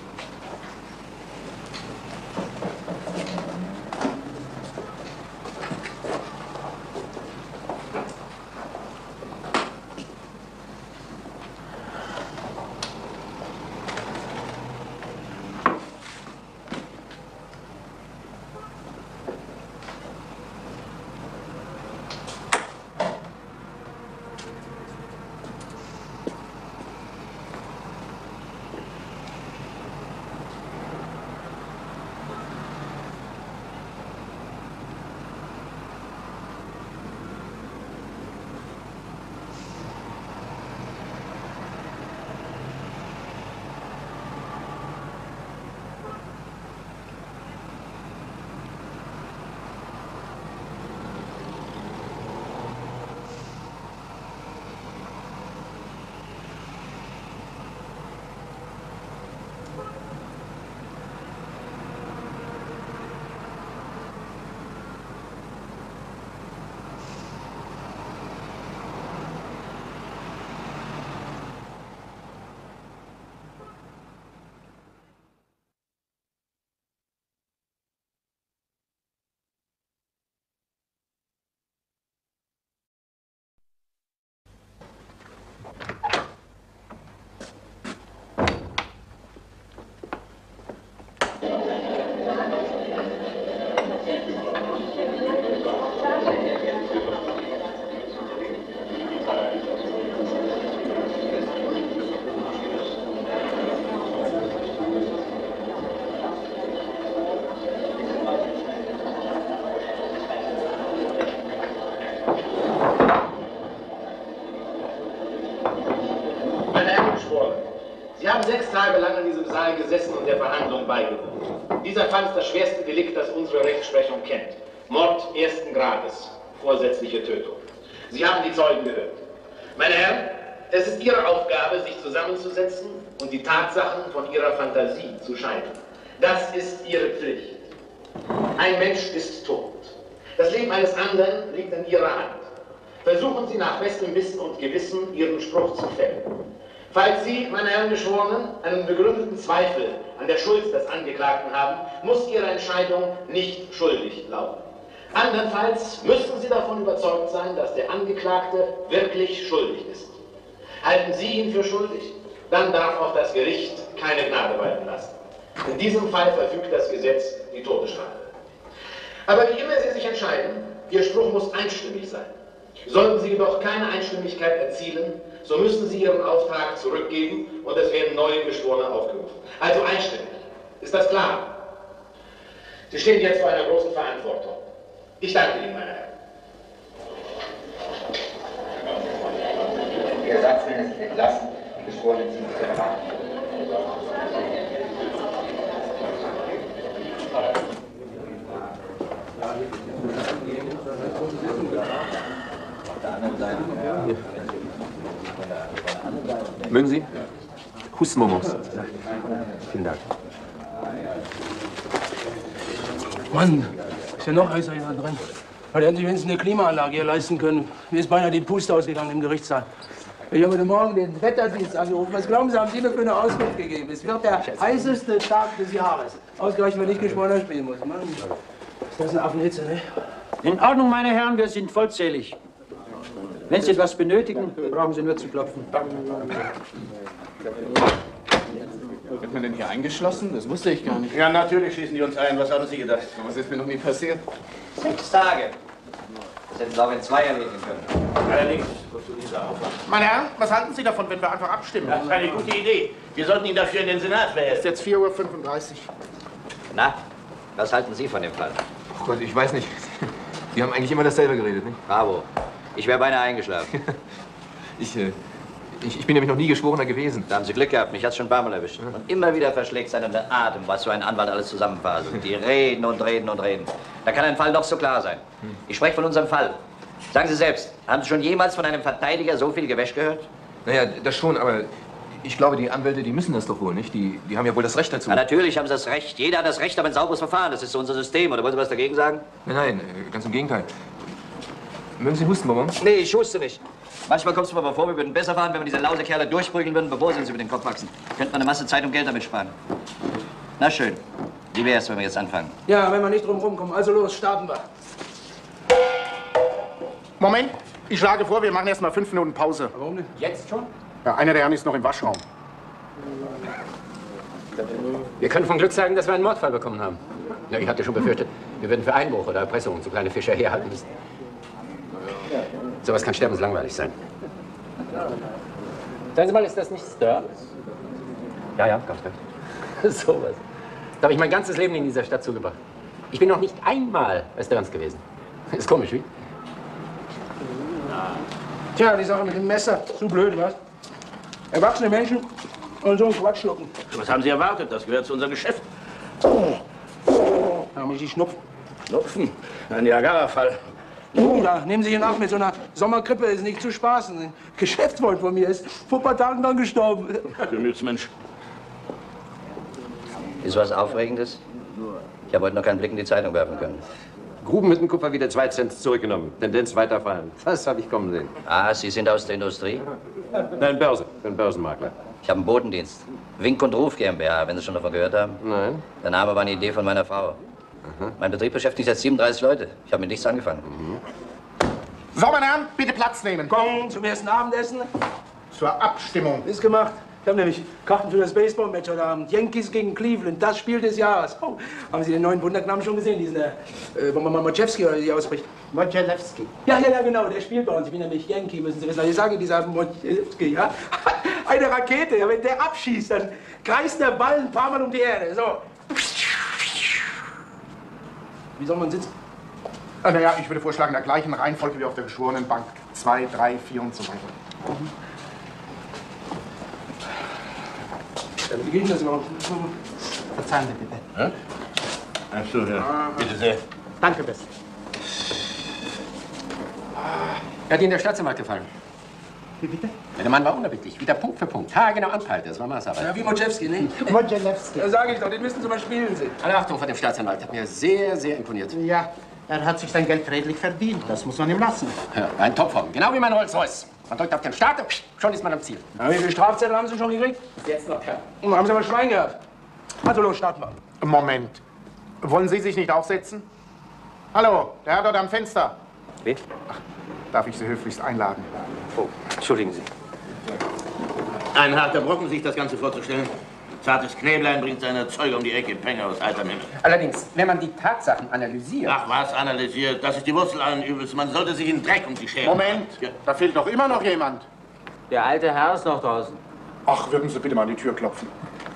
Sechs Tage lang in diesem Saal gesessen und der Verhandlung beigewohnt. Dieser Fall ist das schwerste Delikt, das unsere Rechtsprechung kennt. Mord ersten Grades, vorsätzliche Tötung. Sie haben die Zeugen gehört. Meine Herren, es ist Ihre Aufgabe, sich zusammenzusetzen und die Tatsachen von Ihrer Fantasie zu scheiden. Das ist Ihre Pflicht. Ein Mensch ist tot. Das Leben eines anderen liegt in Ihrer Hand. Versuchen Sie nach bestem Wissen und Gewissen, Ihren Spruch zu fällen. Falls Sie, meine Herren Geschworenen, einen begründeten Zweifel an der Schuld des Angeklagten haben, muss Ihre Entscheidung nicht schuldig lauten. Andernfalls müssen Sie davon überzeugt sein, dass der Angeklagte wirklich schuldig ist. Halten Sie ihn für schuldig, dann darf auch das Gericht keine Gnade walten lassen. In diesem Fall verfügt das Gesetz die Todesstrafe. Aber wie immer Sie sich entscheiden, Ihr Spruch muss einstimmig sein. Sollten Sie jedoch keine Einstimmigkeit erzielen, so müssen Sie Ihren Auftrag zurückgeben und es werden neue Geschworene aufgerufen. Also einstimmig. Ist das klar? Sie stehen jetzt vor einer großen Verantwortung. Ich danke Ihnen, meine Herren. Die Ersatzmänner sind entlassen, die Geschworenen ziehen sich zur Verhandlung. Mögen Sie? Hustenbonbons. Vielen Dank. Mann, ist ja noch heißer hier drin. Da hätten Sie wenigstens eine Klimaanlage hier leisten können. Mir ist beinahe die Puste ausgegangen im Gerichtssaal. Ich habe heute Morgen den Wetterdienst angerufen. Was glauben Sie, haben Sie mir für eine Auskunft gegeben? Es wird der heißeste Tag des Jahres. Ausgerechnet, wenn ich Geschworener spielen muss. Mann, ist das eine Affenhitze, ne? In Ordnung, meine Herren, wir sind vollzählig. Wenn Sie etwas benötigen, brauchen Sie nur zu klopfen. Wird man denn hier eingeschlossen? Das wusste ich gar nicht. Ja, natürlich schließen die uns ein. Was haben Sie gedacht? Was ist mir noch nie passiert? Sechs Tage. Das hätten Sie auch in zwei erledigen können. Allerdings, wozu dieser Aufwand? Meine Herren, was halten Sie davon, wenn wir einfach abstimmen? Das ist eine gute Idee. Wir sollten ihn dafür in den Senat wählen. Es ist jetzt vier Uhr fünfunddreißig. Na, was halten Sie von dem Fall? Oh Gott, ich weiß nicht. Die haben eigentlich immer dasselbe geredet, nicht? Bravo. Ich wäre beinahe eingeschlafen. ich, äh, ich, ich bin nämlich noch nie Geschworener gewesen. Da haben Sie Glück gehabt. Mich hat's schon ein paar Mal erwischt. Und immer wieder verschlägt seinen Atem, was so ein Anwalt alles zusammenfaselt. Die reden und reden und reden. Da kann ein Fall noch so klar sein. Ich spreche von unserem Fall. Sagen Sie selbst, haben Sie schon jemals von einem Verteidiger so viel Gewäsch gehört? Naja, das schon, aber ich glaube, die Anwälte, die müssen das doch wohl, nicht? Die, die haben ja wohl das Recht dazu. Na, natürlich haben Sie das Recht. Jeder hat das Recht auf ein sauberes Verfahren. Das ist so unser System. Oder wollen Sie was dagegen sagen? Nein, nein, ganz im Gegenteil. Mögen Sie Hustenbonbons? Nee, ich huste nicht. Manchmal kommt es mir aber vor, wir würden besser fahren, wenn wir diese lause Kerle durchprügeln würden, bevor sie uns über den Kopf wachsen. Könnte man eine Masse Zeit und Geld damit sparen. Na schön. Wie wär's, wenn wir jetzt anfangen? Ja, wenn wir nicht drum rumkommen. Also los, starten wir. Moment, ich schlage vor, wir machen erst mal fünf Minuten Pause. Warum denn? Jetzt schon? Ja, einer der Herren ist noch im Waschraum. Wir können von Glück sagen, dass wir einen Mordfall bekommen haben. Ja, ich hatte schon befürchtet, wir würden für Einbruch oder Erpressung so kleine Fischer herhalten müssen. Sowas kann sterbenslangweilig sein. Sagen Sie mal, ist das nicht Stir? Ja, ja, ganz recht. Sowas. Da habe ich mein ganzes Leben in dieser Stadt zugebracht. Ich bin noch nicht einmal Restaurants gewesen. Ist komisch, wie? Tja, die Sache mit dem Messer. Zu blöd, was? Erwachsene Menschen und so einen Quatsch schlucken. Was haben Sie erwartet? Das gehört zu unserem Geschäft. Da muss ich schnupfen. Schnupfen? Ein Niagara-Fall. Oh, da nehmen Sie ihn nach mit so einer Sommergrippe, ist nicht zu spaßen. Ein Geschäftsfreund von mir ist vor ein paar Tagen dann gestorben. Gemütsmensch. Ist was Aufregendes? Ich habe heute noch keinen Blick in die Zeitung werfen können. Grubenhüttenkupfer wieder zwei Cent zurückgenommen. Tendenz weiterfallen. Das habe ich kommen sehen. Ah, Sie sind aus der Industrie? Nein, Börse. Ich bin Börsenmakler. Ich habe einen Bodendienst. Wink und Ruf GmbH, wenn Sie schon davon gehört haben. Nein. Der Name war eine Idee von meiner Frau. Aha. Mein Betrieb beschäftigt jetzt siebenunddreißig Leute. Ich habe mit nichts angefangen. Mhm. So, meine Herren, bitte Platz nehmen. Komm, zum ersten Abendessen. Zur Abstimmung. Ist gemacht. Ich habe nämlich Karten für das Baseball-Match heute Abend. Yankees gegen Cleveland, das Spiel des Jahres. Oh, haben Sie den neuen Wunderknaben schon gesehen? Diesen, äh, Wojciechowski oder wie er ausspricht? Wojciechowski. Ja, ja, ja, genau, der spielt bei uns. Ich bin nämlich Yankee, müssen Sie wissen. Also ich sage dieser Wojciechowski, ja? Eine Rakete, ja, wenn der abschießt, dann kreist der Ball ein paar Mal um die Erde. So. Wie soll man sitzen? Äh, naja, ich würde vorschlagen, in der gleichen Reihenfolge wie auf der Geschworenenbank. Zwei, drei, vier und so weiter. Mhm. Wie geht denn das überhaupt? Verzeihen Sie bitte. Ja? Ach so, ja. Bitte sehr. Danke, Bess. Hat Ihnen der Staatsanwalt gefallen? Wie bitte? Ja, der Mann war unerbittlich. Wieder Punkt für Punkt. Ha, genau anpeilte. Das war Maßarbeit. Ja, wie Wojciechowski, ne? Wojciechowski. Da sage ich doch, den müssten Sie mal spielen sehen. Alle Achtung vor dem Staatsanwalt. Hat mir sehr, sehr imponiert. Ja, er hat sich sein Geld redlich verdient. Das muss man ihm lassen. Ja, ein Topform. Genau wie mein Rolls-Royce. Man drückt auf den Start und schon ist man am Ziel. Na, wie viele Strafzettel haben Sie schon gekriegt? Jetzt noch, Herr. Und haben Sie aber Schwein gehabt. Also los, starten wir. Moment. Wollen Sie sich nicht aufsetzen? Hallo, der Herr dort am Fenster. Wen? Ach, darf ich Sie höflichst einladen? Oh, entschuldigen Sie. Ein harter Brocken, sich das Ganze vorzustellen. Zartes Knäblein bringt seine Zeuge um die Ecke, Penge aus alter Mensch. Allerdings, wenn man die Tatsachen analysiert... Ach, was analysiert? Das ist die Wurzel allen Übels. Man sollte sich in Dreck um sich scheren. Moment, Ja. da fehlt doch immer noch jemand. Der alte Herr ist noch draußen. Ach, würden Sie bitte mal an die Tür klopfen.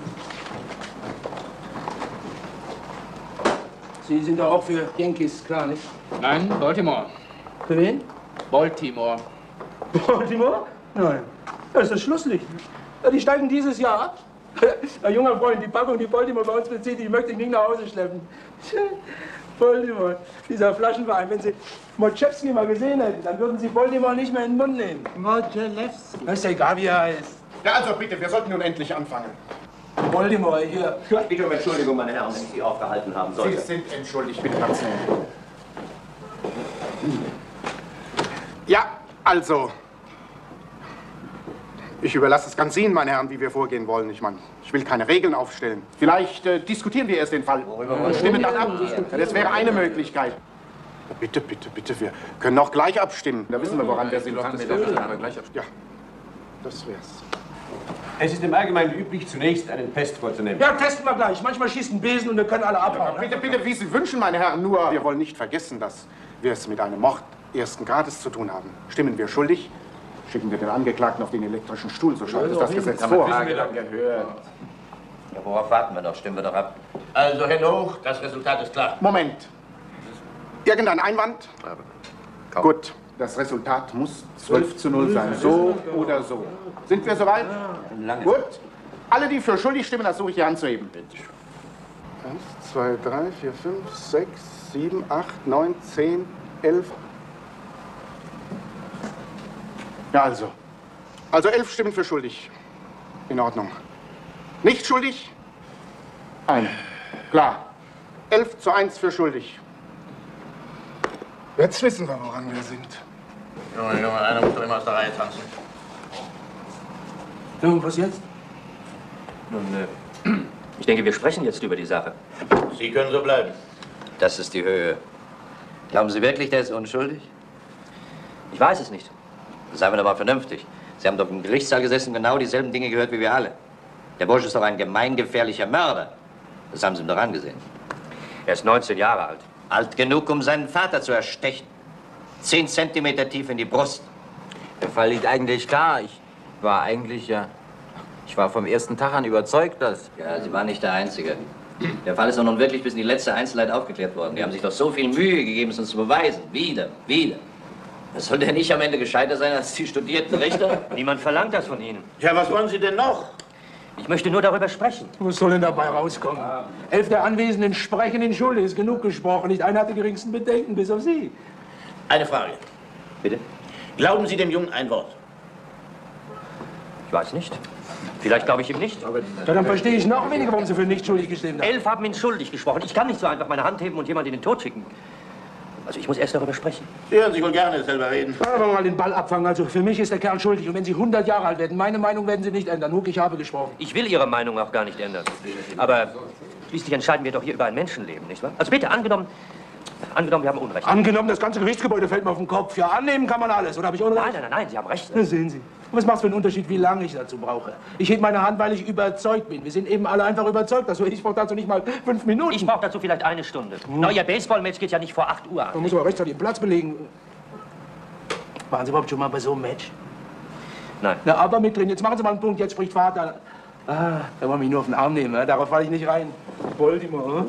Sie sind doch auch für Yankees, klar, nicht? Nein, Baltimore. Für wen? Baltimore. Baltimore? Nein. Das ist das Schlusslicht. Ja, die steigen dieses Jahr ab. Ein junger Freund, die Packung, die Baltimore bei uns bezieht, die möchte ich nicht nach Hause schleppen. Baltimore, dieser Flaschenverein. Wenn Sie Motschewski mal gesehen hätten, dann würden Sie Baltimore nicht mehr in den Mund nehmen. Motschewski. Das ist ja egal, wie er heißt. Ja, also bitte, wir sollten nun endlich anfangen. Baltimore, hier. Ich bitte um Entschuldigung, meine Herren, wenn ich Sie aufgehalten haben sollte. Sie sind entschuldigt, bitte Platz nehmen. Ja, also... Ich überlasse es ganz Ihnen, meine Herren, wie wir vorgehen wollen. Ich meine, ich will keine Regeln aufstellen. Vielleicht äh, diskutieren wir erst den Fall und stimmen dann ab. Ja, das wäre eine Möglichkeit. Bitte, bitte, bitte, wir können auch gleich abstimmen. Da wissen wir, woran wir sind. Ja, das wär's. Es ist im Allgemeinen üblich, zunächst einen Test vorzunehmen. Ja, testen wir gleich. Manchmal schießt ein Besen und wir können alle abhauen. Ja, bitte, bitte, wie Sie wünschen, meine Herren. Nur, wir wollen nicht vergessen, dass wir es mit einem Mord ersten Grades zu tun haben. Stimmen wir schuldig, schicken wir den Angeklagten auf den elektrischen Stuhl. So schreibt es das Gesetz vor. Das haben wir doch gehört. Ja, worauf warten wir noch? Stimmen wir doch ab. Also, Hände hoch, das Resultat ist klar. Moment. Irgendein Einwand? Kaum. Gut, das Resultat muss zwölf zu null sein. So oder so. Sind wir soweit? Lange. Gut. Alle, die für schuldig stimmen, das suche ich hier anzuheben. Eins, zwei, drei, vier, fünf, sechs, sieben, acht, neun, zehn, elf. Ja, also. Also elf Stimmen für schuldig. In Ordnung. Nicht schuldig? Eine. Klar. Elf zu eins für schuldig. Jetzt wissen wir, woran wir sind. Junge, Junge, einer muss doch immer aus der Reihe tanzen. Nun, was jetzt? Nun, äh, ich denke, wir sprechen jetzt über die Sache. Sie können so bleiben. Das ist die Höhe. Glauben Sie wirklich, der ist unschuldig? Ich weiß es nicht. Seien wir doch mal vernünftig. Sie haben doch im Gerichtssaal gesessen, genau dieselben Dinge gehört wie wir alle. Der Bursche ist doch ein gemeingefährlicher Mörder. Das haben Sie ihm doch angesehen. Er ist neunzehn Jahre alt. Alt genug, um seinen Vater zu erstechen. Zehn Zentimeter tief in die Brust. Der Fall liegt eigentlich klar. Ich war eigentlich, ja... Ich war vom ersten Tag an überzeugt, dass... Ja, Sie waren nicht der Einzige. Der Fall ist doch nun wirklich bis in die letzte Einzelheit aufgeklärt worden. Die haben sich doch so viel Mühe gegeben, es uns zu beweisen. Wieder, wieder. Was soll denn nicht am Ende gescheiter sein als die studierten Richter? Niemand verlangt das von Ihnen. Ja, was wollen Sie denn noch? Ich möchte nur darüber sprechen. Was soll denn dabei rauskommen? Elf der Anwesenden sprechen in Schuld. Ist genug gesprochen. Nicht einer hat die geringsten Bedenken, bis auf Sie. Eine Frage. Bitte? Glauben Sie dem Jungen ein Wort? Ich weiß nicht. Vielleicht glaube ich ihm nicht. Ja, dann verstehe ich noch weniger, warum Sie für nicht schuldig gestimmt haben. Elf haben ihn schuldig gesprochen. Ich kann nicht so einfach meine Hand heben und jemanden in den Tod schicken. Also ich muss erst darüber sprechen. Sie hören sich wohl gerne selber reden. Aber mal den Ball abfangen. Also für mich ist der Kerl schuldig. Und wenn Sie hundert Jahre alt werden, meine Meinung werden Sie nicht ändern. Huck, ich habe gesprochen. Ich will Ihre Meinung auch gar nicht ändern. Aber schließlich entscheiden wir doch hier über ein Menschenleben, nicht wahr? Also bitte, angenommen, angenommen, wir haben Unrecht. Angenommen, das ganze Gerichtsgebäude fällt mir auf den Kopf. Ja, annehmen kann man alles. Oder habe ich Unrecht? Nein, nein, nein, nein, Sie haben recht. Das sehen Sie. Was macht es für einen Unterschied, wie lange ich dazu brauche? Ich hebe meine Hand, weil ich überzeugt bin. Wir sind eben alle einfach überzeugt. Also ich brauche dazu nicht mal fünf Minuten. Ich brauche dazu vielleicht eine Stunde. Hm. Na, Ihr Baseballmatch geht ja nicht vor acht Uhr an. Man muss aber rechtzeitig den Platz belegen. Waren Sie überhaupt schon mal bei so einem Match? Nein. Na, aber mit drin. Jetzt machen Sie mal einen Punkt. Jetzt spricht Vater. Ah, da wollen wir mich nur auf den Arm nehmen. Ne? Darauf falle ich nicht rein. Baltimore.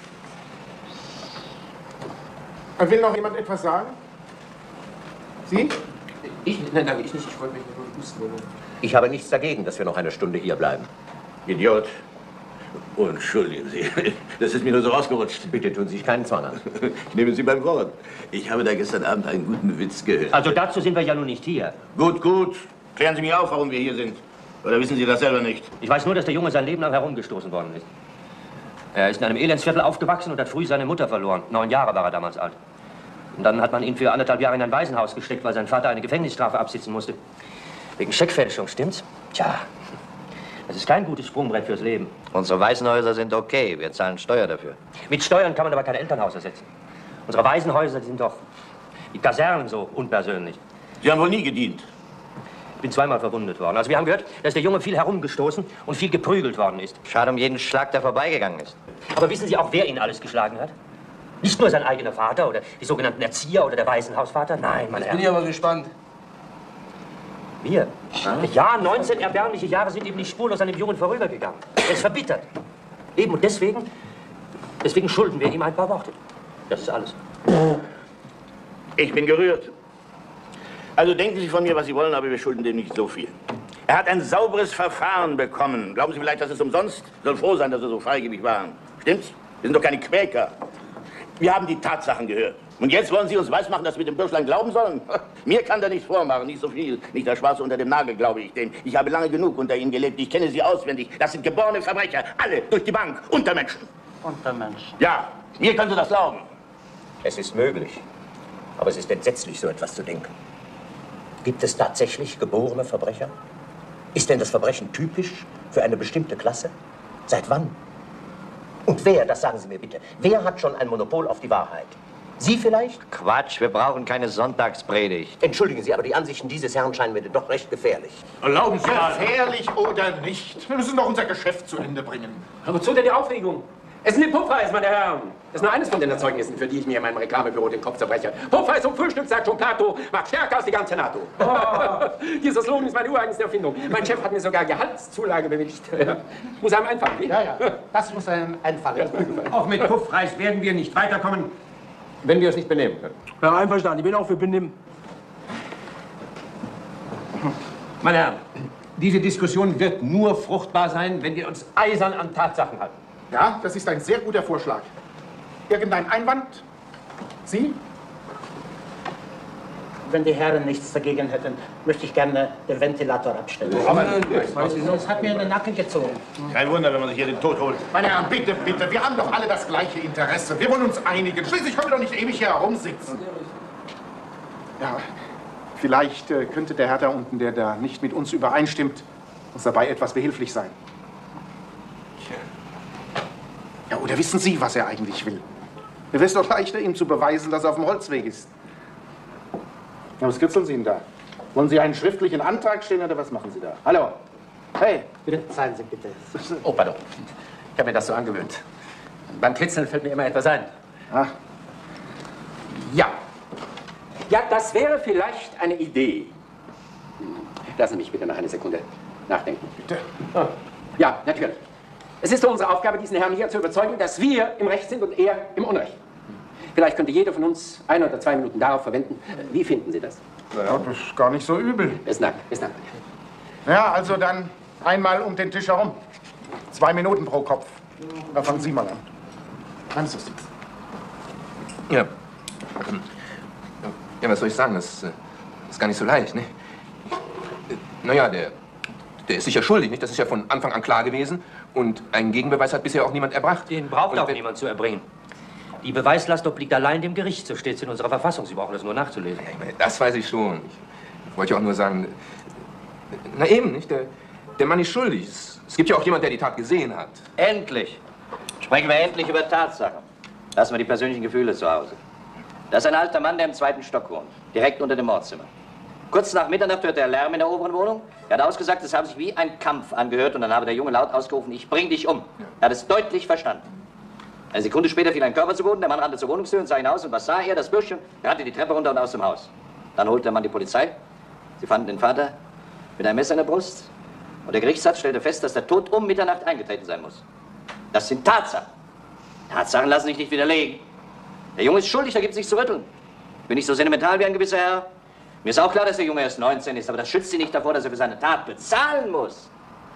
Hm? Will noch jemand etwas sagen? Sie? Ich? Nein, nein, ich nicht. Ich wollte mich nur husten. Ich habe nichts dagegen, dass wir noch eine Stunde hier bleiben. Idiot. Entschuldigen Sie, das ist mir nur so rausgerutscht. Bitte tun Sie sich keinen Zwang an. Ich nehme Sie beim Wort. Ich habe da gestern Abend einen guten Witz gehört. Also dazu sind wir ja nun nicht hier. Gut, gut. Klären Sie mir auf, warum wir hier sind. Oder wissen Sie das selber nicht? Ich weiß nur, dass der Junge sein Leben lang herumgestoßen worden ist. Er ist in einem Elendsviertel aufgewachsen und hat früh seine Mutter verloren. Neun Jahre war er damals alt. Und dann hat man ihn für anderthalb Jahre in ein Waisenhaus gesteckt, weil sein Vater eine Gefängnisstrafe absitzen musste. Wegen Scheckfälschung, stimmt's? Tja, das ist kein gutes Sprungbrett fürs Leben. Unsere Waisenhäuser sind okay. Wir zahlen Steuer dafür. Mit Steuern kann man aber kein Elternhaus ersetzen. Unsere Waisenhäuser sind doch die Kasernen so unpersönlich. Sie haben wohl nie gedient? Ich bin zweimal verwundet worden. Also wir haben gehört, dass der Junge viel herumgestoßen und viel geprügelt worden ist. Schade um jeden Schlag, der vorbeigegangen ist. Aber wissen Sie auch, wer ihn alles geschlagen hat? Nicht nur sein eigener Vater oder die sogenannten Erzieher oder der Waisenhausvater. Nein, meine Jetzt bin Herren. ich aber gespannt. Wir? Ja, neunzehn erbärmliche Jahre sind ihm nicht spurlos an dem Jungen vorübergegangen. Er ist verbittert. Eben und deswegen, deswegen schulden wir ihm ein paar Worte. Das ist alles. Ich bin gerührt. Also denken Sie von mir, was Sie wollen, aber wir schulden dem nicht so viel. Er hat ein sauberes Verfahren bekommen. Glauben Sie vielleicht, das ist umsonst? Soll froh sein, dass Sie so freigebig waren. Stimmt's? Wir sind doch keine Quäker. Wir haben die Tatsachen gehört. Und jetzt wollen Sie uns weismachen, dass wir dem Bürschlein glauben sollen? Mir kann der nichts vormachen, nicht so viel. Nicht der Schwarze unter dem Nagel, glaube ich. Denn ich habe lange genug unter Ihnen gelebt. Ich kenne Sie auswendig. Das sind geborene Verbrecher. Alle durch die Bank. Untermenschen. Untermenschen. Ja, mir können Sie das glauben. Es ist möglich. Aber es ist entsetzlich, so etwas zu denken. Gibt es tatsächlich geborene Verbrecher? Ist denn das Verbrechen typisch für eine bestimmte Klasse? Seit wann? Und wer, das sagen Sie mir bitte, wer hat schon ein Monopol auf die Wahrheit? Sie vielleicht? Quatsch, wir brauchen keine Sonntagspredigt. Entschuldigen Sie, aber die Ansichten dieses Herrn scheinen mir doch recht gefährlich. Erlauben Sie mal. Gefährlich oder nicht? Wir müssen doch unser Geschäft zu Ende bringen. Aber wozu denn die Aufregung? Es sind die Pupfeis, meine Herren. Das ist nur eines von den Erzeugnissen, für die ich mir in meinem Reklamebüro den Kopf zerbreche. Pupfeis zum Frühstück, sagt schon Plato, macht stärker als die ganze NATO. Oh. Dieser Slogan ist meine ureigenste Erfindung. Mein Chef hat mir sogar Gehaltszulage bewilligt. Muss einem einfallen, nicht? Ja, ja, das muss einem einfallen. Auch mit Puffreis werden wir nicht weiterkommen, wenn wir uns nicht benehmen können. Ja, einverstanden. Ich bin auch für Benimm. Meine Herren, diese Diskussion wird nur fruchtbar sein, wenn wir uns eisern an Tatsachen halten. Ja, das ist ein sehr guter Vorschlag. Irgendein Einwand? Sie? Wenn die Herren nichts dagegen hätten, möchte ich gerne den Ventilator abstellen. Aber das hat mir in den Nacken gezogen. Kein Wunder, wenn man sich hier den Tod holt. Meine Herren, bitte, bitte, wir haben doch alle das gleiche Interesse. Wir wollen uns einigen. Schließlich können wir doch nicht ewig hier herumsitzen. Ja, vielleicht äh, könnte der Herr da unten, der da nicht mit uns übereinstimmt, uns dabei etwas behilflich sein. Ja, oder wissen Sie, was er eigentlich will? Es ist doch leichter, ihm zu beweisen, dass er auf dem Holzweg ist. Ja, was kitzeln Sie ihn da? Wollen Sie einen schriftlichen Antrag stellen oder was machen Sie da? Hallo? Hey! Bitte, zahlen Sie bitte. Oh, pardon. Ich habe mir das so angewöhnt. Beim Kitzeln fällt mir immer etwas ein. Ach. Ja. Ja, das wäre vielleicht eine Idee. Lassen Sie mich bitte noch eine Sekunde nachdenken. Bitte? Oh. Ja, natürlich. Es ist unsere Aufgabe, diesen Herrn hier zu überzeugen, dass wir im Recht sind und er im Unrecht. Vielleicht könnte jeder von uns ein oder zwei Minuten darauf verwenden. Wie finden Sie das? Naja, das ist gar nicht so übel. Besten Dank, besten Dank. Ja, also dann einmal um den Tisch herum. Zwei Minuten pro Kopf. Da fangen Sie mal an. Kannst du es jetzt? Ja. Ja, was soll ich sagen? Das ist gar nicht so leicht, ne? Naja, der, der ist sicher schuldig, nicht? Das ist ja von Anfang an klar gewesen. Und einen Gegenbeweis hat bisher auch niemand erbracht. Den braucht Und auch wenn- niemand zu erbringen. Die Beweislast obliegt allein dem Gericht, so steht es in unserer Verfassung. Sie brauchen das nur nachzulesen. Ja, ich meine, das weiß ich schon. Ich wollte ja auch nur sagen, na eben, nicht? Der, der Mann ist schuldig. Es, es gibt ja auch jemand, der die Tat gesehen hat. Endlich. Sprechen wir endlich über Tatsachen. Lassen wir die persönlichen Gefühle zu Hause. Das ist ein alter Mann, der im zweiten Stock wohnt. Direkt unter dem Mordzimmer. Kurz nach Mitternacht hörte er Lärm in der oberen Wohnung. Er hat ausgesagt, es habe sich wie ein Kampf angehört. Und dann habe der Junge laut ausgerufen, ich bring dich um. Er hat es deutlich verstanden. Eine Sekunde später fiel ein Körper zu Boden. Der Mann rannte zur Wohnungstür und sah hinaus. Und was sah er? Das Bürschchen rannte die Treppe runter und aus dem Haus. Dann holte der Mann die Polizei. Sie fanden den Vater mit einem Messer in der Brust. Und der Gerichtsrat stellte fest, dass der Tod um Mitternacht eingetreten sein muss. Das sind Tatsachen. Tatsachen lassen sich nicht widerlegen. Der Junge ist schuldig, da gibt es nichts zu rütteln. Ich bin nicht so sentimental wie ein gewisser Herr. Mir ist auch klar, dass der Junge erst neunzehn ist, aber das schützt ihn nicht davor, dass er für seine Tat bezahlen muss.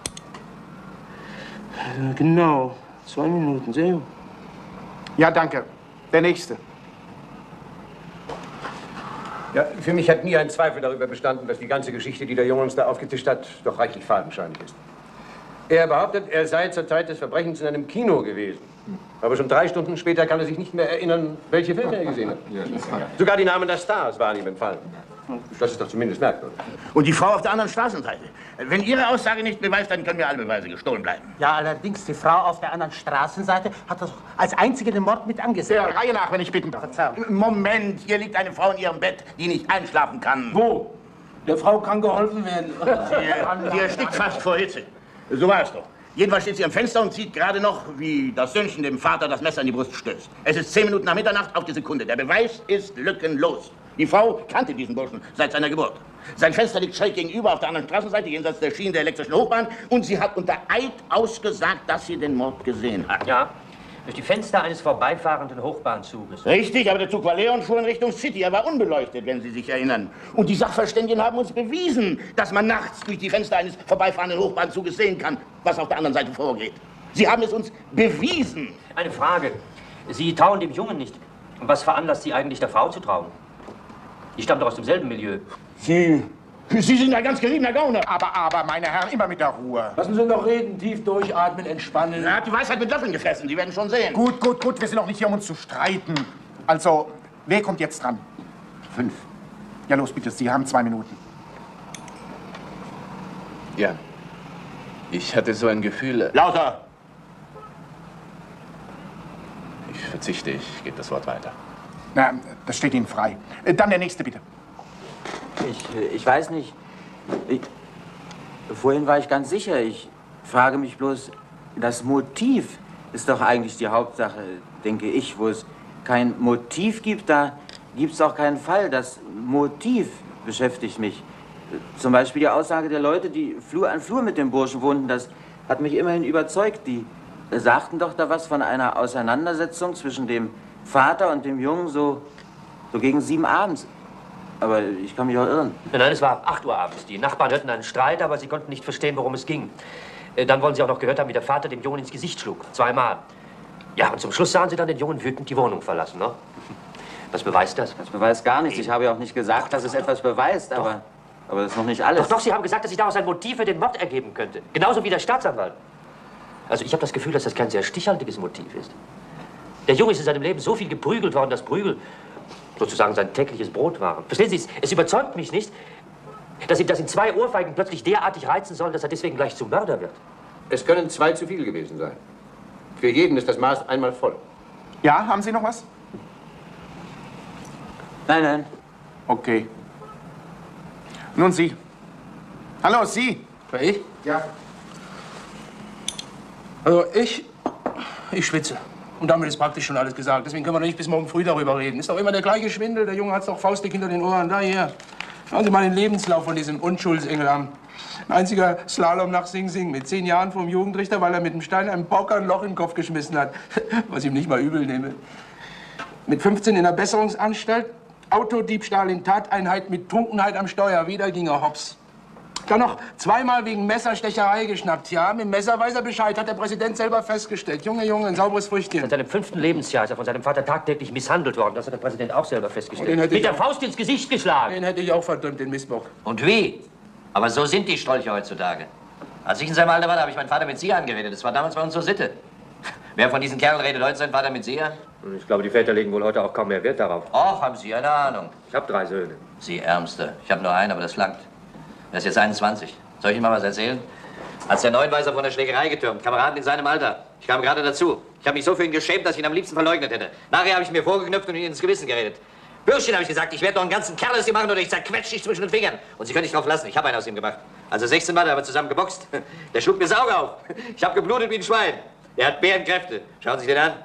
Ja, genau. Zwei Minuten, sehr gut. Ja, danke. Der Nächste. Ja, für mich hat nie ein Zweifel darüber bestanden, dass die ganze Geschichte, die der Junge uns da aufgetischt hat, doch reichlich fadenscheinig ist. Er behauptet, er sei zur Zeit des Verbrechens in einem Kino gewesen. Aber schon drei Stunden später kann er sich nicht mehr erinnern, welche Filme er gesehen hat. Sogar die Namen der Stars waren ihm entfallen. Das ist doch zumindest merkwürdig. Und die Frau auf der anderen Straßenseite. Wenn Ihre Aussage nicht beweist, dann können mir alle Beweise gestohlen bleiben. Ja, allerdings, die Frau auf der anderen Straßenseite hat das als einzige den Mord mit angesehen. Der Reihe nach, wenn ich bitten darf. Verzeihung. Moment, hier liegt eine Frau in ihrem Bett, die nicht einschlafen kann. Wo? Der Frau kann geholfen werden. Sie, sie erstickt fast vor Hitze. So war es doch. Jedenfalls steht sie am Fenster und sieht gerade noch, wie das Söhnchen dem Vater das Messer in die Brust stößt. Es ist zehn Minuten nach Mitternacht auf die Sekunde. Der Beweis ist lückenlos. Die Frau kannte diesen Burschen seit seiner Geburt. Sein Fenster liegt schräg gegenüber auf der anderen Straßenseite, jenseits der Schienen der elektrischen Hochbahn. Und sie hat unter Eid ausgesagt, dass sie den Mord gesehen hat. Ja, durch die Fenster eines vorbeifahrenden Hochbahnzuges. Richtig, aber der Zug war leer und fuhr in Richtung City. Er war unbeleuchtet, wenn Sie sich erinnern. Und die Sachverständigen haben uns bewiesen, dass man nachts durch die Fenster eines vorbeifahrenden Hochbahnzuges sehen kann, was auf der anderen Seite vorgeht. Sie haben es uns bewiesen. Eine Frage. Sie trauen dem Jungen nicht. Und was veranlasst Sie eigentlich, der Frau zu trauen? Die stammt doch aus demselben Milieu. Sie... Sie sind ein ganz geriebener Gauner. Aber, aber, meine Herren, immer mit der Ruhe. Lassen Sie noch reden, tief durchatmen, entspannen. Er hat die Weisheit mit Löffeln gefressen, Sie werden schon sehen. Gut, gut, gut, wir sind auch nicht hier, um uns zu streiten. Also, wer kommt jetzt dran? Fünf. Ja, los, bitte, Sie haben zwei Minuten. Ja. Ich hatte so ein Gefühl... Lauter! Ich verzichte, ich gebe das Wort weiter. Na, das steht Ihnen frei. Dann der Nächste, bitte. Ich, ich weiß nicht. Ich, vorhin war ich ganz sicher. Ich frage mich bloß, das Motiv ist doch eigentlich die Hauptsache, denke ich. Wo es kein Motiv gibt, da gibt es auch keinen Fall. Das Motiv beschäftigt mich. Zum Beispiel die Aussage der Leute, die Flur an Flur mit dem Burschen wohnten, das hat mich immerhin überzeugt. Die sagten doch da was von einer Auseinandersetzung zwischen dem Vater und dem Jungen so, so gegen sieben abends. Aber ich kann mich auch irren. Nein, nein, es war acht Uhr abends. Die Nachbarn hörten einen Streit, aber sie konnten nicht verstehen, worum es ging. Dann wollen sie auch noch gehört haben, wie der Vater dem Jungen ins Gesicht schlug. Zweimal. Ja, und zum Schluss sahen sie dann den Jungen wütend die Wohnung verlassen, ne? Was beweist das? Das beweist gar nichts. Ich habe ja auch nicht gesagt, dass es etwas beweist, aber, aber das ist noch nicht alles. Doch, doch, Sie haben gesagt, dass sich daraus ein Motiv für den Mord ergeben könnte. Genauso wie der Staatsanwalt. Also ich habe das Gefühl, dass das kein sehr stichhaltiges Motiv ist. Der Junge ist in seinem Leben so viel geprügelt worden, dass Prügel sozusagen sein tägliches Brot waren. Verstehen Sie, es überzeugt mich nicht, dass ihm das in zwei Ohrfeigen plötzlich derartig reizen soll, dass er deswegen gleich zum Mörder wird. Es können zwei zu viel gewesen sein. Für jeden ist das Maß einmal voll. Ja, haben Sie noch was? Nein, nein. Okay. Nun Sie. Hallo, Sie. War ich? Ja. Also ich, ich schwitze. Und damit ist praktisch schon alles gesagt. Deswegen können wir nicht bis morgen früh darüber reden. Ist doch immer der gleiche Schwindel. Der Junge hat's doch faustdick hinter den Ohren. Da hier. Schauen Sie mal den Lebenslauf von diesem Unschuldsengel an. Ein einziger Slalom nach Sing Sing. Mit zehn Jahren vom Jugendrichter, weil er mit dem Stein einem Pauker ein Loch in den Kopf geschmissen hat. Was ich ihm nicht mal übel nehme. Mit fünfzehn in der Besserungsanstalt. Autodiebstahl in Tateinheit mit Trunkenheit am Steuer. Wieder ging er hops. Dann noch zweimal wegen Messerstecherei geschnappt. Ja, mit dem Messer weiß er Bescheid, hat der Präsident selber festgestellt. Junge, Junge, ein sauberes Früchtchen. Seit seinem fünften Lebensjahr ist er von seinem Vater tagtäglich misshandelt worden. Das hat der Präsident auch selber festgestellt. Mit der auch, Faust ins Gesicht geschlagen. Den hätte ich auch verdammt, den Missbrauch. Und wie? Aber so sind die Strolche heutzutage. Als ich in seinem Alter war, da habe ich meinen Vater mit Sie angeredet. Das war damals bei uns so Sitte. Wer von diesen Kerlen redet heute seinen Vater mit Sie an? Ich glaube, die Väter legen wohl heute auch kaum mehr Wert darauf. Och, haben Sie eine Ahnung? Ich habe drei Söhne. Sie Ärmste. Ich habe nur einen, aber das langt. Er ist jetzt einundzwanzig. Soll ich Ihnen mal was erzählen? Als der Neunweiser von der Schlägerei getürmt, Kameraden in seinem Alter. Ich kam gerade dazu. Ich habe mich so für ihn geschämt, dass ich ihn am liebsten verleugnet hätte. Nachher habe ich mir vorgeknüpft und ihn ins Gewissen geredet. Bürschchen, habe ich gesagt, ich werde doch einen ganzen Kerl aus dir machen oder ich zerquetsch dich zwischen den Fingern. Und Sie können nicht drauf lassen, ich habe einen aus ihm gemacht. Also sechzehn war, da haben wir zusammen geboxt. Der schlug mir das Auge auf. Ich habe geblutet wie ein Schwein. Der hat Bärenkräfte. Schauen Sie sich den an.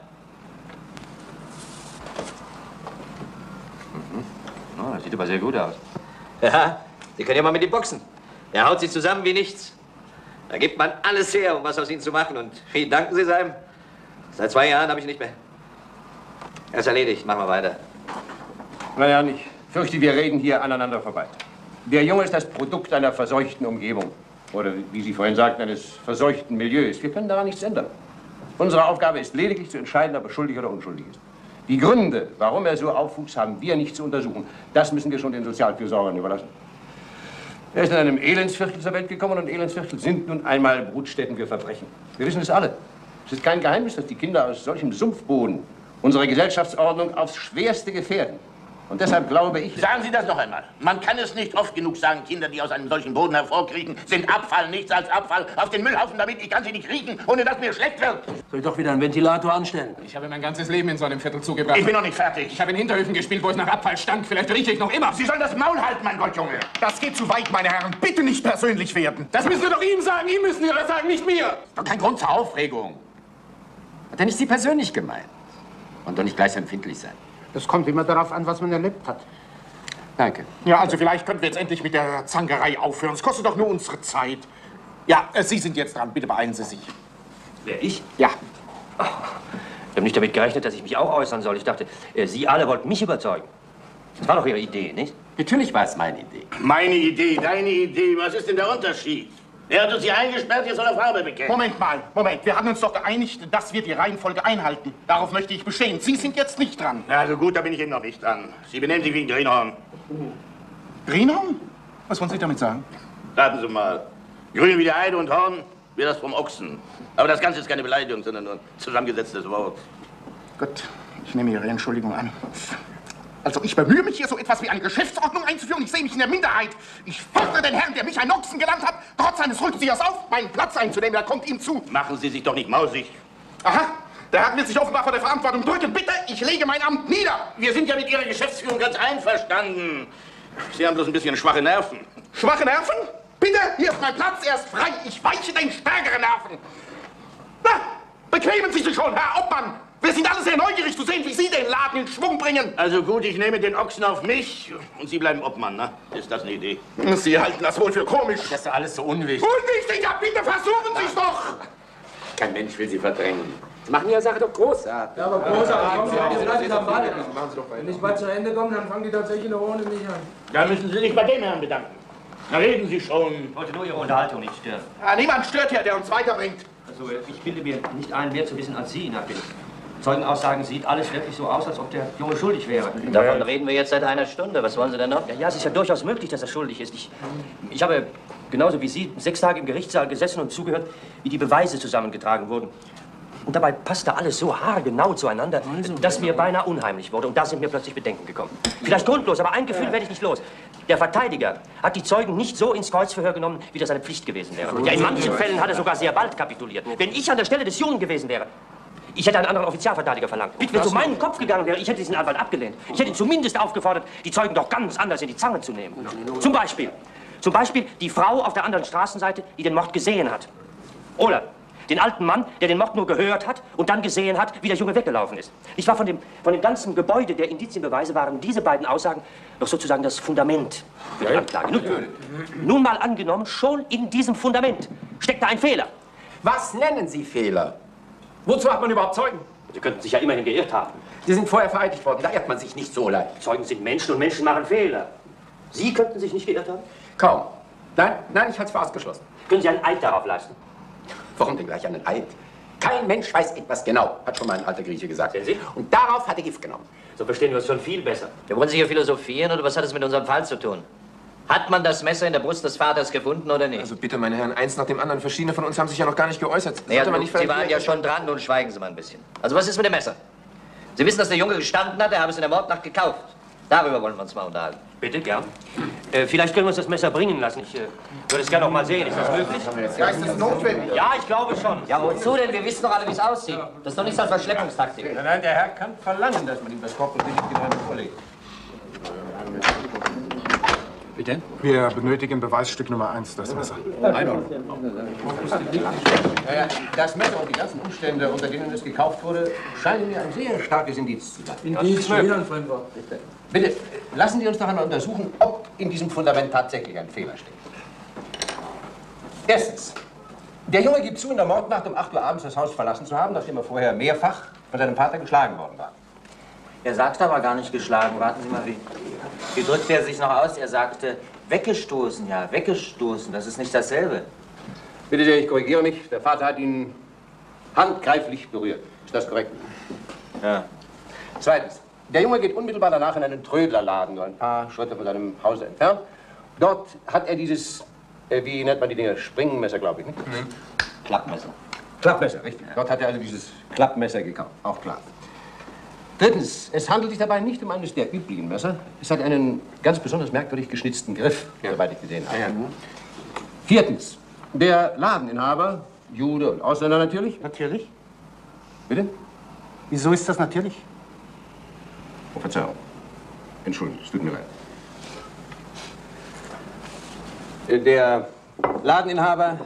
Mhm. Oh, das sieht aber sehr gut aus. Ja, Sie können ja mal mit ihm boxen. Er haut Sie zusammen wie nichts. Da gibt man alles her, um was aus Ihnen zu machen. Und vielen danken Sie seinem. Seit zwei Jahren habe ich ihn nicht mehr. Er ist erledigt. Machen wir weiter. Naja, ich fürchte, wir reden hier aneinander vorbei. Der Junge ist das Produkt einer verseuchten Umgebung. Oder, wie Sie vorhin sagten, eines verseuchten Milieus. Wir können daran nichts ändern. Unsere Aufgabe ist lediglich zu entscheiden, ob er schuldig oder unschuldig ist. Die Gründe, warum er so aufwuchs, haben wir nicht zu untersuchen. Das müssen wir schon den Sozialfürsorgern überlassen. Er ist in einem Elendsviertel zur Welt gekommen und Elendsviertel sind nun einmal Brutstätten für Verbrechen. Wir wissen es alle. Es ist kein Geheimnis, dass die Kinder aus solchem Sumpfboden unsere Gesellschaftsordnung aufs Schwerste gefährden. Und deshalb glaube ich... Sagen Sie das noch einmal. Man kann es nicht oft genug sagen, Kinder, die aus einem solchen Boden hervorkriechen, sind Abfall, nichts als Abfall. Auf den Müllhaufen damit, ich kann sie nicht riechen, ohne dass mir schlecht wird. Soll ich doch wieder einen Ventilator anstellen? Ich habe mein ganzes Leben in so einem Viertel zugebracht. Ich bin noch nicht fertig. Ich habe in Hinterhöfen gespielt, wo es nach Abfall stank. Vielleicht rieche ich noch immer. Sie sollen das Maul halten, mein Gott, Junge. Das geht zu weit, meine Herren. Bitte nicht persönlich werden. Das müssen Sie doch ihm sagen. Ihm müssen Sie das sagen, nicht mir. Doch kein Grund zur Aufregung. Hat er nicht Sie persönlich gemeint? Und doch nicht gleich so empfindlich sein. Das kommt immer darauf an, was man erlebt hat. Danke. Ja, also vielleicht könnten wir jetzt endlich mit der Zankerei aufhören. Es kostet doch nur unsere Zeit. Ja, äh, Sie sind jetzt dran. Bitte beeilen Sie sich. Wer, ich? Ja. Ich habe nicht damit gerechnet, dass ich mich auch äußern soll. Ich dachte, äh, Sie alle wollten mich überzeugen. Das war doch Ihre Idee, nicht? Natürlich war es meine Idee. Meine Idee, deine Idee. Was ist denn der Unterschied? Er hat uns hier eingesperrt, jetzt soll er Farbe bekennen. Moment mal, Moment. Wir hatten uns doch geeinigt, dass wir die Reihenfolge einhalten. Darauf möchte ich bestehen. Sie sind jetzt nicht dran. Also gut, da bin ich eben noch nicht dran. Sie benehmen sich wie ein Greenhorn. Greenhorn? Was wollen Sie damit sagen? Raten Sie mal. Grün wie der Heide und Horn wie das vom Ochsen. Aber das Ganze ist keine Beleidigung, sondern nur ein zusammengesetztes Wort. Gut, ich nehme Ihre Entschuldigung an. Also ich bemühe mich, hier so etwas wie eine Geschäftsordnung einzuführen. Ich sehe mich in der Minderheit. Ich fordere den Herrn, der mich einen Ochsen genannt hat, trotz seines Rückziehers auf, meinen Platz einzunehmen. Er kommt ihm zu. Machen Sie sich doch nicht mausig. Aha, der Herr will sich offenbar vor der Verantwortung drücken. Bitte, ich lege mein Amt nieder. Wir sind ja mit Ihrer Geschäftsführung ganz einverstanden. Sie haben bloß ein bisschen schwache Nerven. Schwache Nerven? Bitte, hier ist mein Platz, er ist frei. Ich weiche den stärkeren Nerven. Na, bequemen Sie sich schon, Herr Obmann. Wir sind alle sehr neugierig zu sehen, wie Sie den Laden in Schwung bringen. Also gut, ich nehme den Ochsen auf mich und Sie bleiben Obmann, ne? Ist das eine Idee? Sie halten das wohl für komisch. Das ist doch alles so unwichtig. Unwichtig, ja bitte versuchen Sie es doch. Kein Mensch will Sie verdrängen. Sie machen Ihre Sache doch großartig. Ja, aber großartig. Kommen Sie auf, lassen Sie am Ball. Wenn ich bald zu Ende komme, dann fangen die tatsächlich noch ohne mich an. Da müssen Sie sich bei dem Herrn bedanken. Na, reden Sie schon. Ich wollte nur Ihre Unterhaltung nicht stören. Ja, niemand stört hier, der uns weiterbringt. Also, ich bilde mir nicht ein, mehr zu wissen als Sie, nach den Zeugenaussagen sieht alles wirklich so aus, als ob der Junge schuldig wäre. Davon reden wir jetzt seit einer Stunde. Was wollen Sie denn noch? Ja, ja, es ist ja durchaus möglich, dass er schuldig ist. Ich, ich habe, genauso wie Sie, sechs Tage im Gerichtssaal gesessen und zugehört, wie die Beweise zusammengetragen wurden. Und dabei passte alles so haargenau zueinander, dass mir beinahe unheimlich wurde. Und da sind mir plötzlich Bedenken gekommen. Vielleicht grundlos, aber ein Gefühl werde ich nicht los. Der Verteidiger hat die Zeugen nicht so ins Kreuzverhör genommen, wie das seine Pflicht gewesen wäre. Ja, in manchen Fällen hat er sogar sehr bald kapituliert. Wenn ich an der Stelle des Jungen gewesen wäre, ich hätte einen anderen Offizialverteidiger verlangt. Wenn es um meinen Kopf gegangen wäre, ich hätte diesen Anwalt abgelehnt. Ich hätte ihn zumindest aufgefordert, die Zeugen doch ganz anders in die Zange zu nehmen. Zum Beispiel, zum Beispiel die Frau auf der anderen Straßenseite, die den Mord gesehen hat. Oder den alten Mann, der den Mord nur gehört hat und dann gesehen hat, wie der Junge weggelaufen ist. Ich war von dem, von dem ganzen Gebäude der Indizienbeweise waren diese beiden Aussagen doch sozusagen das Fundament für die Anklage. Nun, nun mal angenommen, schon in diesem Fundament steckt da ein Fehler. Was nennen Sie Fehler? Wozu hat man überhaupt Zeugen? Sie könnten sich ja immerhin geirrt haben. Sie sind vorher vereidigt worden, da irrt man sich nicht so leicht. Zeugen sind Menschen und Menschen machen Fehler. Sie könnten sich nicht geirrt haben? Kaum. Nein, nein, ich halte es für ausgeschlossen. Können Sie einen Eid darauf leisten? Warum denn gleich einen Eid? Kein Mensch weiß etwas genau, hat schon mal ein alter Grieche gesagt. Sehen Sie? Und darauf hat er Gift genommen. So verstehen wir es schon viel besser. Wir wollen Sie hier philosophieren oder was hat es mit unserem Fall zu tun? Hat man das Messer in der Brust des Vaters gefunden oder nicht? Also bitte, meine Herren, eins nach dem anderen. Verschiedene von uns haben sich ja noch gar nicht geäußert. Naja, man du, nicht Sie waren ja schon dran, nun schweigen Sie mal ein bisschen. Also was ist mit dem Messer? Sie wissen, dass der Junge gestanden hat, er habe es in der Mordnacht gekauft. Darüber wollen wir uns mal unterhalten. Bitte, gern. Äh, vielleicht können wir uns das Messer bringen lassen. Ich äh, würde es gerne noch mal sehen. Ist das möglich? Ja, ist das notwendig? Ja, ich glaube schon. Ja, wozu denn? Wir wissen doch alle, wie es aussieht. Das ist doch nichts als Verschleppungstaktik. Nein, nein, der Herr kann verlangen, dass man ihm das Korpus nicht genau vorlegt. Bitte? Wir benötigen Beweisstück Nummer eins, das Messer. Einordnung. Ja, ja, das Messer und die ganzen Umstände, unter denen es gekauft wurde, scheinen mir ein sehr starkes Indiz zu sein. Indiz, schon wieder ein Fremdwort. Bitte, lassen Sie uns doch einmal untersuchen, ob in diesem Fundament tatsächlich ein Fehler steckt. Erstens. Der Junge gibt zu, in der Mordnacht um acht Uhr abends das Haus verlassen zu haben, nachdem er vorher mehrfach von seinem Vater geschlagen worden war. Er sagte aber gar nicht geschlagen. Warten Sie mal, wie, wie drückte er sich noch aus? Er sagte, weggestoßen, ja, weggestoßen. Das ist nicht dasselbe. Bitte sehr, ich korrigiere mich. Der Vater hat ihn handgreiflich berührt. Ist das korrekt? Ja. Zweitens. Der Junge geht unmittelbar danach in einen Trödlerladen, nur ein paar Schritte von seinem Hause entfernt, Dort hat er dieses, äh, wie nennt man die Dinger, Springmesser, glaube ich, nicht? Mhm. Klappmesser. Klappmesser, richtig. Dort hat er also dieses Klappmesser gekauft, auch klar. Drittens, es handelt sich dabei nicht um eines der üblichen Messer. Es hat einen ganz besonders merkwürdig geschnitzten Griff, ja. Soweit ich gesehen habe. Ja, ja. Viertens, der Ladeninhaber, Jude und Ausländer natürlich. Natürlich. Bitte? Wieso ist das natürlich? Oh, Verzeihung. Entschuldigung, es tut mir leid. Der Ladeninhaber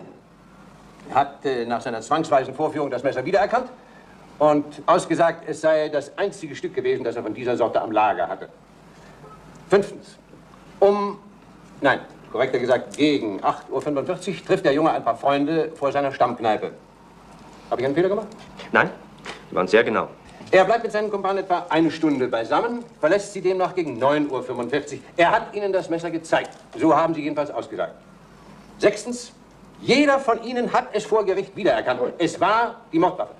hat äh, nach seiner zwangsweisen Vorführung das Messer wiedererkannt und ausgesagt, es sei das einzige Stück gewesen, das er von dieser Sorte am Lager hatte. Fünftens. Um, nein, korrekter gesagt, gegen acht Uhr fünfundvierzig trifft der Junge ein paar Freunde vor seiner Stammkneipe. Habe ich einen Fehler gemacht? Nein, Sie waren sehr genau. Er bleibt mit seinen Kumpanen etwa eine Stunde beisammen, verlässt sie demnach gegen neun Uhr fünfundvierzig. Er hat ihnen das Messer gezeigt. So haben sie jedenfalls ausgesagt. Sechstens, jeder von ihnen hat es vor Gericht wiedererkannt. Es war die Mordwaffe.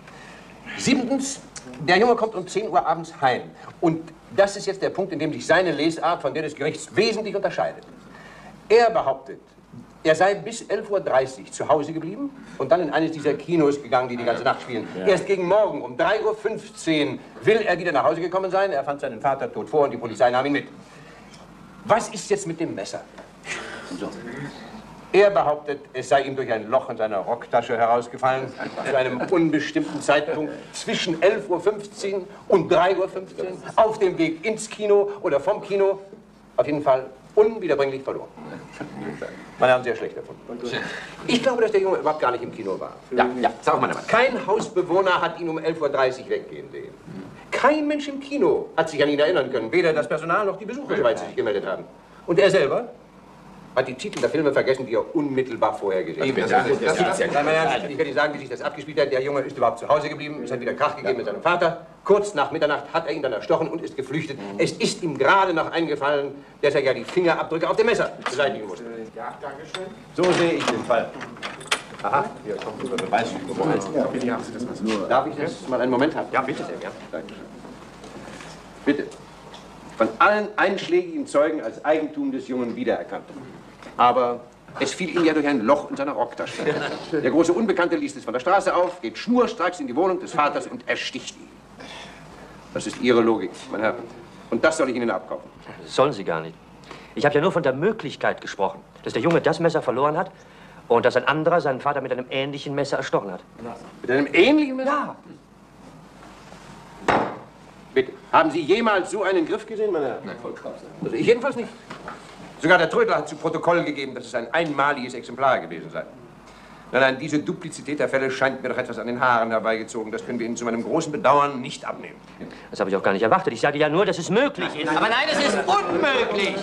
Siebtens, der Junge kommt um zehn Uhr abends heim. Und das ist jetzt der Punkt, in dem sich seine Lesart von der des Gerichts wesentlich unterscheidet. Er behauptet, er sei bis elf Uhr dreißig zu Hause geblieben und dann in eines dieser Kinos gegangen, die die ganze Nacht spielen. Ja. Erst gegen Morgen um drei Uhr fünfzehn will er wieder nach Hause gekommen sein. Er fand seinen Vater tot vor und die Polizei nahm ihn mit. Was ist jetzt mit dem Messer? So. Er behauptet, es sei ihm durch ein Loch in seiner Rocktasche herausgefallen, zu einem unbestimmten Zeitpunkt zwischen elf Uhr fünfzehn und drei Uhr fünfzehn, auf dem Weg ins Kino oder vom Kino. Auf jeden Fall unwiederbringlich verloren. Meine Herren, sehr schlecht davon. Ich glaube, dass der Junge überhaupt gar nicht im Kino war. Ja, ja, sag mal. Kein Hausbewohner hat ihn um elf Uhr dreißig weggehen sehen. Kein Mensch im Kino hat sich an ihn erinnern können. Weder das Personal noch die Besucher, soweit sie sich gemeldet haben. Und er selber hat die Titel der Filme vergessen, die er unmittelbar vorher gesehen hat. Das gibt's ja. Meine Herren, ich kann Ihnen sagen, wie sich das abgespielt hat. Der Junge ist überhaupt zu Hause geblieben, es hat wieder Krach gegeben mit seinem Vater. Kurz nach Mitternacht hat er ihn dann erstochen und ist geflüchtet. Es ist ihm gerade noch eingefallen, dass er ja die Fingerabdrücke auf dem Messer beseitigen musste. Ja, danke schön. So sehe ich den Fall. Aha, hier kommt unser Beweis. Ja, bitte, haben Sie das Messer. Darf ich das mal einen Moment haben? Ja, bitte sehr gern. Danke. Bitte. Von allen einschlägigen Zeugen als Eigentum des Jungen wiedererkannt. Aber es fiel ihm ja durch ein Loch in seiner Rocktasche. Der große Unbekannte liest es von der Straße auf, geht schnurstracks in die Wohnung des Vaters und ersticht ihn. Das ist Ihre Logik, mein Herr. Und das soll ich Ihnen abkaufen. Das sollen Sie gar nicht. Ich habe ja nur von der Möglichkeit gesprochen, dass der Junge das Messer verloren hat und dass ein anderer seinen Vater mit einem ähnlichen Messer erstochen hat. Mit einem ähnlichen Messer? Ja. Bitte, haben Sie jemals so einen Griff gesehen, meine Herren? Nein, vollkommen. Also ich jedenfalls nicht. Sogar der Trödler hat zu Protokoll gegeben, dass es ein einmaliges Exemplar gewesen sei. Nein, nein, diese Duplizität der Fälle scheint mir doch etwas an den Haaren herbeigezogen. Das können wir Ihnen zu meinem großen Bedauern nicht abnehmen. Das habe ich auch gar nicht erwartet. Ich sage ja nur, dass es möglich ist. Aber nein, es ist unmöglich.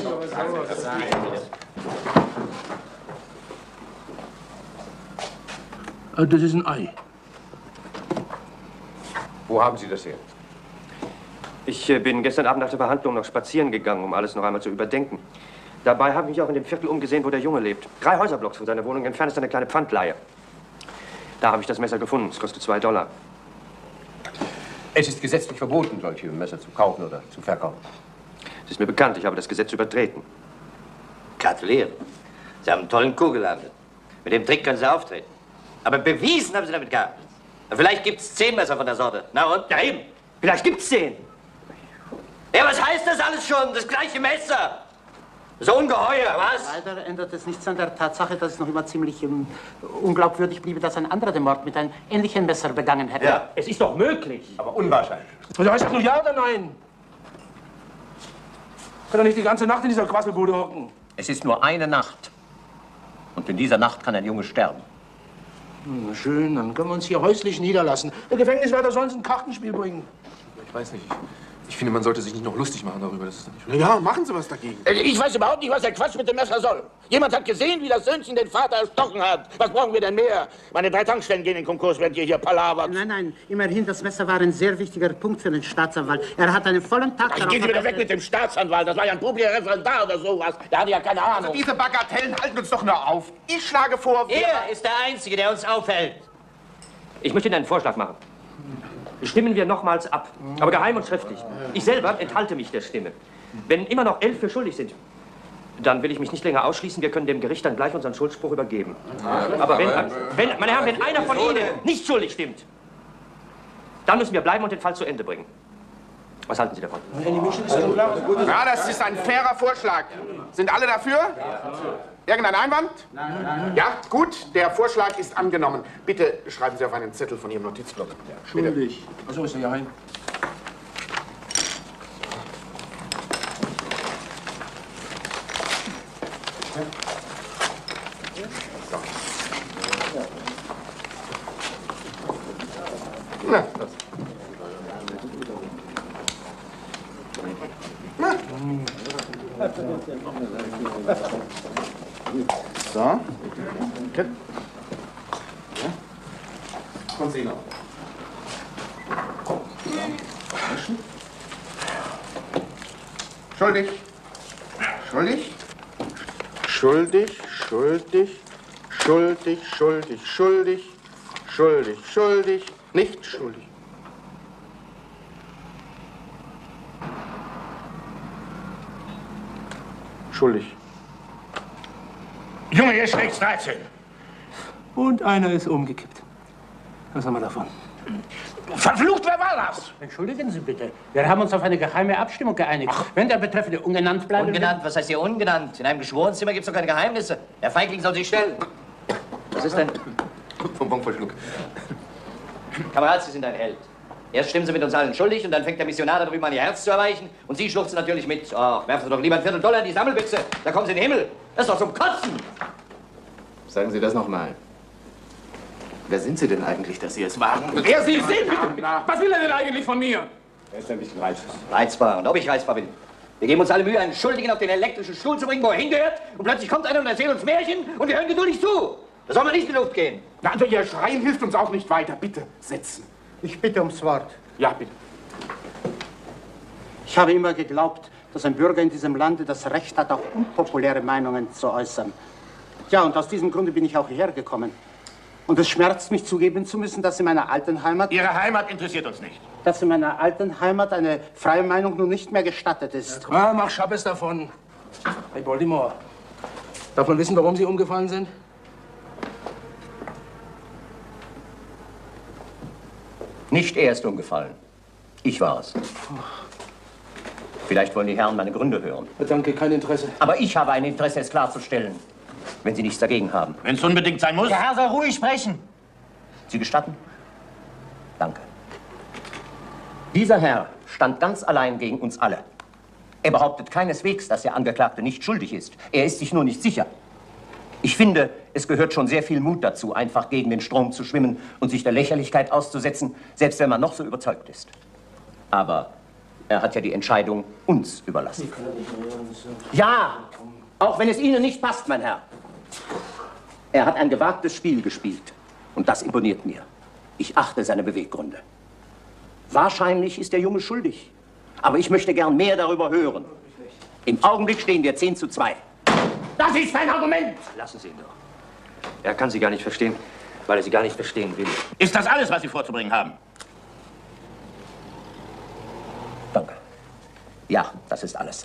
Das ist ein Ei. Wo haben Sie das her? Ich äh, bin gestern Abend nach der Verhandlung noch spazieren gegangen, um alles noch einmal zu überdenken. Dabei habe ich mich auch in dem Viertel umgesehen, wo der Junge lebt. Drei Häuserblocks von seiner Wohnung entfernt ist eine kleine Pfandleihe. Da habe ich das Messer gefunden. Es kostet zwei Dollar. Es ist gesetzlich verboten, solche Messer zu kaufen oder zu verkaufen. Es ist mir bekannt, ich habe das Gesetz übertreten. Gratuliere. Sie haben einen tollen Coup gelandet. Mit dem Trick können Sie auftreten. Aber bewiesen haben Sie damit gar nichts. Vielleicht gibt es zehn Messer von der Sorte. Na und? Ja eben. Vielleicht gibt es zehn. Ja, was heißt das alles schon? Das gleiche Messer. So ungeheuer, was? Leider ändert es nichts an der Tatsache, dass es noch immer ziemlich um, unglaubwürdig bliebe, dass ein anderer den Mord mit einem ähnlichen Messer begangen hätte. Ja, es ist doch möglich. Aber unwahrscheinlich. Also heißt das nur ja oder nein? Ich kann doch nicht die ganze Nacht in dieser Quasselbude hocken. Es ist nur eine Nacht. Und in dieser Nacht kann ein Junge sterben. Na schön, dann können wir uns hier häuslich niederlassen. Der Gefängniswärter soll uns ein Kartenspiel bringen. Ich weiß nicht. Ich finde, man sollte sich nicht noch lustig machen darüber. Das ist doch nicht Ja, machen Sie was dagegen. Ich weiß überhaupt nicht, was der Quatsch mit dem Messer soll. Jemand hat gesehen, wie das Söhnchen den Vater erstochen hat. Was brauchen wir denn mehr? Meine drei Tankstellen gehen in Konkurs, während ihr hier palavert. Nein, nein, immerhin, das Messer war ein sehr wichtiger Punkt für den Staatsanwalt. Er hat einen vollen Tag darauf... Gehen Sie wieder weg mit dem Staatsanwalt. Das war ja ein publiker Referendar oder sowas. Der hatte ja keine Ahnung. Also diese Bagatellen halten uns doch nur auf. Ich schlage vor... Er ist der Einzige, der uns aufhält. Ich möchte Ihnen einen Vorschlag machen. Stimmen wir nochmals ab, aber geheim und schriftlich. Ich selber enthalte mich der Stimme. Wenn immer noch elf für schuldig sind, Dann will ich mich nicht länger ausschließen. Wir können dem Gericht dann gleich unseren Schuldspruch übergeben. Aber wenn, wenn, meine Herren, wenn einer von Ihnen nicht schuldig stimmt, dann müssen wir bleiben und den Fall zu Ende bringen. Was halten Sie davon? Ja, das ist ein fairer Vorschlag. Sind alle dafür? Irgendein Einwand? Nein, nein. Ja, gut, der Vorschlag ist angenommen. Bitte schreiben Sie auf einen Zettel von Ihrem Notizblock. Schuldig. Achso, ist er ja ein. Na, das. So. Okay. Ja. Kommen Sie noch. Schuldig. Schuldig. Schuldig, schuldig, schuldig, schuldig, schuldig, schuldig, schuldig, nicht schuldig. Schuldig. Junge, ihr schlägt dreizehn. Und einer ist umgekippt. Was haben wir davon? Verflucht, wer war das? Entschuldigen Sie bitte. Wir haben uns auf eine geheime Abstimmung geeinigt. Ach. Wenn der Betreffende ungenannt bleibt... Ungenannt? Was heißt hier ungenannt? In einem Geschworenenzimmer gibt es doch keine Geheimnisse. Der Feigling soll sich stellen. Was ist denn? Vom Bonverschluck. Kamerad, Sie sind ein Held. Erst stimmen Sie mit uns allen schuldig und dann fängt der Missionar da drüben an, Ihr Herz zu erweichen. Und Sie schluchzen natürlich mit. Ach, werfen Sie doch lieber ein Viertel Dollar in die Sammelbüchse. Da kommen Sie in den Himmel. Das ist doch zum Kotzen. Sagen Sie das noch mal. Wer sind Sie denn eigentlich, dass Sie es wagen? Wer Sie sind? Was will er denn eigentlich von mir? Er ist ein bisschen reizbar. Reizbar. Und ob ich reizbar bin? Wir geben uns alle Mühe, einen Schuldigen auf den elektrischen Stuhl zu bringen, wo er hingehört. Und plötzlich kommt einer und erzählt uns Märchen und wir hören geduldig zu. Da soll man nicht in die Luft gehen. Na, also Ihr Schreien hilft uns auch nicht weiter. Bitte setzen. Ich bitte ums Wort. Ja, bitte. Ich habe immer geglaubt, dass ein Bürger in diesem Lande das Recht hat, auch unpopuläre Meinungen zu äußern. Ja, und aus diesem Grunde bin ich auch hierher gekommen. Und es schmerzt mich zugeben zu müssen, dass in meiner alten Heimat... Ihre Heimat interessiert uns nicht. Dass in meiner alten Heimat eine freie Meinung nun nicht mehr gestattet ist. Ah, mach Schabbes davon. Hey, Baltimore. Darf man wissen, warum Sie umgefallen sind? Nicht er ist umgefallen. Ich war es. Vielleicht wollen die Herren meine Gründe hören. Danke, kein Interesse. Aber ich habe ein Interesse, es klarzustellen. Wenn Sie nichts dagegen haben. Wenn es unbedingt sein muss. Der Herr soll ruhig sprechen. Sie gestatten? Danke. Dieser Herr stand ganz allein gegen uns alle. Er behauptet keineswegs, dass der Angeklagte nicht schuldig ist. Er ist sich nur nicht sicher. Ich finde, es gehört schon sehr viel Mut dazu, einfach gegen den Strom zu schwimmen und sich der Lächerlichkeit auszusetzen, selbst wenn man noch so überzeugt ist. Aber er hat ja die Entscheidung uns überlassen. Ja, auch wenn es Ihnen nicht passt, mein Herr. Er hat ein gewagtes Spiel gespielt. Und das imponiert mir. Ich achte seine Beweggründe. Wahrscheinlich ist der Junge schuldig. Aber ich möchte gern mehr darüber hören. Im Augenblick stehen wir zehn zu zwei. Das ist sein Argument! Lassen Sie ihn doch. Er kann Sie gar nicht verstehen, weil er Sie gar nicht verstehen will. Ist das alles, was Sie vorzubringen haben? Danke. Ja, das ist alles.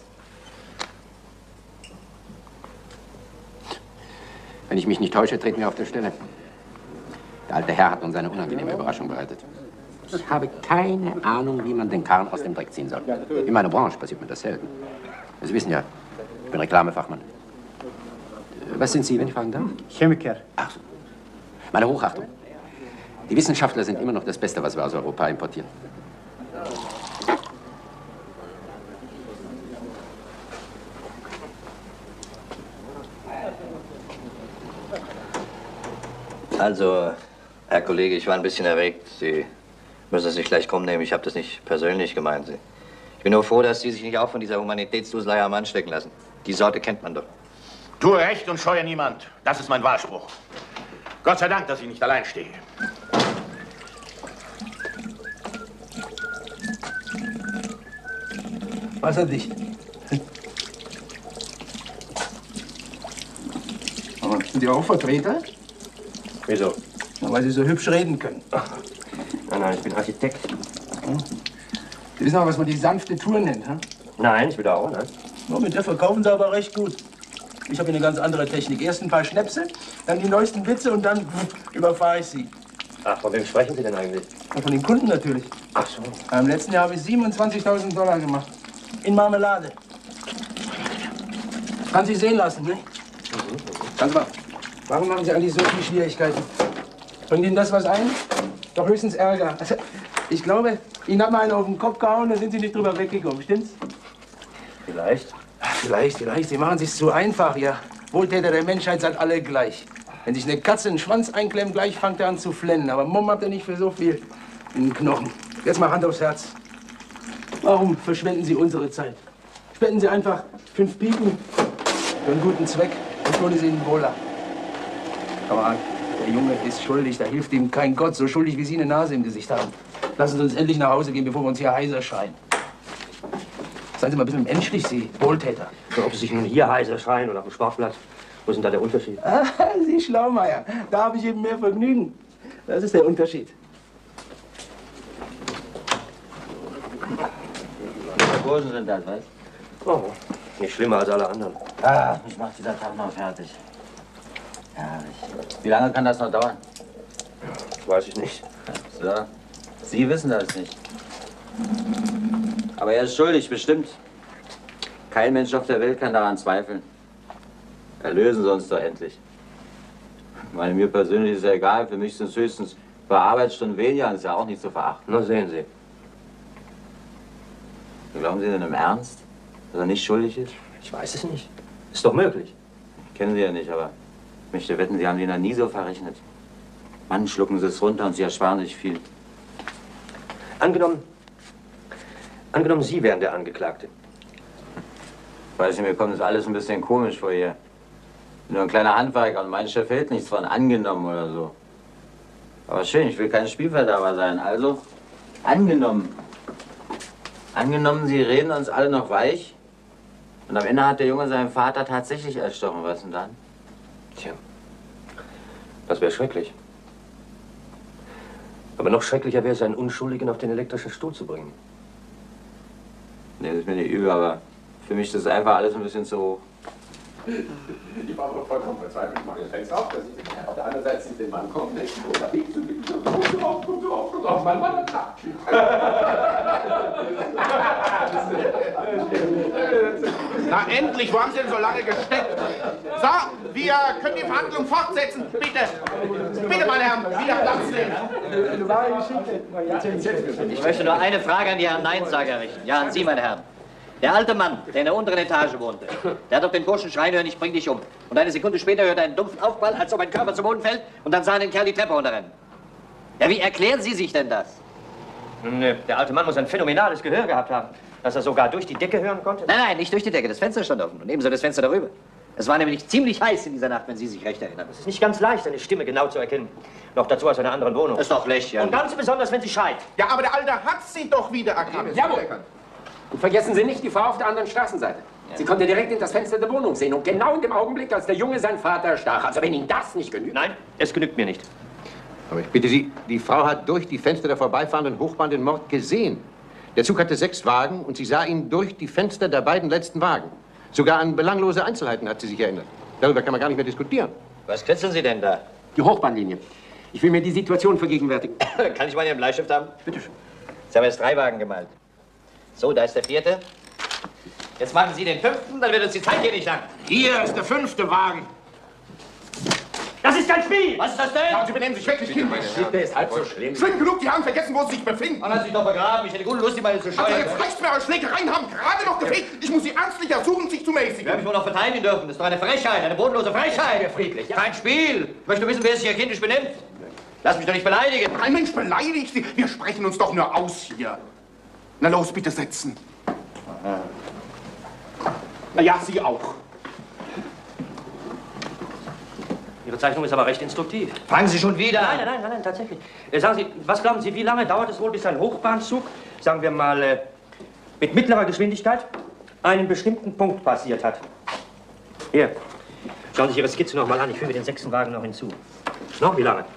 Wenn ich mich nicht täusche, treten wir auf der Stelle. Der alte Herr hat uns eine unangenehme Überraschung bereitet. Ich habe keine Ahnung, wie man den Karren aus dem Dreck ziehen soll. In meiner Branche passiert mir das selten. Sie wissen ja, ich bin Reklamefachmann. Was sind Sie, wenn ich fragen darf? Chemiker. Ach so. Meine Hochachtung. Die Wissenschaftler sind immer noch das Beste, was wir aus Europa importieren. Also, Herr Kollege, ich war ein bisschen erregt. Sie müssen es nicht gleich krumm nehmen. Ich habe das nicht persönlich gemeint. Ich bin nur froh, dass Sie sich nicht auch von dieser Humanitätsduselei am anstecken lassen. Die Sorte kennt man doch. Tue recht und scheue niemand. Das ist mein Wahlspruch. Gott sei Dank, dass ich nicht allein stehe. Wasserdicht. Aber sind die auch Vertreter? Wieso? Na, weil Sie so hübsch reden können. Nein, nein, ich bin Architekt. Hm? Sie wissen auch, was man die sanfte Tour nennt, hm? Nein, ich wiederhole, ne? Oh, mit der verkaufen Sie aber recht gut. Ich habe eine ganz andere Technik. Erst ein paar Schnäpse, dann die neuesten Witze und dann überfahre ich sie. Ach, von wem sprechen Sie denn eigentlich? Und von den Kunden natürlich. Ach so. Im letzten Jahr habe ich siebenundzwanzigtausend Dollar gemacht. In Marmelade. Kann sich sehen lassen, ne? Ganz mal. Warum machen Sie eigentlich so viele Schwierigkeiten? Bringt Ihnen das was ein? Doch höchstens Ärger. Also, ich glaube, Ihnen hat mal einen auf den Kopf gehauen, da sind Sie nicht drüber weggekommen, stimmt's? Vielleicht. Ach, vielleicht, vielleicht. Sie machen sich's zu einfach, ja. Wohltäter der Menschheit seid alle gleich. Wenn sich eine Katze den Schwanz einklemmt, gleich fängt er an zu flennen. Aber Mumm habt ihr nicht für so viel in den Knochen. Jetzt mal Hand aufs Herz. Warum verschwenden Sie unsere Zeit? Spenden Sie einfach fünf Piepen für einen guten Zweck und tun es Ihnen wohler. Aber der Junge ist schuldig, da hilft ihm kein Gott, so schuldig wie Sie eine Nase im Gesicht haben. Lassen Sie uns endlich nach Hause gehen, bevor wir uns hier heiser schreien. Seien Sie mal ein bisschen menschlich, Sie Wohltäter. Ob Sie sich nun hier heiser schreien oder auf dem Sportplatz. Wo ist denn da der Unterschied? Ah, Sie Schlaumeier, da habe ich eben mehr Vergnügen. Das ist der Unterschied. Die Burschen sind das, weißt du? Oh, nicht schlimmer als alle anderen. Ah, mich macht dieser Tag noch fertig. Herrlich. Wie lange kann das noch dauern? Weiß ich nicht. So. Sie wissen das nicht. Aber er ist schuldig, bestimmt. Kein Mensch auf der Welt kann daran zweifeln. Erlösen Sie uns doch endlich. Ich meine, mir persönlich ist es ja egal. Für mich sind es höchstens ein paar Arbeitsstunden weniger. Das ist ja auch nicht zu verachten. Na, sehen Sie. Glauben Sie denn im Ernst, dass er nicht schuldig ist? Ich weiß es nicht. Ist doch möglich. Kennen Sie ja nicht, aber ich möchte wetten, Sie haben den da nie so verrechnet. Mann, schlucken Sie es runter und Sie ersparen sich viel. Angenommen, angenommen, Sie wären der Angeklagte. Weiß nicht, mir kommt das alles ein bisschen komisch vor hier. Ich bin nur ein kleiner Handwerker und mein Chef hält nichts von angenommen oder so. Aber schön, ich will kein Spielverderber sein. Also, angenommen. Angenommen, Sie reden uns alle noch weich. Und am Ende hat der Junge seinen Vater tatsächlich erstochen. Was denn dann? Tja, das wäre schrecklich. Aber noch schrecklicher wäre es, einen Unschuldigen auf den elektrischen Stuhl zu bringen. Nee, das ist mir nicht übel, aber für mich ist das einfach alles ein bisschen zu hoch. Ich war aber vollkommen verzweifelt. Ich mache das Fenster auf, dass ich auf der anderen Seite sieht den Mann kommen. Und da biegst du, biegst du, kommst du auf, kommst du auf, kommst du auf, mein Mann, klar. Na endlich, wo haben Sie denn so lange gesteckt? So, wir können die Verhandlung fortsetzen. Bitte, bitte, meine Herren, wieder Platz nehmen. Ich möchte nur eine Frage an die Herren Neinsager richten. Ja, an Sie, meine Herren. Der alte Mann, der in der unteren Etage wohnte, der hat doch den Burschen schreien hören, ich bring dich um. Und eine Sekunde später hört er einen dumpfen Aufprall, als ob ein Körper zum Boden fällt, und dann sah er den Kerl die Treppe runterrennen. Ja, wie erklären Sie sich denn das? Nö, der alte Mann muss ein phänomenales Gehör gehabt haben, dass er sogar durch die Decke hören konnte. Nein, nein, nicht durch die Decke, das Fenster stand offen und ebenso das Fenster darüber. Es war nämlich ziemlich heiß in dieser Nacht, wenn Sie sich recht erinnern. Es ist nicht ganz leicht, eine Stimme genau zu erkennen. Noch dazu aus einer anderen Wohnung. Das ist doch lächerlich. Und ganz besonders, wenn sie schreit. Ja, aber der Alte hat sie doch wieder erkannt. Jawohl. Und vergessen Sie nicht die Frau auf der anderen Straßenseite. Ja. Sie konnte direkt in das Fenster der Wohnung sehen und genau in dem Augenblick, als der Junge seinen Vater stach. Also wenn Ihnen das nicht genügt. Nein, es genügt mir nicht. Aber ich bitte Sie, die Frau hat durch die Fenster der vorbeifahrenden Hochbahn den Mord gesehen. Der Zug hatte sechs Wagen und sie sah ihn durch die Fenster der beiden letzten Wagen. Sogar an belanglose Einzelheiten hat sie sich erinnert. Darüber kann man gar nicht mehr diskutieren. Was kritzeln Sie denn da? Die Hochbahnlinie. Ich will mir die Situation vergegenwärtigen. Kann ich mal Ihren Bleistift haben? Bitte schön. Sie haben jetzt drei Wagen gemalt. So, da ist der vierte. Jetzt machen Sie den fünften, dann wird uns die Zeit hier nicht lang. Hier ist der fünfte Wagen. Das ist kein Spiel! Was ist das denn? Ja, Sie benehmen sich wirklich kindisch. Der ist halb so schlimm. Schlimm genug, die haben vergessen, wo sie sich befinden. Man hat sich doch begraben. Ich hätte gute Lust, die mal zu Also steuern. jetzt reicht's mir, eure Schlägereien haben gerade noch gefehlt. Ich muss sie ernstlich ersuchen, sich zu mäßigen. Wir haben mich wohl noch verteidigen dürfen. Das ist doch eine Frechheit, eine bodenlose Frechheit. Ja, friedlich. Ja. Kein Spiel. Ich möchte wissen, wer sich hier kindisch benimmt. Lass mich doch nicht beleidigen. Kein Mensch beleidigt Sie. Wir sprechen uns doch nur aus hier. Na los, bitte setzen. Na ja, Sie auch. Ihre Zeichnung ist aber recht instruktiv. Fangen Sie schon wieder Nein, nein, nein, nein, nein, tatsächlich. Äh, sagen Sie, was glauben Sie, wie lange dauert es wohl, bis ein Hochbahnzug, sagen wir mal, äh, mit mittlerer Geschwindigkeit einen bestimmten Punkt passiert hat? Hier, schauen Sie sich Ihre Skizze noch mal an. Ich füge den sechsten Wagen noch hinzu. Noch, wie lange?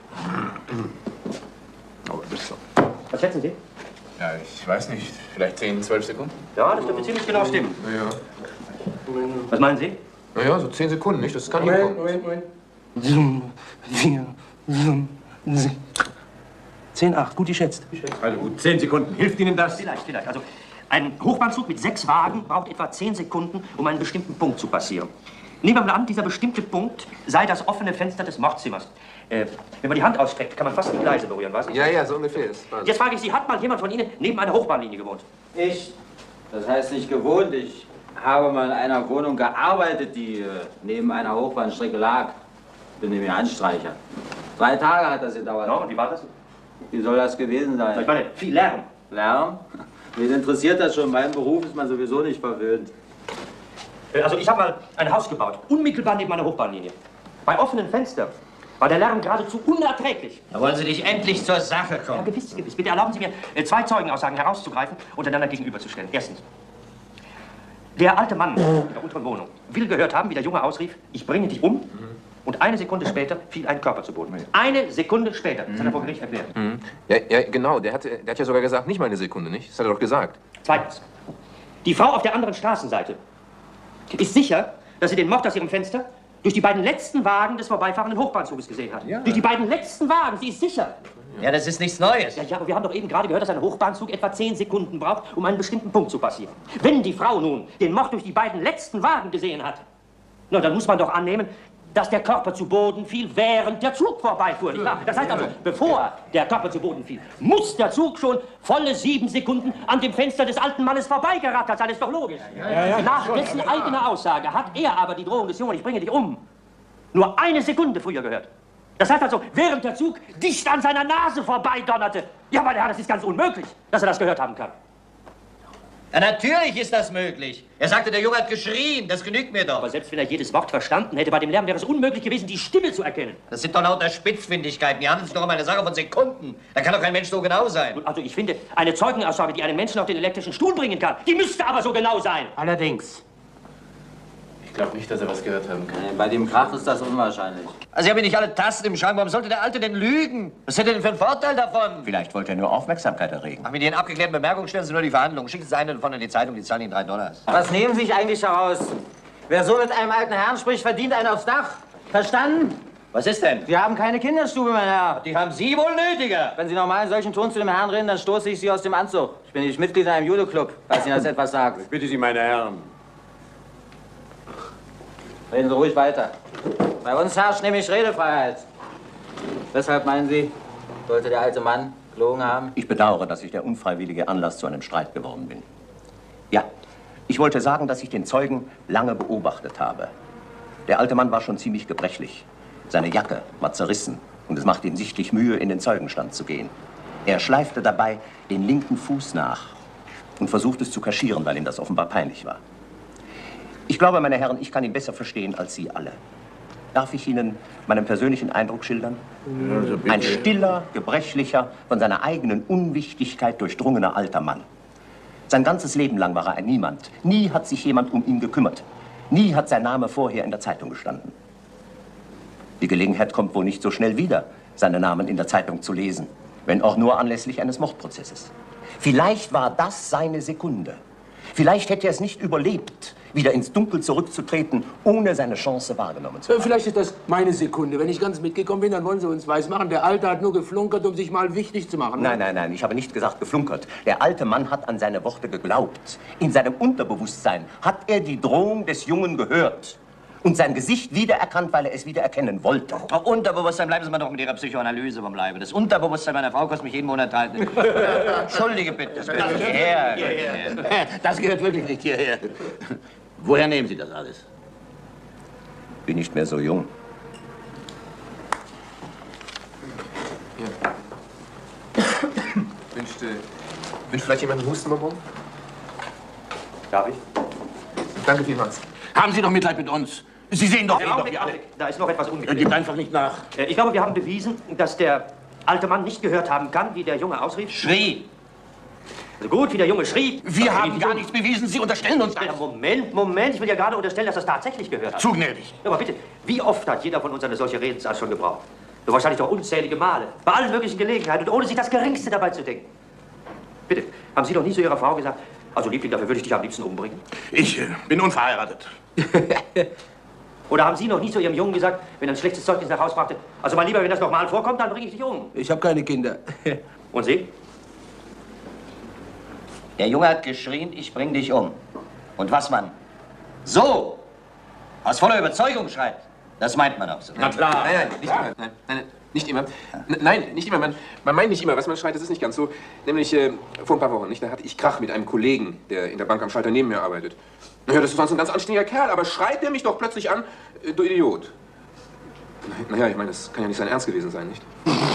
Oh, das ist so. Was schätzen Sie? Ja, ich weiß nicht. Vielleicht zehn, zwölf Sekunden? Ja, das dürfte ziemlich genau stimmen. Ja. Was meinen Sie? Naja, so zehn Sekunden, nicht? Das kann Moment, hinkommen. Moment, Moment. Zoom, vier, zoom, zoom. Zehn, acht, gut geschätzt. Also gut, zehn Sekunden. Hilft Ihnen das? Vielleicht, vielleicht. Also, ein Hochbahnzug mit sechs Wagen braucht etwa zehn Sekunden, um einen bestimmten Punkt zu passieren. Nehmen wir mal an, dieser bestimmte Punkt sei das offene Fenster des Mordzimmers. Äh, wenn man die Hand ausstreckt, kann man fast die Gleise berühren, was? Ja, ja, so ungefähr. Das Jetzt frage ich Sie, hat mal jemand von Ihnen neben einer Hochbahnlinie gewohnt? Ich? Das heißt nicht gewohnt. Ich habe mal in einer Wohnung gearbeitet, die äh, neben einer Hochbahnstrecke lag. Bin nämlich Anstreicher. Drei Tage hat das gedauert. Ja, und wie war das? Wie soll das gewesen sein? Ich meine, viel Lärm. Lärm? Wen interessiert das schon? Mein Beruf ist man sowieso nicht verwöhnt. Also ich habe mal ein Haus gebaut, unmittelbar neben einer Hochbahnlinie. Bei offenen Fenstern war der Lärm geradezu unerträglich. Da wollen Sie nicht endlich zur Sache kommen. Ja, gewiss, gewiss. Bitte erlauben Sie mir, äh, zwei Zeugenaussagen herauszugreifen und einander gegenüberzustellen. Erstens. Der alte Mann in der unteren Wohnung will gehört haben, wie der Junge ausrief, ich bringe dich um. Und eine Sekunde später fiel ein Körper zu Boden. Eine Sekunde später. Das hat er vor Gericht erklärt. Mhm. Ja, ja, genau. Der hat, der hat ja sogar gesagt, nicht mal eine Sekunde, nicht? Das hat er doch gesagt. Zweitens. Die Frau auf der anderen Straßenseite ist sicher, dass sie den Mord aus ihrem Fenster durch die beiden letzten Wagen des vorbeifahrenden Hochbahnzuges gesehen hat. Ja. Durch die beiden letzten Wagen. Sie ist sicher. Ja, das ist nichts Neues. Ja, ja, aber wir haben doch eben gerade gehört, dass ein Hochbahnzug etwa zehn Sekunden braucht, um einen bestimmten Punkt zu passieren. Wenn die Frau nun den Mord durch die beiden letzten Wagen gesehen hat, na, dann muss man doch annehmen, dass der Körper zu Boden fiel, während der Zug vorbeifuhr. Nicht wahr? Das heißt also, bevor der Körper zu Boden fiel, muss der Zug schon volle sieben Sekunden an dem Fenster des alten Mannes vorbeigerattert sein. Das ist doch logisch. Ja, ja, ja. Nach dessen eigener Aussage hat er aber die Drohung des Jungen, ich bringe dich um, nur eine Sekunde früher gehört. Das heißt also, während der Zug dicht an seiner Nase vorbeidonnerte. Ja, meine Herren, das ist ganz unmöglich, dass er das gehört haben kann. Ja, natürlich ist das möglich. Er sagte, der Junge hat geschrien. Das genügt mir doch. Aber selbst wenn er jedes Wort verstanden hätte, bei dem Lärm wäre es unmöglich gewesen, die Stimme zu erkennen. Das sind doch lauter Spitzfindigkeiten. Die handelt sich doch um eine Sache von Sekunden. Da kann doch kein Mensch so genau sein. Also ich finde, eine Zeugenaussage, die einen Menschen auf den elektrischen Stuhl bringen kann, die müsste aber so genau sein. Allerdings. Ich glaube nicht, dass er was gehört haben kann. Nee, bei dem Krach ist das unwahrscheinlich. Also ich habe nicht alle Tasten im Schrank. Warum sollte der Alte denn lügen? Was hätte er denn für einen Vorteil davon? Vielleicht wollte er nur Aufmerksamkeit erregen. Ach, mit Ihren abgeklärten Bemerkungen stellen Sie nur die Verhandlungen. Schicken Sie einen davon in die Zeitung, die zahlen Ihnen drei Dollars. Was nehmen Sie sich eigentlich heraus? Wer so mit einem alten Herrn spricht, verdient einen aufs Dach. Verstanden? Was ist denn? Wir haben keine Kinderstube, mein Herr. Die haben Sie wohl nötiger. Wenn Sie normal in solchen Ton zu dem Herrn reden, dann stoße ich Sie aus dem Anzug. Ich bin nicht Mitglied in einem Judo-Club, falls Ihnen das etwas sagt. Ich bitte Sie, meine Herren. Reden Sie ruhig weiter. Bei uns herrscht nämlich Redefreiheit. Weshalb meinen Sie, sollte der alte Mann gelogen haben? Ich bedauere, dass ich der unfreiwillige Anlass zu einem Streit geworden bin. Ja, ich wollte sagen, dass ich den Zeugen lange beobachtet habe. Der alte Mann war schon ziemlich gebrechlich. Seine Jacke war zerrissen und es machte ihm sichtlich Mühe, in den Zeugenstand zu gehen. Er schleifte dabei den linken Fuß nach und versuchte es zu kaschieren, weil ihm das offenbar peinlich war. Ich glaube, meine Herren, ich kann ihn besser verstehen als Sie alle. Darf ich Ihnen meinen persönlichen Eindruck schildern? Ja, Ein stiller, gebrechlicher, von seiner eigenen Unwichtigkeit durchdrungener alter Mann. Sein ganzes Leben lang war er ein Niemand. Nie hat sich jemand um ihn gekümmert. Nie hat sein Name vorher in der Zeitung gestanden. Die Gelegenheit kommt wohl nicht so schnell wieder, seinen Namen in der Zeitung zu lesen, wenn auch nur anlässlich eines Mordprozesses. Vielleicht war das seine Sekunde. Vielleicht hätte er es nicht überlebt, wieder ins Dunkel zurückzutreten, ohne seine Chance wahrgenommen zu haben. Vielleicht ist das meine Sekunde. Wenn ich ganz mitgekommen bin, dann wollen Sie uns weismachen, der Alte hat nur geflunkert, um sich mal wichtig zu machen. Nein, nein, nein, ich habe nicht gesagt geflunkert. Der alte Mann hat an seine Worte geglaubt. In seinem Unterbewusstsein hat er die Drohung des Jungen gehört. Und sein Gesicht wiedererkannt, weil er es wieder erkennen wollte. Auch Unterbewusstsein, bleiben Sie mal doch mit Ihrer Psychoanalyse vom Leibe. Das Unterbewusstsein meiner Frau kostet mich jeden Monat drei. Entschuldige bitte. Das gehört nicht hierher. hierher. Das gehört wirklich nicht hierher. Woher nehmen Sie das alles? Bin nicht mehr so jung. Ja. Wünscht, äh, wünscht vielleicht jemand einen Hustenbonbon? Darf ich? Danke vielmals. Haben Sie doch Mitleid mit uns. Sie sehen doch, Ja, doch Augenblick, wie alle. Augenblick. Da ist noch etwas ungeklärt. Gibt einfach nicht nach. Äh, Ich glaube, wir haben bewiesen, dass der alte Mann nicht gehört haben kann, wie der Junge ausrief. Schrie. Also gut, wie der Junge schrie. Wir haben gar nichts bewiesen. Sie unterstellen uns das. Ja, Moment, Moment. Ich will ja gerade unterstellen, dass er es tatsächlich gehört hat. Zu gnädig. Ja, aber bitte, wie oft hat jeder von uns eine solche Redensart schon gebraucht? So wahrscheinlich doch unzählige Male. Bei allen möglichen Gelegenheiten und ohne sich das Geringste dabei zu denken. Bitte, haben Sie doch nie zu Ihrer Frau gesagt, also Liebling, dafür würde ich dich am liebsten umbringen? Ich äh, bin unverheiratet. Oder haben Sie noch nie zu Ihrem Jungen gesagt, wenn er ein schlechtes Zeugnis nach Hause brachte, also mein Lieber, wenn das nochmal vorkommt, dann bringe ich dich um? Ich habe keine Kinder. Und Sie? Der Junge hat geschrien, ich bring dich um. Und was man so aus voller Überzeugung schreibt, das meint man auch so. Na klar. Nein, nein, nicht immer. Nein, nein, nicht immer. N nein, nicht immer. Man, man meint nicht immer, was man schreit, das ist nicht ganz so. Nämlich äh, vor ein paar Wochen, nicht? Da hatte ich Krach mit einem Kollegen, der in der Bank am Schalter neben mir arbeitet. Naja, das war so ein ganz anständiger Kerl, aber schreit der mich doch plötzlich an, äh, du Idiot. Naja, ich meine, das kann ja nicht sein Ernst gewesen sein, nicht?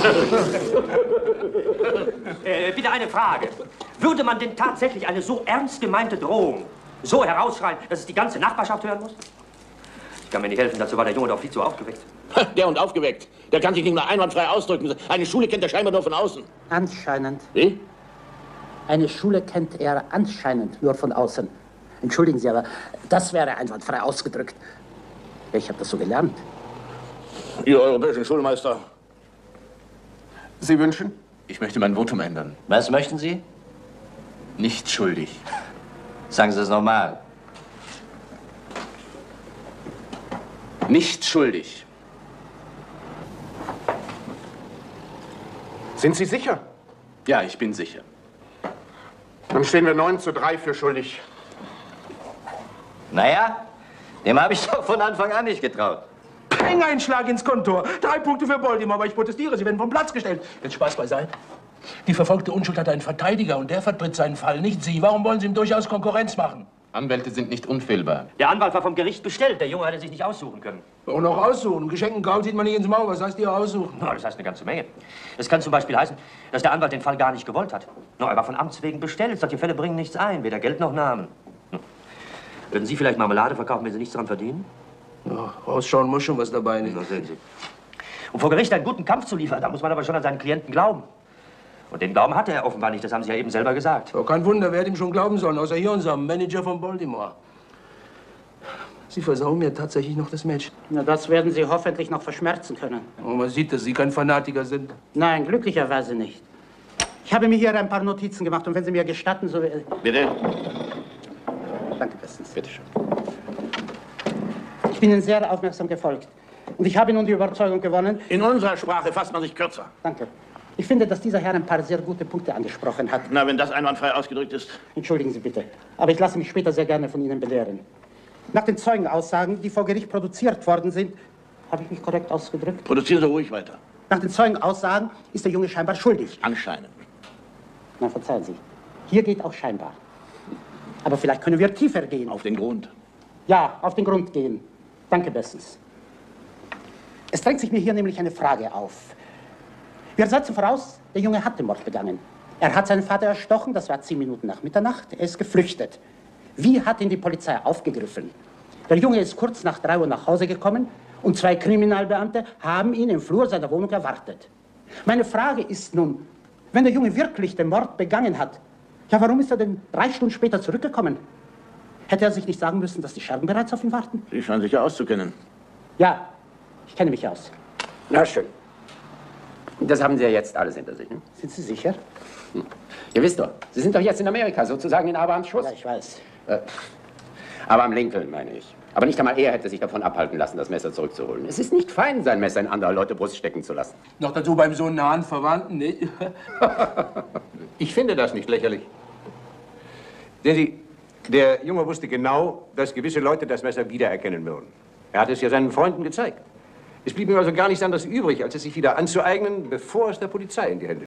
äh, bitte eine Frage. Würde man denn tatsächlich eine so ernst gemeinte Drohung so herausschreien, dass es die ganze Nachbarschaft hören muss? Ich kann mir nicht helfen, dazu war der Junge doch viel zu aufgeweckt. Der und aufgeweckt. Der kann sich nicht mehr einwandfrei ausdrücken. Eine Schule kennt er scheinbar nur von außen. Anscheinend. Wie? Eine Schule kennt er anscheinend nur von außen. Entschuldigen Sie, aber das wäre einwandfrei ausgedrückt. Ich habe das so gelernt. Ihr europäischen Schulmeister. Sie wünschen? Ich möchte mein Votum ändern. Was möchten Sie? Nicht schuldig. Sagen Sie es nochmal. Nicht schuldig. Sind Sie sicher? Ja, ich bin sicher. Dann stehen wir neun zu drei für schuldig. Naja, dem habe ich doch von Anfang an nicht getraut. Ein Einschlag ins Kontor. Drei Punkte für Baltimore, aber ich protestiere. Sie werden vom Platz gestellt. Jetzt Spaß beiseite. Die verfolgte Unschuld hat einen Verteidiger und der vertritt seinen Fall, nicht Sie. Warum wollen Sie ihm durchaus Konkurrenz machen? Anwälte sind nicht unfehlbar. Der Anwalt war vom Gericht bestellt. Der Junge hatte sich nicht aussuchen können. Und noch aussuchen. Geschenken Gaul sieht man nicht ins Maul. Was heißt hier aussuchen? Na, das heißt eine ganze Menge. Das kann zum Beispiel heißen, dass der Anwalt den Fall gar nicht gewollt hat. No, er war von Amts wegen bestellt. Solche Fälle bringen nichts ein. Weder Geld noch Namen. Hm. Würden Sie vielleicht Marmelade verkaufen, wenn Sie nichts daran verdienen? Ja, rausschauen muss schon was dabei. Nicht? Na, sehen Sie. Um vor Gericht einen guten Kampf zu liefern, da muss man aber schon an seinen Klienten glauben. Und den Glauben hatte er offenbar nicht. Das haben Sie ja eben selber gesagt. Oh, kein Wunder, wer hätte ihm schon glauben sollen, außer hier unserem Manager von Baltimore. Sie versauen mir tatsächlich noch das Match. Na, das werden Sie hoffentlich noch verschmerzen können. Oh, man sieht, dass Sie kein Fanatiker sind. Nein, glücklicherweise nicht. Ich habe mir hier ein paar Notizen gemacht und wenn Sie mir gestatten, so... Bitte? Danke bestens. Bitte schön. Ich bin Ihnen sehr aufmerksam gefolgt. Und ich habe nun die Überzeugung gewonnen... In unserer Sprache fasst man sich kürzer. Danke. Ich finde, dass dieser Herr ein paar sehr gute Punkte angesprochen hat. Na, wenn das einwandfrei ausgedrückt ist. Entschuldigen Sie bitte, aber ich lasse mich später sehr gerne von Ihnen belehren. Nach den Zeugenaussagen, die vor Gericht produziert worden sind, habe ich mich korrekt ausgedrückt? Produzieren Sie ruhig weiter. Nach den Zeugenaussagen ist der Junge scheinbar schuldig. Anscheinend. Na, verzeihen Sie. Hier geht auch scheinbar. Aber vielleicht können wir tiefer gehen. Auf den Grund? Ja, auf den Grund gehen. Danke bestens. Es drängt sich mir hier nämlich eine Frage auf. Wir setzen voraus, der Junge hat den Mord begangen. Er hat seinen Vater erstochen, das war zehn Minuten nach Mitternacht. Er ist geflüchtet. Wie hat ihn die Polizei aufgegriffen? Der Junge ist kurz nach drei Uhr nach Hause gekommen und zwei Kriminalbeamte haben ihn im Flur seiner Wohnung erwartet. Meine Frage ist nun, wenn der Junge wirklich den Mord begangen hat, ja, warum ist er denn drei Stunden später zurückgekommen? Hätte er sich nicht sagen müssen, dass die Schergen bereits auf ihn warten? Sie scheinen sich ja auszukennen. Ja, ich kenne mich aus. Na schön. Das haben Sie ja jetzt alles hinter sich, ne? Sind Sie sicher? Hm. Ihr wisst doch, Sie sind doch jetzt in Amerika, sozusagen in Abrahams Schuss. Ja, ich weiß. Äh, aber am Lincoln, meine ich. Aber nicht einmal er hätte sich davon abhalten lassen, das Messer zurückzuholen. Es ist nicht fein, sein Messer in anderer Leute Brust stecken zu lassen. Noch dazu beim so nahen Verwandten, nicht? Ich finde das nicht lächerlich. Sehen Sie, der Junge wusste genau, dass gewisse Leute das Messer wiedererkennen würden. Er hat es ja seinen Freunden gezeigt. Es blieb ihm also gar nichts anderes übrig, als es sich wieder anzueignen, bevor es der Polizei in die Hände